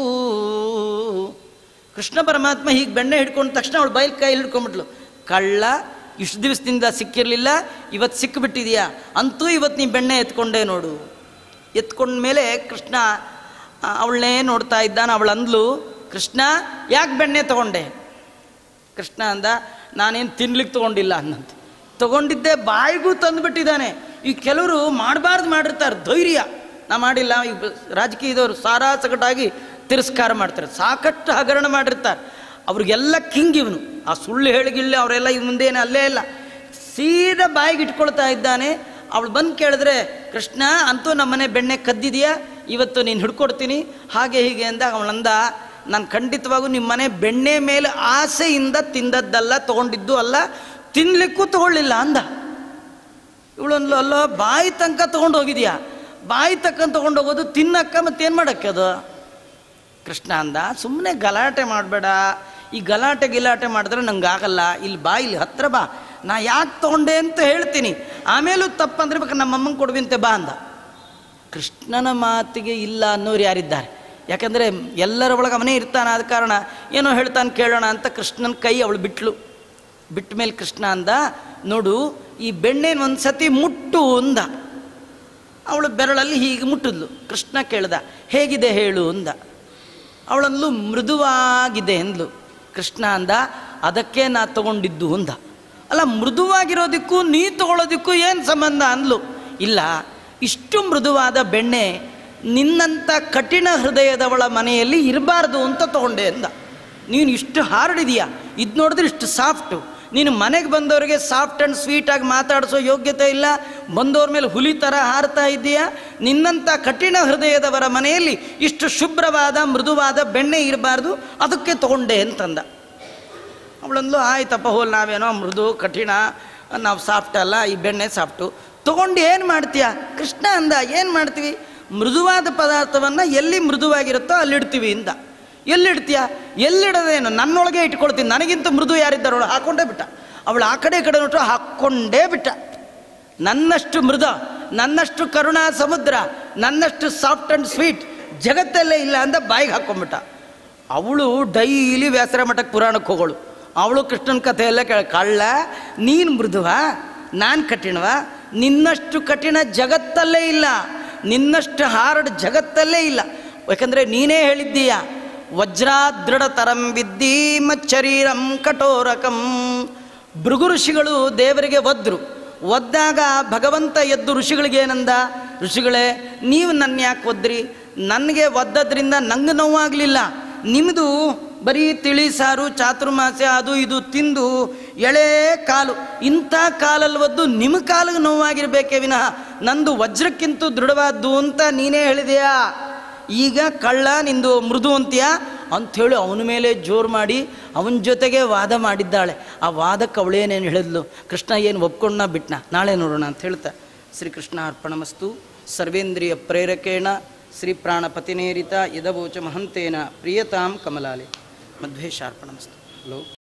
A: ಕೃಷ್ಣ ಪರಮಾತ್ಮ ಹೀಗೆ ಬೆಣ್ಣೆ ಹಿಡ್ಕೊಂಡ ತಕ್ಷಣ ಅವಳು ಬೈಲ್ ಕೈ ಹಿಡ್ಕೊಂಡ್ಬಿಟ್ಲು. ಕಳ್ಳ ಇಷ್ಟು ದಿವಸದಿಂದ ಸಿಕ್ಕಿರಲಿಲ್ಲ, ಇವತ್ತು ಸಿಕ್ಕಿಬಿಟ್ಟಿದೆಯಾ, ಅಂತೂ ಇವತ್ತು ನೀ ಬೆಣ್ಣೆ ಎತ್ಕೊಂಡೇ ನೋಡು. ಎತ್ಕೊಂಡ ಮೇಲೆ ಕೃಷ್ಣ ಅವಳನ್ನೇ ನೋಡ್ತಾ ಇದ್ದಾನೆ. ಅವಳು ಅಂದ್ಲು, ಕೃಷ್ಣ ಯಾಕೆ ಬೆಣ್ಣೆ ತೊಗೊಂಡೆ? ಕೃಷ್ಣ ಅಂದ, ನಾನೇನು ತಿನ್ಲಿಕ್ಕೆ ತೊಗೊಂಡಿಲ್ಲ ಅನ್ನಂತ. ತೊಗೊಂಡಿದ್ದೆ ಬಾಯಿಗೂ ತಂದುಬಿಟ್ಟಿದ್ದಾನೆ. ಈ ಕೆಲವರು ಮಾಡಬಾರ್ದು ಮಾಡಿರ್ತಾರೆ, ಧೈರ್ಯ ನಾ ಮಾಡಿಲ್ಲ. ಈ ರಾಜಕೀಯದವರು ಸಾರಾ ಸಗಟಾಗಿ ತಿರಸ್ಕಾರ ಮಾಡ್ತಾರೆ, ಸಾಕಷ್ಟು ಹಗರಣ ಮಾಡಿರ್ತಾರೆ. ಅವ್ರಿಗೆಲ್ಲ ಕಿಂಗ್ ಇವನು. ಆ ಸುಳ್ಳು ಹೇಳಿಗಿಳ್ಳಿ ಅವರೆಲ್ಲ ಇವ್ ಮುಂದೇನೆ ಅಲ್ಲೇ ಇಲ್ಲ, ಸೀದಾ ಬಾಯಿಗೆ ಇಟ್ಕೊಳ್ತಾ ಇದ್ದಾನೆ. ಅವಳು ಬಂದು ಕೇಳಿದ್ರೆ, ಕೃಷ್ಣ ಅಂತೂ ನಮ್ಮನೆ ಬೆಣ್ಣೆ ಕದ್ದಿದೆಯಾ, ಇವತ್ತು ನೀನು ಹಿಡ್ಕೊಡ್ತೀನಿ ಹಾಗೆ ಹೀಗೆ ಅಂದ. ಅವಳಂದ, ನಾನು ಖಂಡಿತವಾಗೂ ನಿಮ್ಮ ಮನೆ ಬೆಣ್ಣೆ ಮೇಲೆ ಆಸೆಯಿಂದ ತಿಂದದ್ದಲ್ಲ, ತೊಗೊಂಡಿದ್ದು ಅಲ್ಲ, ತಿನ್ನಲಿಕ್ಕೂ ತೊಗೊಳ್ಳಿಲ್ಲ ಅಂದ. ಇವಳೊಂದು ಅಲ್ಲ, ಬಾಯಿ ತನಕ ತೊಗೊಂಡು ಹೋಗಿದ್ಯಾ, ಬಾಯಿ ತಕ್ಕಂತ ತೊಗೊಂಡು ಹೋಗೋದು ತಿನ್ನಕ್ಕ ಮತ್ತೇನು ಮಾಡೋಕ್ಕೆ ಅದು? ಕೃಷ್ಣ ಅಂದ, ಸುಮ್ಮನೆ ಗಲಾಟೆ ಮಾಡಬೇಡ, ಈ ಗಲಾಟೆ ಗಿಲಾಟೆ ಮಾಡಿದ್ರೆ ನಂಗೆ ಆಗಲ್ಲ, ಇಲ್ಲಿ ಬಾ, ಇಲ್ಲಿ ಹತ್ರ ಬಾ, ನಾ ಯಾಕೆ ತೊಗೊಂಡೆ ಅಂತ ಹೇಳ್ತೀನಿ, ಆಮೇಲೂ ತಪ್ಪಂದ್ರೆ ಬೇಕಾದ್ರೆ ನಮ್ಮಮ್ಮಂಗೆ ಕೊಡುವಂತೆ ಬಾ ಅಂದ. ಕೃಷ್ಣನ ಮಾತಿಗೆ ಇಲ್ಲ ಅನ್ನೋರು ಯಾರಿದ್ದಾರೆ? ಯಾಕಂದರೆ ಎಲ್ಲರ ಒಳಗೆ ಅವನೇ ಇರ್ತಾನೆ, ಆದ ಕಾರಣ ಏನೋ ಹೇಳ್ತಾನೆ ಕೇಳೋಣ ಅಂತ ಕೃಷ್ಣನ ಕೈ ಅವಳು ಬಿಟ್ಲು. ಬಿಟ್ಟ ಮೇಲೆ ಕೃಷ್ಣ ಅಂದ, ನೋಡು ಈ ಬೆಣ್ಣೆನ ಒಂದು ಸತಿ ಮುಟ್ಟು ಅಂದ. ಅವಳು ಬೆರಳಲ್ಲಿ ಹೀಗೆ ಮುಟ್ಟಿದ್ಲು. ಕೃಷ್ಣ ಕೇಳ್ದ, ಹೇಗಿದೆ ಹೇಳು ಅಂದ. ಅವಳಂದ್ಲು, ಮೃದುವಾಗಿದೆ ಅಂದ್ಲು. ಕೃಷ್ಣ ಅಂದ, ಅದಕ್ಕೆ ನಾ ತಗೊಂಡಿದ್ದು ಅಂದ. ಅಲ್ಲ, ಮೃದುವಾಗಿರೋದಕ್ಕೂ ನೀ ತಗೊಳ್ಳೋದಕ್ಕೂ ಏನು ಸಂಬಂಧ ಅಂದ್ಲು. ಇಲ್ಲ, ಇಷ್ಟು ಮೃದುವಾದ ಬೆಣ್ಣೆ ನಿನ್ನಂಥ ಕಠಿಣ ಹೃದಯದವಳ ಮನೆಯಲ್ಲಿ ಇರಬಾರ್ದು ಅಂತ ತೊಗೊಂಡೆ ಅಂದ. ನೀನು ಇಷ್ಟು ಹಾರ್ಡ್ ಇದೆಯಾ, ಇದು ನೋಡಿದ್ರೆ ಇಷ್ಟು ಸಾಫ್ಟು, ನೀನು ಮನೆಗೆ ಬಂದವರಿಗೆ ಸಾಫ್ಟ್ ಆ್ಯಂಡ್ ಸ್ವೀಟಾಗಿ ಮಾತಾಡಿಸೋ ಯೋಗ್ಯತೆ ಇಲ್ಲ, ಬಂದವ್ರ ಮೇಲೆ ಹುಲಿ ಥರ ಹಾರ್ತಾ ಇದ್ದೀಯಾ, ನಿನ್ನಂಥ ಕಠಿಣ ಹೃದಯದವರ ಮನೆಯಲ್ಲಿ ಇಷ್ಟು ಶುಭ್ರವಾದ ಮೃದುವಾದ ಬೆಣ್ಣೆ ಇರಬಾರ್ದು, ಅದಕ್ಕೆ ತೊಗೊಂಡೆ ಅಂತಂದ. ಅವಳಂದು ಆಯ್ತಪ್ಪ ಹೋಲ್, ನಾವೇನೋ ಮೃದು ಕಠಿಣ, ನಾವು ಸಾಫ್ಟ್ ಅಲ್ಲ, ಈ ಬೆಣ್ಣೆ ಸಾಫ್ಟು, ತೊಗೊಂಡು ಏನು ಮಾಡ್ತೀಯ? ಕೃಷ್ಣ ಅಂದ, ಏನು ಮಾಡ್ತೀವಿ? ಮೃದುವಾದ ಪದಾರ್ಥವನ್ನು ಎಲ್ಲಿ ಮೃದುವಾಗಿರುತ್ತೋ ಅಲ್ಲಿಡ್ತೀವಿ ಇಂದ. ಎಲ್ಲಿಡ್ತೀಯ? ಎಲ್ಲಿಡೋದೇನು, ನನ್ನೊಳಗೆ ಇಟ್ಕೊಳ್ತೀನಿ, ನನಗಿಂತ ಮೃದು ಯಾರಿದ್ದಾರೋಳು ಹಾಕ್ಕೊಂಡೇ ಬಿಟ್ಟ. ಅವಳು ಆ ಕಡೆ ಈ ಕಡೆ ನೋಟ್ಟು ಹಾಕ್ಕೊಂಡೇ ಬಿಟ್ಟ. ನನ್ನಷ್ಟು ಮೃದ, ನನ್ನಷ್ಟು ಕರುಣಾ ಸಮುದ್ರ, ನನ್ನಷ್ಟು ಸಾಫ್ಟ್ ಆ್ಯಂಡ್ ಸ್ವೀಟ್ ಜಗತ್ತಲ್ಲೇ ಇಲ್ಲ ಅಂದ ಬಾಯಿಗೆ ಹಾಕ್ಕೊಂಬಿಟ್ಟ. ಅವಳು ಡೈಲಿ ವ್ಯಾಸರ ಮಠಕ್ಕೆ ಪುರಾಣಕ್ಕೆ ಹೋಗೋಳು. ಅವಳು ಕೃಷ್ಣನ ಕಥೆಯೆಲ್ಲ ಕೇಳ, ಕಳ್ಳ ನೀನು ಮೃದುವ, ನಾನು ಕಠಿಣವ, ನಿನ್ನಷ್ಟು ಕಠಿಣ ಜಗತ್ತಲ್ಲೇ ಇಲ್ಲ, ನಿನ್ನಷ್ಟು ಹಾರ್ಡ್ ಜಗತ್ತಲ್ಲೇ ಇಲ್ಲ. ಯಾಕಂದರೆ ನೀನೇ ಹೇಳಿದ್ದೀಯ, ವಜ್ರಾದೃಢ ತರಂ ವಿದ್ದಿ ಮಚ್ಚರೀರಂ ಕಠೋರಕಂ. ಭೃಗು ಋಷಿಗಳು ದೇವರಿಗೆ ಒದ್ರು. ಒದ್ದಾಗ ಭಗವಂತ ಎದ್ದು ಋಷಿಗಳಿಗೆ ಏನಂದ, ಋಷಿಗಳೇ ನೀವು ನನ್ನ ಯಾಕೆ ಒದ್ರಿ? ನನಗೆ ಒದ್ದದ್ರಿಂದ ನಂಗೆ ನೋವಾಗಲಿಲ್ಲ, ನಿಮ್ಮದು ಬರೀ ತಿಳಿ ಸಾರು ಚಾತುರ್ಮಾಸ್ಯ ಅದು ಇದು ತಿಂದು ಎಳೆ ಕಾಲು, ಇಂಥ ಕಾಲಲ್ಲಿ ಒದ್ದು ನಿಮ್ಮ ಕಾಲಿಗೆ ನೋವಾಗಿರಬೇಕೇ ವಿನಃ ನಂದು ವಜ್ರಕ್ಕಿಂತ ದೃಢವಾದ್ದು ಅಂತ ನೀನೇ ಹೇಳಿದೆಯಾ. ಈಗ ಕಳ್ಳ ನಿಂದು ಮೃದು ಅಂತೀಯ ಅಂಥೇಳಿ ಅವನ ಮೇಲೆ ಜೋರು ಮಾಡಿ ಅವನ ಜೊತೆಗೆ ವಾದ ಮಾಡಿದ್ದಾಳೆ. ಆ ವಾದಕ್ಕೆ ಅವಳೇನೇನು ಹೇಳಿದ್ಲು, ಕೃಷ್ಣ ಏನು ಒಪ್ಕೊಂಡ ಬಿಟ್ನ, ನಾಳೆ ನೋಡೋಣ ಅಂತ ಹೇಳ್ತಾ ಶ್ರೀಕೃಷ್ಣ ಅರ್ಪಣಮಸ್ತು. ಸರ್ವೇಂದ್ರಿಯ ಪ್ರೇರಕೇಣ ಶ್ರೀ ಪ್ರಾಣಪತಿನೇರಿತ ಯದವೋಚ ಮಹಂತೇನ ಪ್ರಿಯತಾಂ ಕಮಲಾಲೆ. ಮಧ್ವೇಶಾರ್ಪಣಮಸ್ತು. ಹಲೋ.